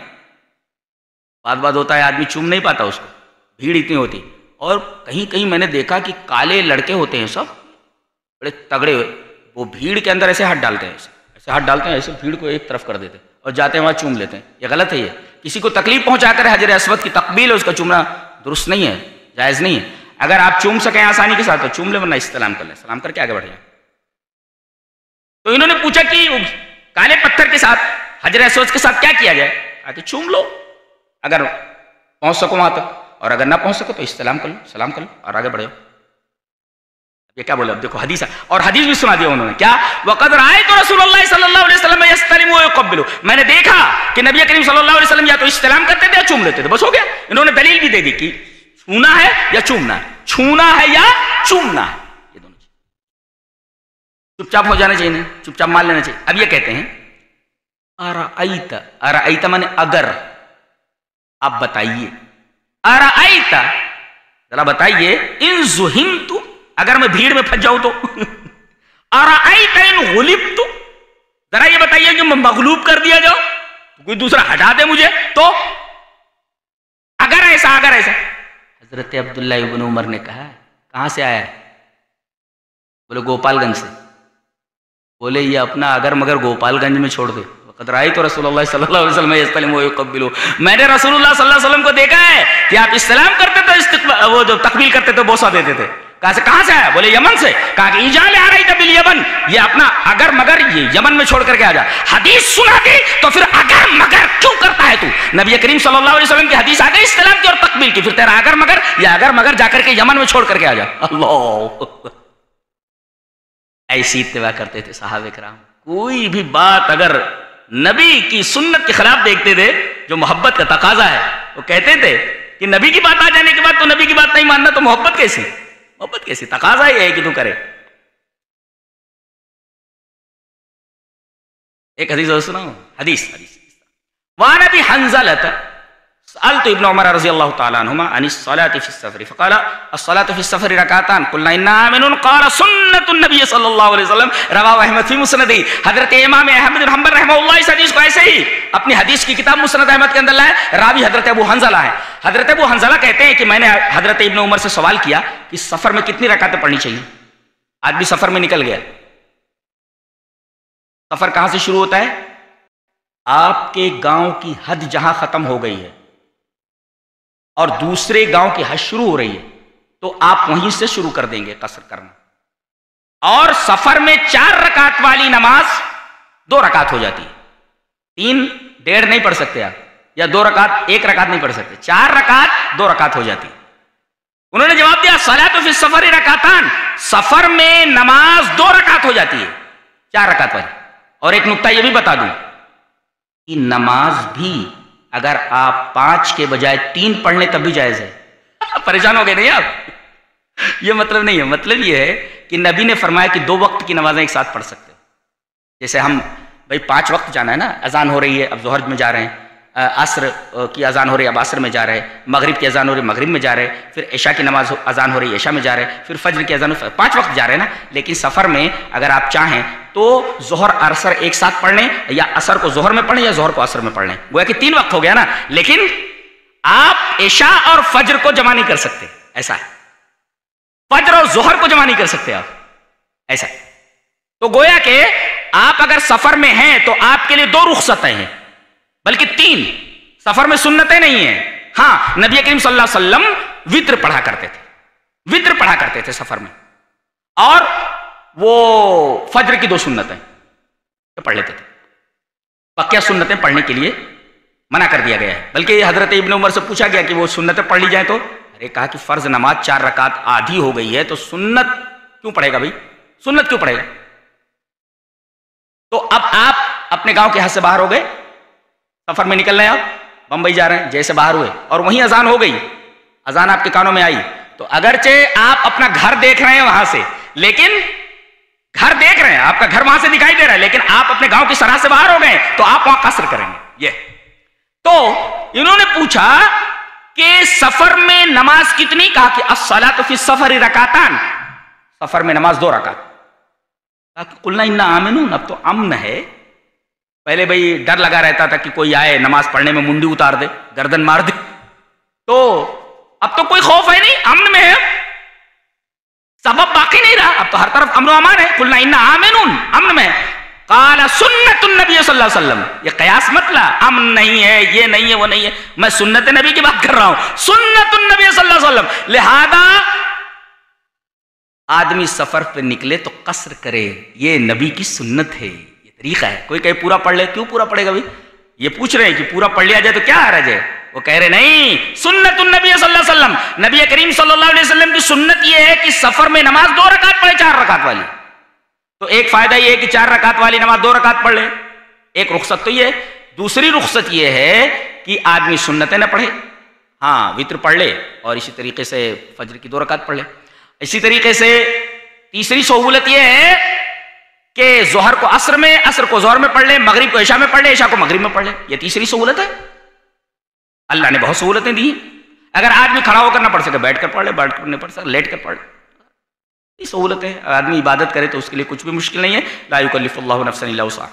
बात बात होता है आदमी चूम नहीं पाता उसको, भीड़ इतनी होती। और कहीं कहीं मैंने देखा कि काले लड़के होते हैं सब बड़े तगड़े, वो भीड़ के अंदर ऐसे हाथ डालते हैं, ऐसे ऐसे हाथ डालते हैं, ऐसे भीड़ को एक तरफ कर देते हैं और जाते हैं वहाँ चूम लेते हैं। ये गलत है। ये किसी को तकलीफ पहुंचाकर हजर अस्वद की तकबील है, उसका चूमना दुरुस्त नहीं है, जायज़ नहीं है। अगर आप चूम सकें आसानी के साथ तो चूम ले, वरना इस्लाम कर ले, सलाम करके आगे बढ़ जाए। तो इन्होंने पूछा कि काले पत्थर के साथ, हजर अस्वद के साथ क्या किया जाए? कहा कि चूम लो अगर पहुंच सको वहां तक, और अगर ना पहुंच सको तो इस्लाम कर लो, सलाम कर लो और आगे बढ़ो। ये क्या बोले? अब देखो हदीस, और हदीस भी सुना दिया उन्होंने। क्या? वक़द रायतु रसूलुल्लाह सल्लल्लाहु अलैहि वसल्लम यस्तलिमु व युक़ब्बिलु, मैंने देखा कि नबी करीम सल्लल्लाहु अलैहि वसल्लम या तो इस्लाम करते थे या चूम लेते थे, बस हो गया। इन्होंने दलील भी दे दी कि छूना है या चूमना है, छूना है या चूमना है, ये दोनों चीज। चुपचाप हो जाना चाहिए, चुपचाप मान लेना चाहिए। अब ये कहते हैं अरअयत, अरअयत माने अगर, आप बताइए, अरअयत जरा बताइए, इन ज़ुहिमतु, अगर मैं भीड़ में फंस जाऊं तो, अरअयत इन गुलिबतु, जरा ये बताइए कि मैं मगलूब कर दिया जाऊं, तो कोई दूसरा हटा दे मुझे, तो अगर ऐसा, अगर ऐसा। हजरत अब्दुल्ला इब्न उमर ने कहा, कहां से आया है? बोले गोपालगंज से। बोले ये अपना अगर मगर गोपालगंज में छोड़ दे। वक़द रायतु रसूलुल्लाह सल्लल्लाहु अलैहि वसल्लम यस्तलिमु व युक़ब्बिलु, मैंने रसूलुल्लाह सल्लल्लाहु अलैहि वसल्लम को देखा है कि आप इस्लाम करते तो इस्तिक़बाल, वो जो तकबील करते तो बोसा देते थे। कहा से, कहां से आया? बोले यमन से। कहा कि इजाल आ रही बिल यमन, ये अपना अगर मगर ये यमन में छोड़ करके आ जा। हदीस सुना दी तो फिर अगर मगर क्यों करता है तू? नबी करीम सल्लल्लाहु अलैहि वसल्लम की हदीस आ गई इस्लाम की और तकबील की, फिर तेरा अगर मगर या अगर मगर जाकर के यमन में छोड़ करके आ जा। अल्लाह, ऐसी इत्तिबा करते थे सहाबे किराम। कोई भी बात अगर नबी की सुन्नत के खिलाफ देखते थे جو محبت کا تقاضا ہے. وہ کہتے تھے کہ نبی کی بات آ جانے کے بعد تو نبی کی بات نہیں ماننا تو محبت کیسی؟ محبت کیسی؟ تقاضا یہ ہے کہ تو کرے. ایک حدیث اور سناؤ. حدیث حدیث وعن ابي حنظلة سألت ابن عمر رضي الله تعالى عنهما عن الصلاة في السفر فقال الصلاة في السفر ركعتان قلنا إنها آمن قال سنة النبي صلى الله عليه وسلم رواه احمد في مسنده. حضرت امام احمد بن حنبل رحمہ اللہ اس حدیث کو ایسے ہی اپنی حدیث کی کتاب مسند احمد کے اندر لائے. راوی حضرت ابو حنظلہ ہے. حضرت ابو حنظلہ کہتے ہیں کہ میں نے حضرت ابن عمر سے سوال کیا کہ سفر میں کتنی رکعتیں پڑھنی چاہیے. آدمی سفر میں نکل گیا. سفر کہاں سے شروع ہوتا ہے؟ آپ کے گاؤں کی حد جہاں ختم ہو گئی ہے اور دوسرے گاؤں کی حد شروع ہو رہی ہے تو آپ وہیں سے شروع کر دیں گے قصر کرنا. اور سفر میں چار رکعت والی نماز دو رکعت ہو جاتی ہے. تین ڈیڑھ نہیں پڑھ سکتے آپ, یا دو رکعت ایک رکعت نہیں پڑھ سکتے, چار رکعت دو رکعت ہو جاتی ہے. انہوں نے جواب دیا صلاۃ فی السفر رکعتان, سفر میں نماز دو رکعت ہو جاتی ہے چار رکعت والی. اور ایک نقطہ یہ بھی بتا دوں کہ نماز بھی اگر آپ پانچ کے بجائے تین پڑھ لیں تب بھی جائز ہے. پریشان ہو گئے نہیں آپ؟ یہ مطلب نہیں ہے. مطلب یہ ہے کہ نبی نے فرمایا کہ دو وقت کی نمازیں ایک ساتھ پڑھ سکتے. جیسے ہم بھائی پانچ وقت جانا ہے نا, اذان ہو رہی ہے اب ظہر میں جا رہے ہیں, عصر کی اذان ہو رہی ہے اب عصر میں جا رہے ہیں, مغرب کی اذان ہو رہی ہے مغرب میں جا رہے ہیں, پھر عشاء کی نماز اذان ہو رہی ہے عشاء میں جا رہے ہیں, پھر فجر کی اذان, پانچ وقت جا رہے ہیں نا. لیکن سفر میں اگر آپ چاہیں تو ظہر عصر ایک ساتھ پڑھ لیں, یا عصر کو ظہر میں پڑھ لیں یا ظہر کو عصر میں پڑھ لیں. گویا کہ تین وقت ہو گیا نا. لیکن آپ عشاء اور فجر کو جمع نہیں کر سکتے, ایسا ہے. فجر اور ظہر کو جمع نہیں کر سکتے آپ, ایسا ہے. تو گویا کہ آپ اگر سفر میں ہیں تو آپ کے لیے دو رخصتیں ہیں, بلکہ تین. سفر میں سنتیں نہیں ہیں. ہاں نبی کریم صلی اللہ علیہ وسلم وتر پڑھا کرتے تھے, وتر پڑھا کرتے تھے سفر میں, اور وہ فجر کی دو سنتیں پڑھ لیتے تھے. پکیا سنتیں پڑھنے کے لیے منع کر دیا گیا ہے. بلکہ حضرت ابن عمر سے پوچھا گیا کہ وہ سنتیں پڑھ لی جائیں تو ارے کہا کہ فرض نماز چار رکعت آدھی ہو گئی ہے تو سنت کیوں پڑھے گا بھائی, سنت کیوں پڑھے گا. تو اب آپ اپنے گاؤں کے حد سے باہر ہو گئے, سفر میں نکل رہے ہیں, آپ بمبئی جا رہے ہیں, جیسے باہر ہوئے اور وہیں اذان ہو گئی, اذان آپ کے کانوں میں آئی, تو اگرچہ آپ اپنا گھر دیکھ رہے ہیں وہاں سے, لیکن گھر دیکھ رہے ہیں, آپ کا گھر وہاں سے دکھائی دے رہا ہے, لیکن آپ اپنے گاؤں کی سرحد سے باہر ہو گئے تو آپ وہاں قصر کریں گے. یہ تو انہوں نے پوچھا کہ سفر میں نماز کتنی, کہا کہ الصلاۃ فی السفر رکعتان, سفر میں نماز دو رکعت. قلنا انا آمنون, اب تو امن ہے. پہلے بھئی ڈر لگا رہتا تھا کہ کوئی آئے نماز پڑھنے میں منڈی اتار دے, گردن مار دے, تو اب تو کوئی خوف ہے نہیں, امن میں ہے, سبب باقی نہیں رہا, اب تو ہر طرف امن و امان ہے. قلنا انا آمنون, امن میں. قال سنت النبی صلی اللہ علیہ وسلم, یہ قیاس مت لا, امن نہیں ہے یہ نہیں ہے وہ نہیں ہے, میں سنت نبی کی بات کر رہا ہوں, سنت النبی صلی اللہ علیہ وسلم. لہذا آدمی سفر پہ نکلے تو قصر کرے, یہ نبی کی سنت ہے, یہ طریقہ ہے. کوئی کہے پورا پڑھ لے, کیوں پورا پڑھے گا بھائی, یہ پوچھ رہے ہیں کہ پورا پڑھ لیا جائے تو کیا حرج ہے. وہ کہہ رہے نہیں, سنت النبی صلی اللہ علیہ وسلم, نبی کریم صلی اللہ علیہ وسلم کی سنت یہ ہے کہ سفر میں نماز دو رکعت پڑھے چار رکعت والی. تو ایک فائدہ یہ ہے کہ چار رکعت والی نماز دو رکعت پڑھ لے, ایک رخصت تو یہ ہے. دوسری رخصت یہ ہے کہ آدمی سنتیں نہ پڑھے, ہاں وتر پڑھ لے, اور اسی طریقے سے فجر کی دو رکعت پڑھ لے. اسی طریقے سے تیسری سہولت یہ ہے کہ ظہر کو عصر میں, عصر کو ظہر میں پڑھ لے, مغرب کو عشاء میں پڑھ لے, عشاء کو مغرب میں پڑھ لے. یہ تیسری سہولت ہے. اللہ نے بہت سہولتیں دی ہیں. اگر آدمی کھڑا ہو کر نہ پڑھ سکے بیٹھ کر پڑھ لے, بیٹھ کر نہیں پڑھ سکے لیٹ کر پڑھ لے, یہ سہولت ہے. آدمی عبادت کرے تو اس کے لیے کچھ بھی مشکل نہیں ہے. لا یکلف اللہ نفسا الا وسعها.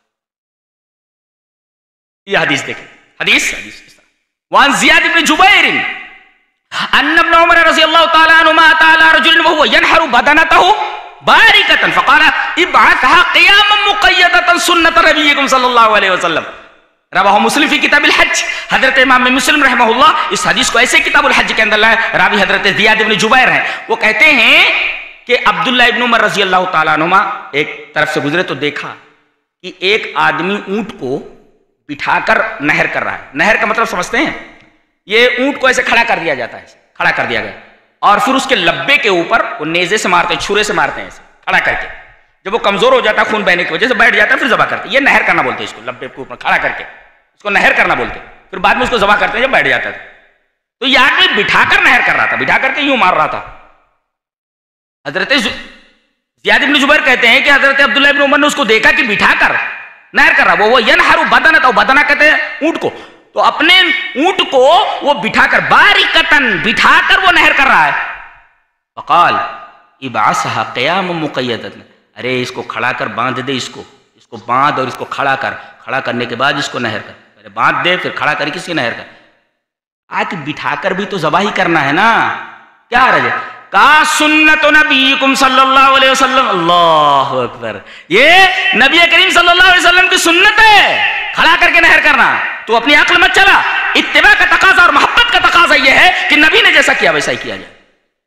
یہ حدیث دیکھیں, حدیث حدیث وعن زیاد بن جبیر ان ابن عمر رضی اللہ تعالی عنہما اتى على رجل وهو ينحر بدنته باركة فقال ابعثها قياما مقيدة سنة نبيكم صلی اللہ علیہ وسلم. رواہ مسلم فی کتاب الحج. حضرت امام مسلم رحمہ اللہ اس حدیث کو ایسے کتاب الحج کے اندر لائے. راوی حضرت زیاد بن جبیر ہیں. وہ کہتے ہیں کہ عبداللہ ابن عمر رضی اللہ تعالیٰ عنہما ایک طرف سے گزرے تو دیکھا کہ ایک آدمی اونٹ کو بٹھا کر نہر کر رہا ہے. نہر کا مطلب سمجھتے ہیں, یہ اونٹ کو ایسے کھڑا کر دیا جاتا ہے, کھڑا کر دیا گیا, اور پھر اس کے لبے کے اوپر وہ نیزے سے مارتے ہیں, چھرے سے مارتے ہیں, ایسے کھڑا کر کے. جب وہ کمزور ہو جاتا ہے خون بہنے کی وجہ سے بیٹھ جاتا ہے, پھر ذبح کرتے ہیں. یہ نہر کرنا بولتے ہیں اس کو, لبے کے اوپر کھڑا کر کے اس کو نہر کرنا بولتے ہیں. پھر بعد میں اس کو ذبح کرتے ہیں جب بیٹھ جاتا تھا. تو یہ آدمی بٹھا کر نہر کر رہا تھا, بٹھا کر کے یوں مار رہا تھا. حضرت زیاد بن جبیر کہتے ہیں کہ حضرت عبداللہ بن عمر نے اس کو دیکھا کہ بٹھا کر نہر کر رہا, وہ ینہر بدنہ, بدنہ کہتے ہیں اونٹ کو, تو اپنے اونٹ کو وہ بٹھا کر باریکتن بٹھا کر وہ نہر کر رہا ہے. فقال ابعثها قیام مقیدۃ, ارے اس کو کھڑا کر باندھ دے, اس کو اس کو باندھ اور اس کو کھڑا کر, کھڑا کرنے کے بعد اس کو نہر کر, پہلے باندھ دے پھر کھڑا کر کسی نہر کر. آج بٹھا کر بھی تو ذبح ہی کرنا ہے نا, کیا حرج ہے؟ کا سنت نبیکم صلی اللہ علیہ وسلم. اللہ اکبر, یہ نبی کریم صلی اللہ علیہ وسلم کی سنت ہے کھڑا کر کے نہر کرنا. تو اپنی عقل مت چلا, اتباع کا تقاضا اور محبت کا تقاضا یہ ہے کہ نبی نے جیسا کیا ویسا ہی کیا جائے.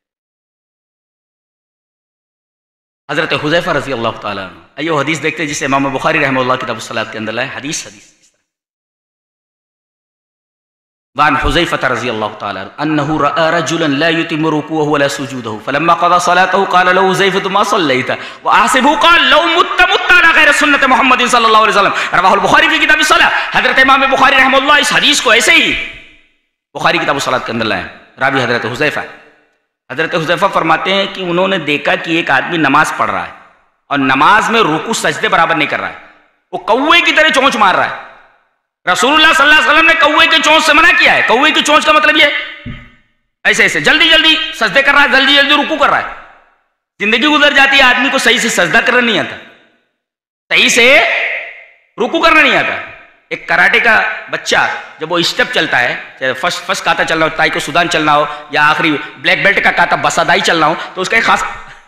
حضرت حذیفہ رضی اللہ تعالیٰ عنہ, ایو حدیث دیکھتے جسے امام بخاری رحمہ اللہ کتاب الصلاۃ کے اندر لائے. حدیث حدیث وعن حذیفہ رضی اللہ تعالیٰ عنہ انہ رأى رجلا لا يتم ركوعه ولا سجوده فلما قضى صلاته قال له حذیفہ ما صلیت واحسبه قال لو مت مت على غیر سنت محمد صلی اللہ علیہ وسلم. رواہ البخاری فی کتاب الصلاۃ. حضرت امام بخاری رحمہ اللہ اس حدیث کو ایسے ہی بخاری کتاب الصلاۃ کے اندر لائے. راوی حضرت حذیفہ. حضرت حذیفہ فرماتے ہیں کہ انہوں نے دیکھا کہ ایک آدمی نماز پڑھ رہا ہے اور نماز میں رکوع سجدے برابر نہیں کر رہا ہے, وہ کوے کی طرح چونچ مار رہا ہے. رسول اللہ صلی اللہ علیہ وسلم نے کوے کی چونچ سے منع کیا ہے. کوے کی چونچ کا مطلب یہ ایسے ایسے جلدی جلدی سجدے کر رہا ہے, جلدی جلدی رکوع کر رہا ہے. زندگی گزر جاتی ہے, آدمی کو صحیح سے سجدہ کرنا نہیں آتا, صحیح سے رکوع کرنا نہیں آتا. ایک کراٹے کا بچہ جب وہ اسٹیپ چلتا ہے, چاہے فرسٹ فرسٹ کاتا چلنا ہو, تائی کو سودان چلنا ہو, یا آخری بلیک بیلٹ کا کاتا بسادائی چلنا ہو, تو اس کا ایک خاص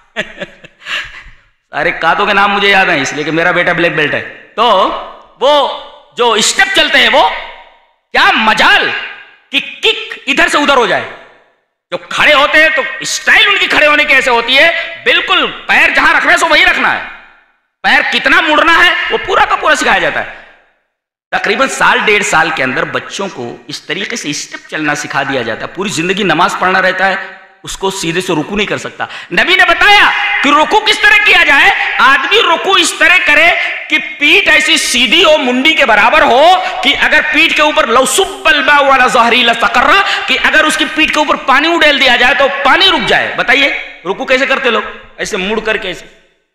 سارے کاتوں کے نام مجھے یاد ہیں اس لیے کہ میرا بیٹا بلیک بیلٹ ہے. تو وہ جو اسٹیپ چلتے ہیں وہ کیا مجال کہ کک ادھر سے ادھر ہو جائے. جو کھڑے ہوتے ہیں تو اسٹائل ان کی کھڑے ہونے کی ایسے ہوتی ہے, بالکل پیر جہاں رکھنا ہے سو وہی رکھنا ہے, پیر کتنا مڑنا ہے وہ پورا کا پورا سکھایا جاتا ہے. تقریباً سال ڈیڑھ سال کے اندر بچوں کو اس طریقے سے اسٹیپ چلنا سکھا دیا جاتا ہے. پوری زندگی نماز پڑھنا رہتا ہے, اس کو سیدھے سے رکوع نہیں کر سکتا. نبی نے بتایا کہ رکوع کس طرح کیا جائے. آدمی رکوع اس طرح کرے کہ پیٹھ ایسی سیدھی ہو, منڈی کے برابر ہو, کہ اگر پیٹھ کے اوپر لو صب الماء علی ظہری لستقر, کہ اگر اس کی پیٹھ کے اوپر پانی اڈیل دیا جائے تو پانی رک جائے. بتائیے رکوع کیسے کرتے لوگ, ایسے مڑ کر کے ایسے.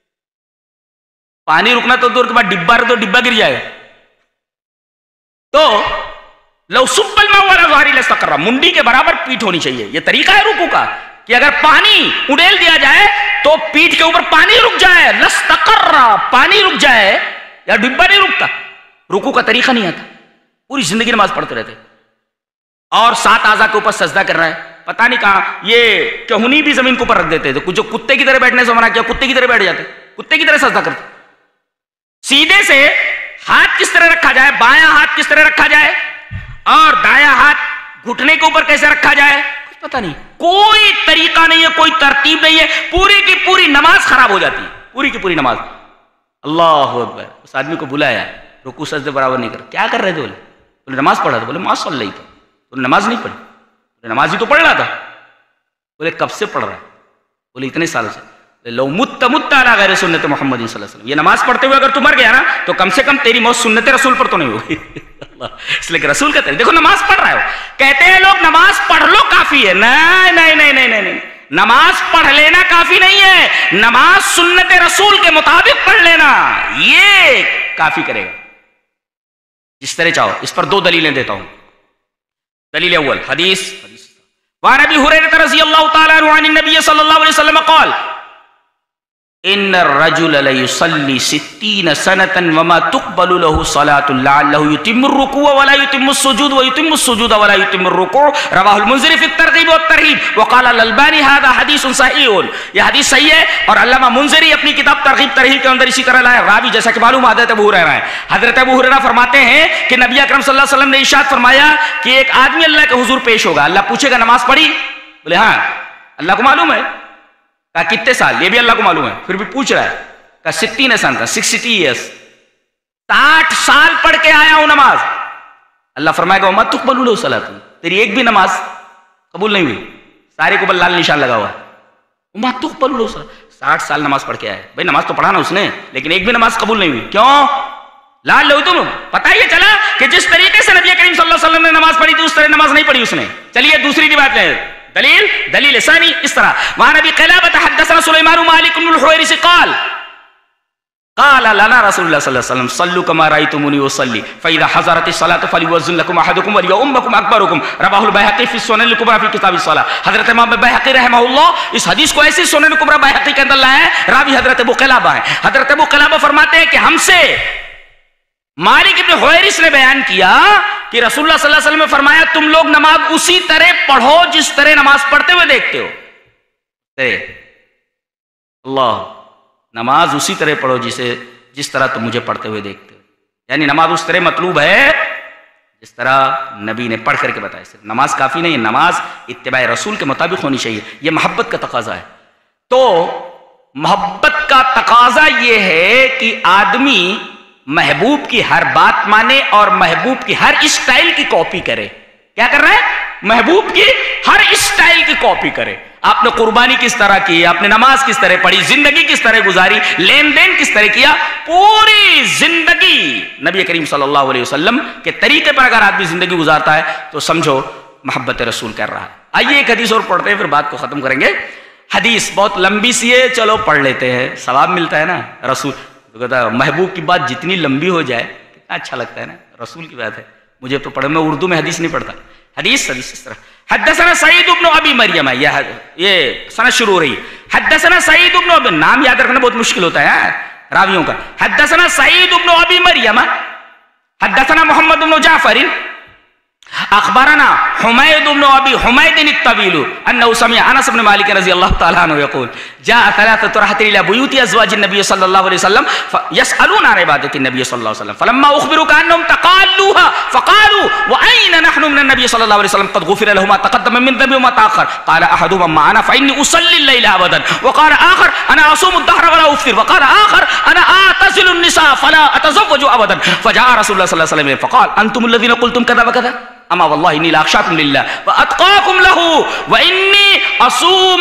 پانی رکنا تو دور کے بعد ڈبہ تو ڈبہ گر جائے گا. تو لو صب الماء علی ظہری لستقر, منڈی کے برابر پیٹھ ہونی چاہیے. یہ طریقہ ہے رکوع کا کہ اگر پانی اڈیل دیا جائے تو پیٹھ کے اوپر پانی رک جائے, لستقر, پانی رک جائے, یا ڈبہ نہیں رکتا. رکوع کا طریقہ نہیں آتا, پوری زندگی نماز پڑھتے رہتے. اور سات اعضاء کے اوپر سجدہ کر رہا ہے, پتہ نہیں کہاں یہ کہنی بھی زمین کے اوپر رکھ دیتے تھے. جو کتے کی طرح بیٹھنے سے منع کیا, کتے کی طرح بیٹھ جاتے, کتے کی طرح سجدہ کرتے. سیدھے سے ہاتھ کس طرح رکھا جائے, بایاں ہاتھ کس طرح رکھا جائے, اور دایاں ہاتھ گھٹنے کے اوپر کیسے رکھا جائے, پتہ نہیں. کوئی طریقہ نہیں ہے, کوئی ترتیب نہیں ہے, پوری کی پوری نماز خراب ہو جاتی ہے, پوری کی پوری نماز. اللہ اکبر. اس آدمی کو بلایا, رکوع سجدے برابر نہیں کر. کیا کر رہے تھے؟ بولے بولے نماز پڑھ رہا تھا. بولے ما صلی اللہ تھا. بولے نماز نہیں پڑھی. بولے نماز ہی تو پڑھ رہا تھا. بولے کب سے پڑھ رہا ہے؟ بولے اتنے سال سے. لو مت مت علی غیر سنت محمد صلی اللہ علیہ وسلم. یہ نماز پڑھتے ہوئے اگر تو مر گیا نا تو کم سے کم تیری موت سنت رسول پر تو نہیں ہوگی. اس لیے کہ رسول کہتے ہیں, دیکھو نماز پڑھ رہا ہے, کہتے ہیں لوگ نماز پڑھ لو کافی ہے. نہیں نہیں نہیں نہیں نہیں, نماز پڑھ لینا کافی نہیں ہے, نماز سنت رسول کے مطابق پڑھ لینا یہ کافی کرے گا. جس طرح چاہو. اس پر دو دلیلیں دیتا ہوں. دلیل اول حدیث وعن ابی ہریرہ رضی اللہ تعالی عنہ عن النبی صلی اللہ علیہ وسلم قال ان الرجل ليصلي ستين سنة وما تقبل له صلاة لعله يتم الركوع ولا يتم السجود ويتم السجود ولا يتم الركوع. رواه المنذري في الترغيب والترهيب وقال الألباني هذا حديث صحيح. یہ حدیث صحیح ہے, اور علامہ منذری اپنی کتاب ترغیب ترہیب کے اندر اسی طرح لائے. راوی جیسا کہ معلوم حضرت ابو ہریرہ ہے. حضرت ابو ہریرہ فرماتے ہیں کہ نبی اکرم صلی اللہ علیہ وسلم نے ارشاد فرمایا کہ ایک آدمی اللہ کے حضور پیش ہوگا. اللہ پوچھے گا نماز پڑھی؟ بولے ہاں. اللہ کو معلوم ہے. کہا کتنے سال؟ یہ بھی اللہ کو معلوم ہے, پھر بھی پوچھ رہا ہے. کہا ستین سن تھا, سکسٹی ایئرس, ساٹھ سال پڑھ کے آیا ہوں نماز. اللہ فرمائے گا وما تقبل له صلاۃ, تیری ایک بھی نماز قبول نہیں ہوئی. سارے کو بل لال نشان لگا ہوا ہے. وما تقبل له صلاۃ, ساٹھ سال نماز پڑھ کے آیا. بھائی نماز تو پڑھا نا اس نے, لیکن ایک بھی نماز قبول نہیں ہوئی. کیوں؟ لعلہ تم پتہ یہ چلا کہ جس طریقے سے نبی کریم صلی اللہ علیہ وسلم نے نماز پڑھی تھی اس طرح نماز نہیں پڑھی اس نے. چلیے دوسری روایت لیں. دلیل دلیل ثانی اس طرح وعن ابی قلابہ حدثنا سلیمان مالک بن الحویرث قال قال لنا رسول اللہ صلی اللہ علیہ وسلم صلوا كما رأيتموني اصلي فاذا حضرت الصلاة فليؤذن لكم احدكم وليؤمكم اکبركم. رواه البيهقي في السنن الكبرى في کتاب الصلاة. حضرت امام بيهقي رحمہ اللہ اس حدیث کو ایسی سنن کبریٰ بيهقي کے اندر لائے ہیں. راوی حضرت ابو قلابہ ہیں. حضرت ابو قلابہ فرماتے ہیں کہ ہم سے مالک ابن حویرث نے بیان کیا کہ رسول اللہ صلی اللہ علیہ وسلم نے فرمایا تم لوگ نماز اسی طرح پڑھو جس طرح نماز پڑھتے ہوئے دیکھتے ہو. اللہ نماز اسی طرح پڑھو جسے جس طرح تم مجھے پڑھتے ہوئے دیکھتے ہو. یعنی نماز اس طرح مطلوب ہے جس طرح نبی نے پڑھ کر کے بتایا. صرف نماز کافی نہیں ہے، نماز اتباع رسول کے مطابق ہونی چاہیے. یہ محبت کا تقاضا ہے. تو محبت کا تقاضا یہ ہے کہ آدمی محبوب کی ہر بات مانے اور محبوب کی ہر اسٹائل کی کاپی کرے. کیا کر رہا ہے؟ محبوب کی ہر اسٹائل کی کاپی کرے. آپ نے قربانی کس طرح کی، آپ نے نماز کس طرح پڑھی، زندگی کس طرح گزاری، لین دین کس طرح کیا، پوری زندگی نبی کریم صلی اللہ علیہ وسلم کے طریقے پر اگر آدمی زندگی گزارتا ہے تو سمجھو محبت رسول کر رہا ہے. آئیے ایک حدیث اور پڑھتے ہیں پھر بات کو ختم کریں گے. حدیث بہت لمبی سی ہے، چلو پڑھ لیتے ہیں، ثواب ملتا ہے نا. رسول تو کہتا ہے محبوب کی بات جتنی لمبی ہو جائے کتنا اچھا لگتا ہے نا. رسول کی بات ہے، مجھے تو پڑھے، میں اردو میں حدیث نہیں پڑھتا. حدیث حدیث اس طرح حدثنا سعید بن ابی مریم، یہ یہ سند شروع ہو رہی. حدثنا سعید بن ابی، نام یاد رکھنا بہت مشکل ہوتا ہے راویوں کا. حدثنا سعید بن ابی مریم حدثنا محمد بن جعفر اخبرنا حمید بن ابی حمید الطویل انه سمع انس بن مالک رضی اللہ تعالی عنہ یقول جاء ثلاثه رهط الى بيوت ازواج النبي صلى الله عليه وسلم يسالون عن عباده النبي صلى الله عليه وسلم فلما اخبروا كانهم تقالوها فقالوا واين نحن من النبي صلى الله عليه وسلم قد غفر له ما تقدم من ذنبه وما تاخر. قال احدهم معنا فاني اصلي الليل ابدا وقال اخر انا اصوم الدهر ولا افطر وقال اخر انا اعتزل النساء فلا اتزوج ابدا. فجاء رسول الله صلى الله عليه وسلم فقال انتم الذين قلتم كذا وكذا اما والله اني لاخشاكم لله واتقاكم له واني اصوم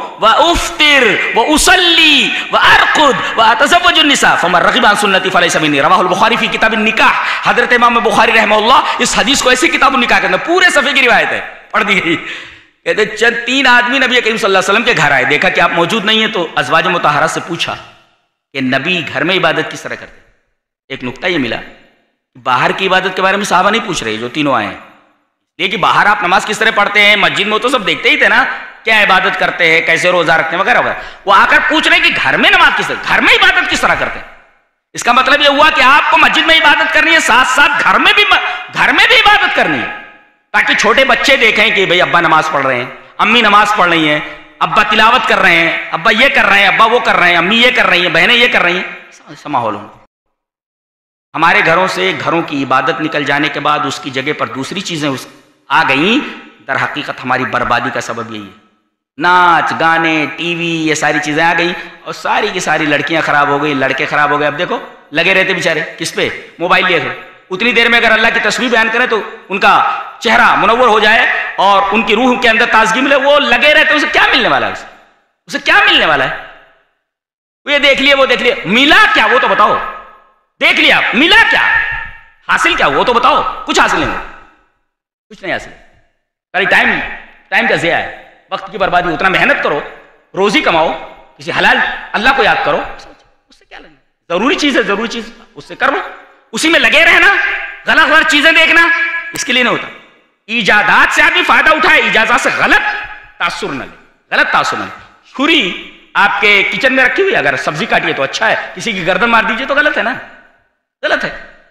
وافطر واصلي وارقد واتزوج النساء فمن رغب عن سنتي فليس مني. رواه البخاری فی کتاب النکاح. حضرت امام بخاری رحمہ اللہ اس حدیث کو ایسی کتاب النکاح کے اندر پورے صفحے کی روایت ہے پڑھ دی گئی. کہتے چند تین آدمی نبی کریم صلی اللہ علیہ وسلم کے گھر آئے، دیکھا کہ آپ موجود نہیں ہیں تو ازواج مطہرات سے پوچھا کہ نبی گھر میں عبادت کس طرح کرتے. ایک نقطہ یہ ملا، باہر کی عبادت کے بارے میں صحابہ نہیں پوچھ رہے جو تینوں آئے ہیں، یہ کہ باہر آپ نماز کس طرح پڑھتے ہیں، مسجد میں تو سب دیکھتے ہی تھے نا کیا عبادت کرتے ہیں، کیسے روزہ رکھتے ہیں وغیرہ وغیرہ. وہ آ کر پوچھ رہے ہیں کہ گھر میں نماز کس طرح، گھر میں عبادت کس طرح کرتے ہیں. اس کا مطلب یہ ہوا کہ آپ کو مسجد میں عبادت کرنی ہے، ساتھ ساتھ گھر میں بھی گھر میں بھی عبادت کرنی ہے، تاکہ چھوٹے بچے دیکھیں کہ بھئی ابا نماز پڑھ رہے ہیں، امی نماز پڑھ رہی ہیں، ابا تلاوت کر رہے ہیں، ابا یہ کر رہے ہیں، ابا وہ کر رہے ہیں، امی یہ کر رہی ہیں، بہنیں یہ کر رہی ہیں. ایسا ماحول ہو. ہمارے گھروں سے گھروں کی عبادت نکل جانے کے بعد اس کی جگہ پر دوسری چیزیں آ گئیں، در حقیقت ہماری بربادی کا سبب یہی ہے. ناچ گانے ٹی وی یہ ساری چیزیں آ گئیں اور ساری کی ساری لڑکیاں خراب ہو گئی، لڑکے خراب ہو گئے. اب دیکھو لگے رہتے بیچارے کس پہ، موبائل لے کر. اتنی دیر میں اگر اللہ کی تصویر بیان کریں تو ان کا چہرہ منور ہو جائے اور ان کی روح کے اندر تازگی ملے، وہ لگے رہتے. اسے کیا ملنے والا ہے، اسے اسے کیا ملنے والا ہے. یہ دیکھ لیے وہ دیکھ لیے، ملا کیا وہ تو بتاؤ. دیکھ لیا ملا کیا، حاصل کیا وہ تو بتاؤ. کچھ حاصل نہیں ہوا، کچھ نہیں حاصل. خالی ٹائم ٹائم کا ضیاع ہے، وقت کی بربادی. اتنا محنت کرو، روزی کماؤ، کسی حلال اللہ کو یاد کرو، اس سے کیا لگنا. ضروری چیز ہے، ضروری چیز اس سے کرو، اسی میں لگے رہنا. غلط غلط چیزیں دیکھنا اس کے لیے نہیں ہوتا. ایجادات سے آدمی فائدہ اٹھائے، ایجادات سے غلط تاثر نہ لے، غلط تاثر نہ لے. چھری آپ کے کچن میں رکھی ہوئی، اگر سبزی کاٹیے تو اچھا ہے، کسی کی گردن مار دیجیے تو غلط ہے نا، غلط ہے.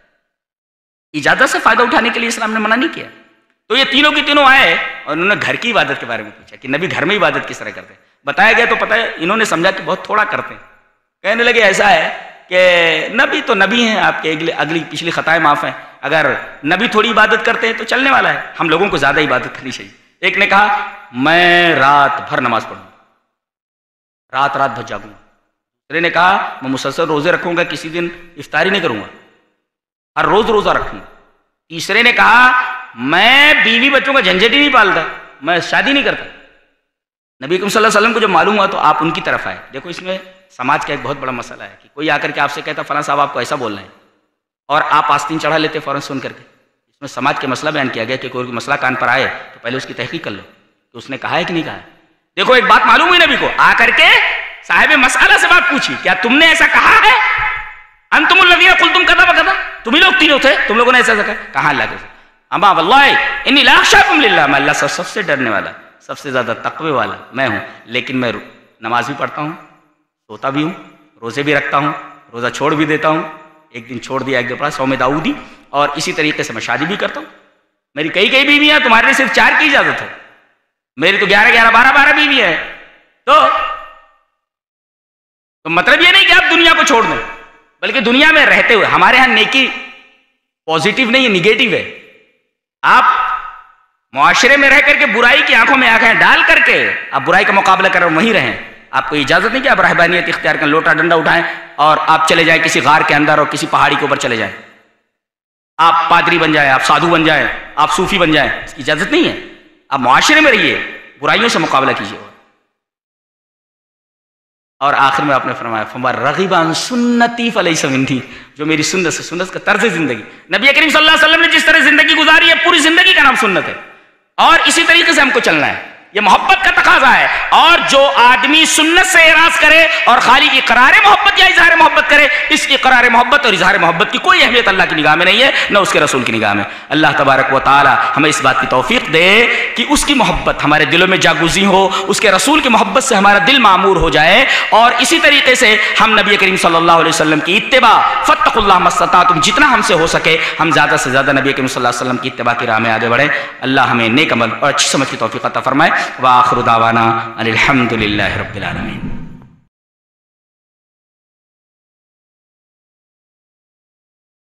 ایجادات سے فائدہ اٹھانے کے لیے اسلام نے منع نہیں کیا. تو یہ تینوں کی تینوں آئے اور انہوں نے گھر کی عبادت کے بارے میں پوچھا کہ نبی گھر میں عبادت کس طرح کرتے ہیں. بتایا گیا تو پتہ ہے انہوں نے سمجھا کہ بہت تھوڑا کرتے ہیں. کہنے لگے ایسا ہے کہ نبی تو نبی ہیں، آپ کے اگلی پچھلی خطائیں معاف ہیں، اگر نبی تھوڑی عبادت کرتے ہیں تو چلنے والا ہے، ہم لوگوں کو زیادہ عبادت کرنی چاہیے. ایک نے کہا میں رات بھر نماز پڑھوں، رات رات بھر جاگوں گا. دوسرے نے کہا میں مسلسل روزے رکھوں گا، کسی دن افطاری نہیں کروں گا، ہر روز روزہ رکھوں گا. تیسرے نے کہا میں بیوی بچوں کا جھنجھٹ ہی نہیں پالتا، میں شادی نہیں کرتا. نبی کریم صلی اللہ علیہ وسلم کو جب معلوم ہوا تو آپ ان کی طرف آئے. دیکھو اس میں سماج کا ایک بہت بڑا مسئلہ ہے کہ کوئی آ کر کے آپ سے کہتا فلاں صاحب آپ کو ایسا بولنا ہے، اور آپ آستین چڑھا لیتے فوراً سن کر کے. اس میں سماج کے مسئلہ بیان کیا گیا کہ کوئی مسئلہ کان پر آئے تو پہلے اس کی تحقیق کر لو کہ اس نے کہا ہے کہ نہیں کہا ہے. دیکھو ایک بات معلوم ہوئی نبی کو، آ کر کے صاحب مسئلہ سے بات پوچھی، کیا تم نے ایسا کہا ہے؟ انتم الذین قلتم کذا وکذا، تم ہی لوگ تینوں تھے، تم لوگوں نے ایسا کہا؟ کہاں اللہ کے ساتھ؟ اما واللہ انی لاخشاکم للہ، میں اللہ سے سب سے ڈرنے والا، سب سے زیادہ تقوی والا میں ہوں. لیکن میں نماز بھی پڑھتا ہوں، سوتا بھی ہوں، روزے بھی رکھتا ہوں، روزہ چھوڑ بھی دیتا ہوں، ایک دن چھوڑ دیا ایک دن پڑھا، صوم داؤدی، اور اسی طریقے سے میں شادی بھی کرتا ہوں. میری کئی کئی بیویاں، تمہارے لیے صرف چار کی اجازت ہے، میری تو گیارہ گیارہ بارہ بارہ بیوی ہے. تو تو مطلب یہ نہیں کہ آپ دنیا کو چھوڑ دیں، بلکہ دنیا میں رہتے ہوئے، ہمارے ہاں نیکی پازیٹیو نہیں ہے، نگیٹو ہے. آپ معاشرے میں رہ کر کے برائی کی آنکھوں میں آنکھیں ڈال کر کے آپ برائی کا مقابلہ کر رہے وہیں رہیں. آپ کو اجازت نہیں کہ آپ رہبانیت اختیار کریں، لوٹا ڈنڈا اٹھائیں اور آپ چلے جائیں کسی غار کے اندر اور کسی پہاڑی کے اوپر چلے جائیں، آپ پادری بن جائیں، آپ سادھو بن جائیں، آپ صوفی بن جائیں. اس کی اجازت نہیں ہے. آپ معاشرے میں رہیے، برائیوں سے مقابلہ کیجیے. اور آخر میں آپ نے فرمایا فمن رغب عن سنتی فلیس منی، جو میری سنت سے، سنت کا طرز زندگی، نبی کریم صلی اللہ علیہ وسلم نے جس طرح زندگی گزاری ہے پوری زندگی کا نام سنت ہے، اور اسی طریقے سے ہم کو چلنا ہے. یہ محبت کا تقاضا ہے. اور جو آدمی سنت سے اعراض کرے اور خالی اقرار محبت یا اظہار محبت کرے، اس اقرار محبت اور اظہار محبت کی کوئی اہمیت اللہ کی نگاہ میں نہیں ہے، نہ اس کے رسول کی نگاہ میں. اللہ تبارک و تعالی ہمیں اس بات کی توفیق دے کہ اس کی محبت ہمارے دلوں میں جاگوزی ہو، اس کے رسول کی محبت سے ہمارا دل معمور ہو جائے، اور اسی طریقے سے ہم نبی کریم صلی اللہ علیہ وسلم کی اتباع، فاتقوا اللہ ما استطعتم، جتنا ہم سے ہو سکے ہم زیادہ سے زیادہ نبی کریم صلی اللہ علیہ وسلم کی اتباع کی راہ میں آگے بڑھیں. اللہ ہمیں نیک عمل اور اچھی سمجھ کی توفیق عطا فرمائے. وآخر دعوانا ان الحمد للہ رب العالمین.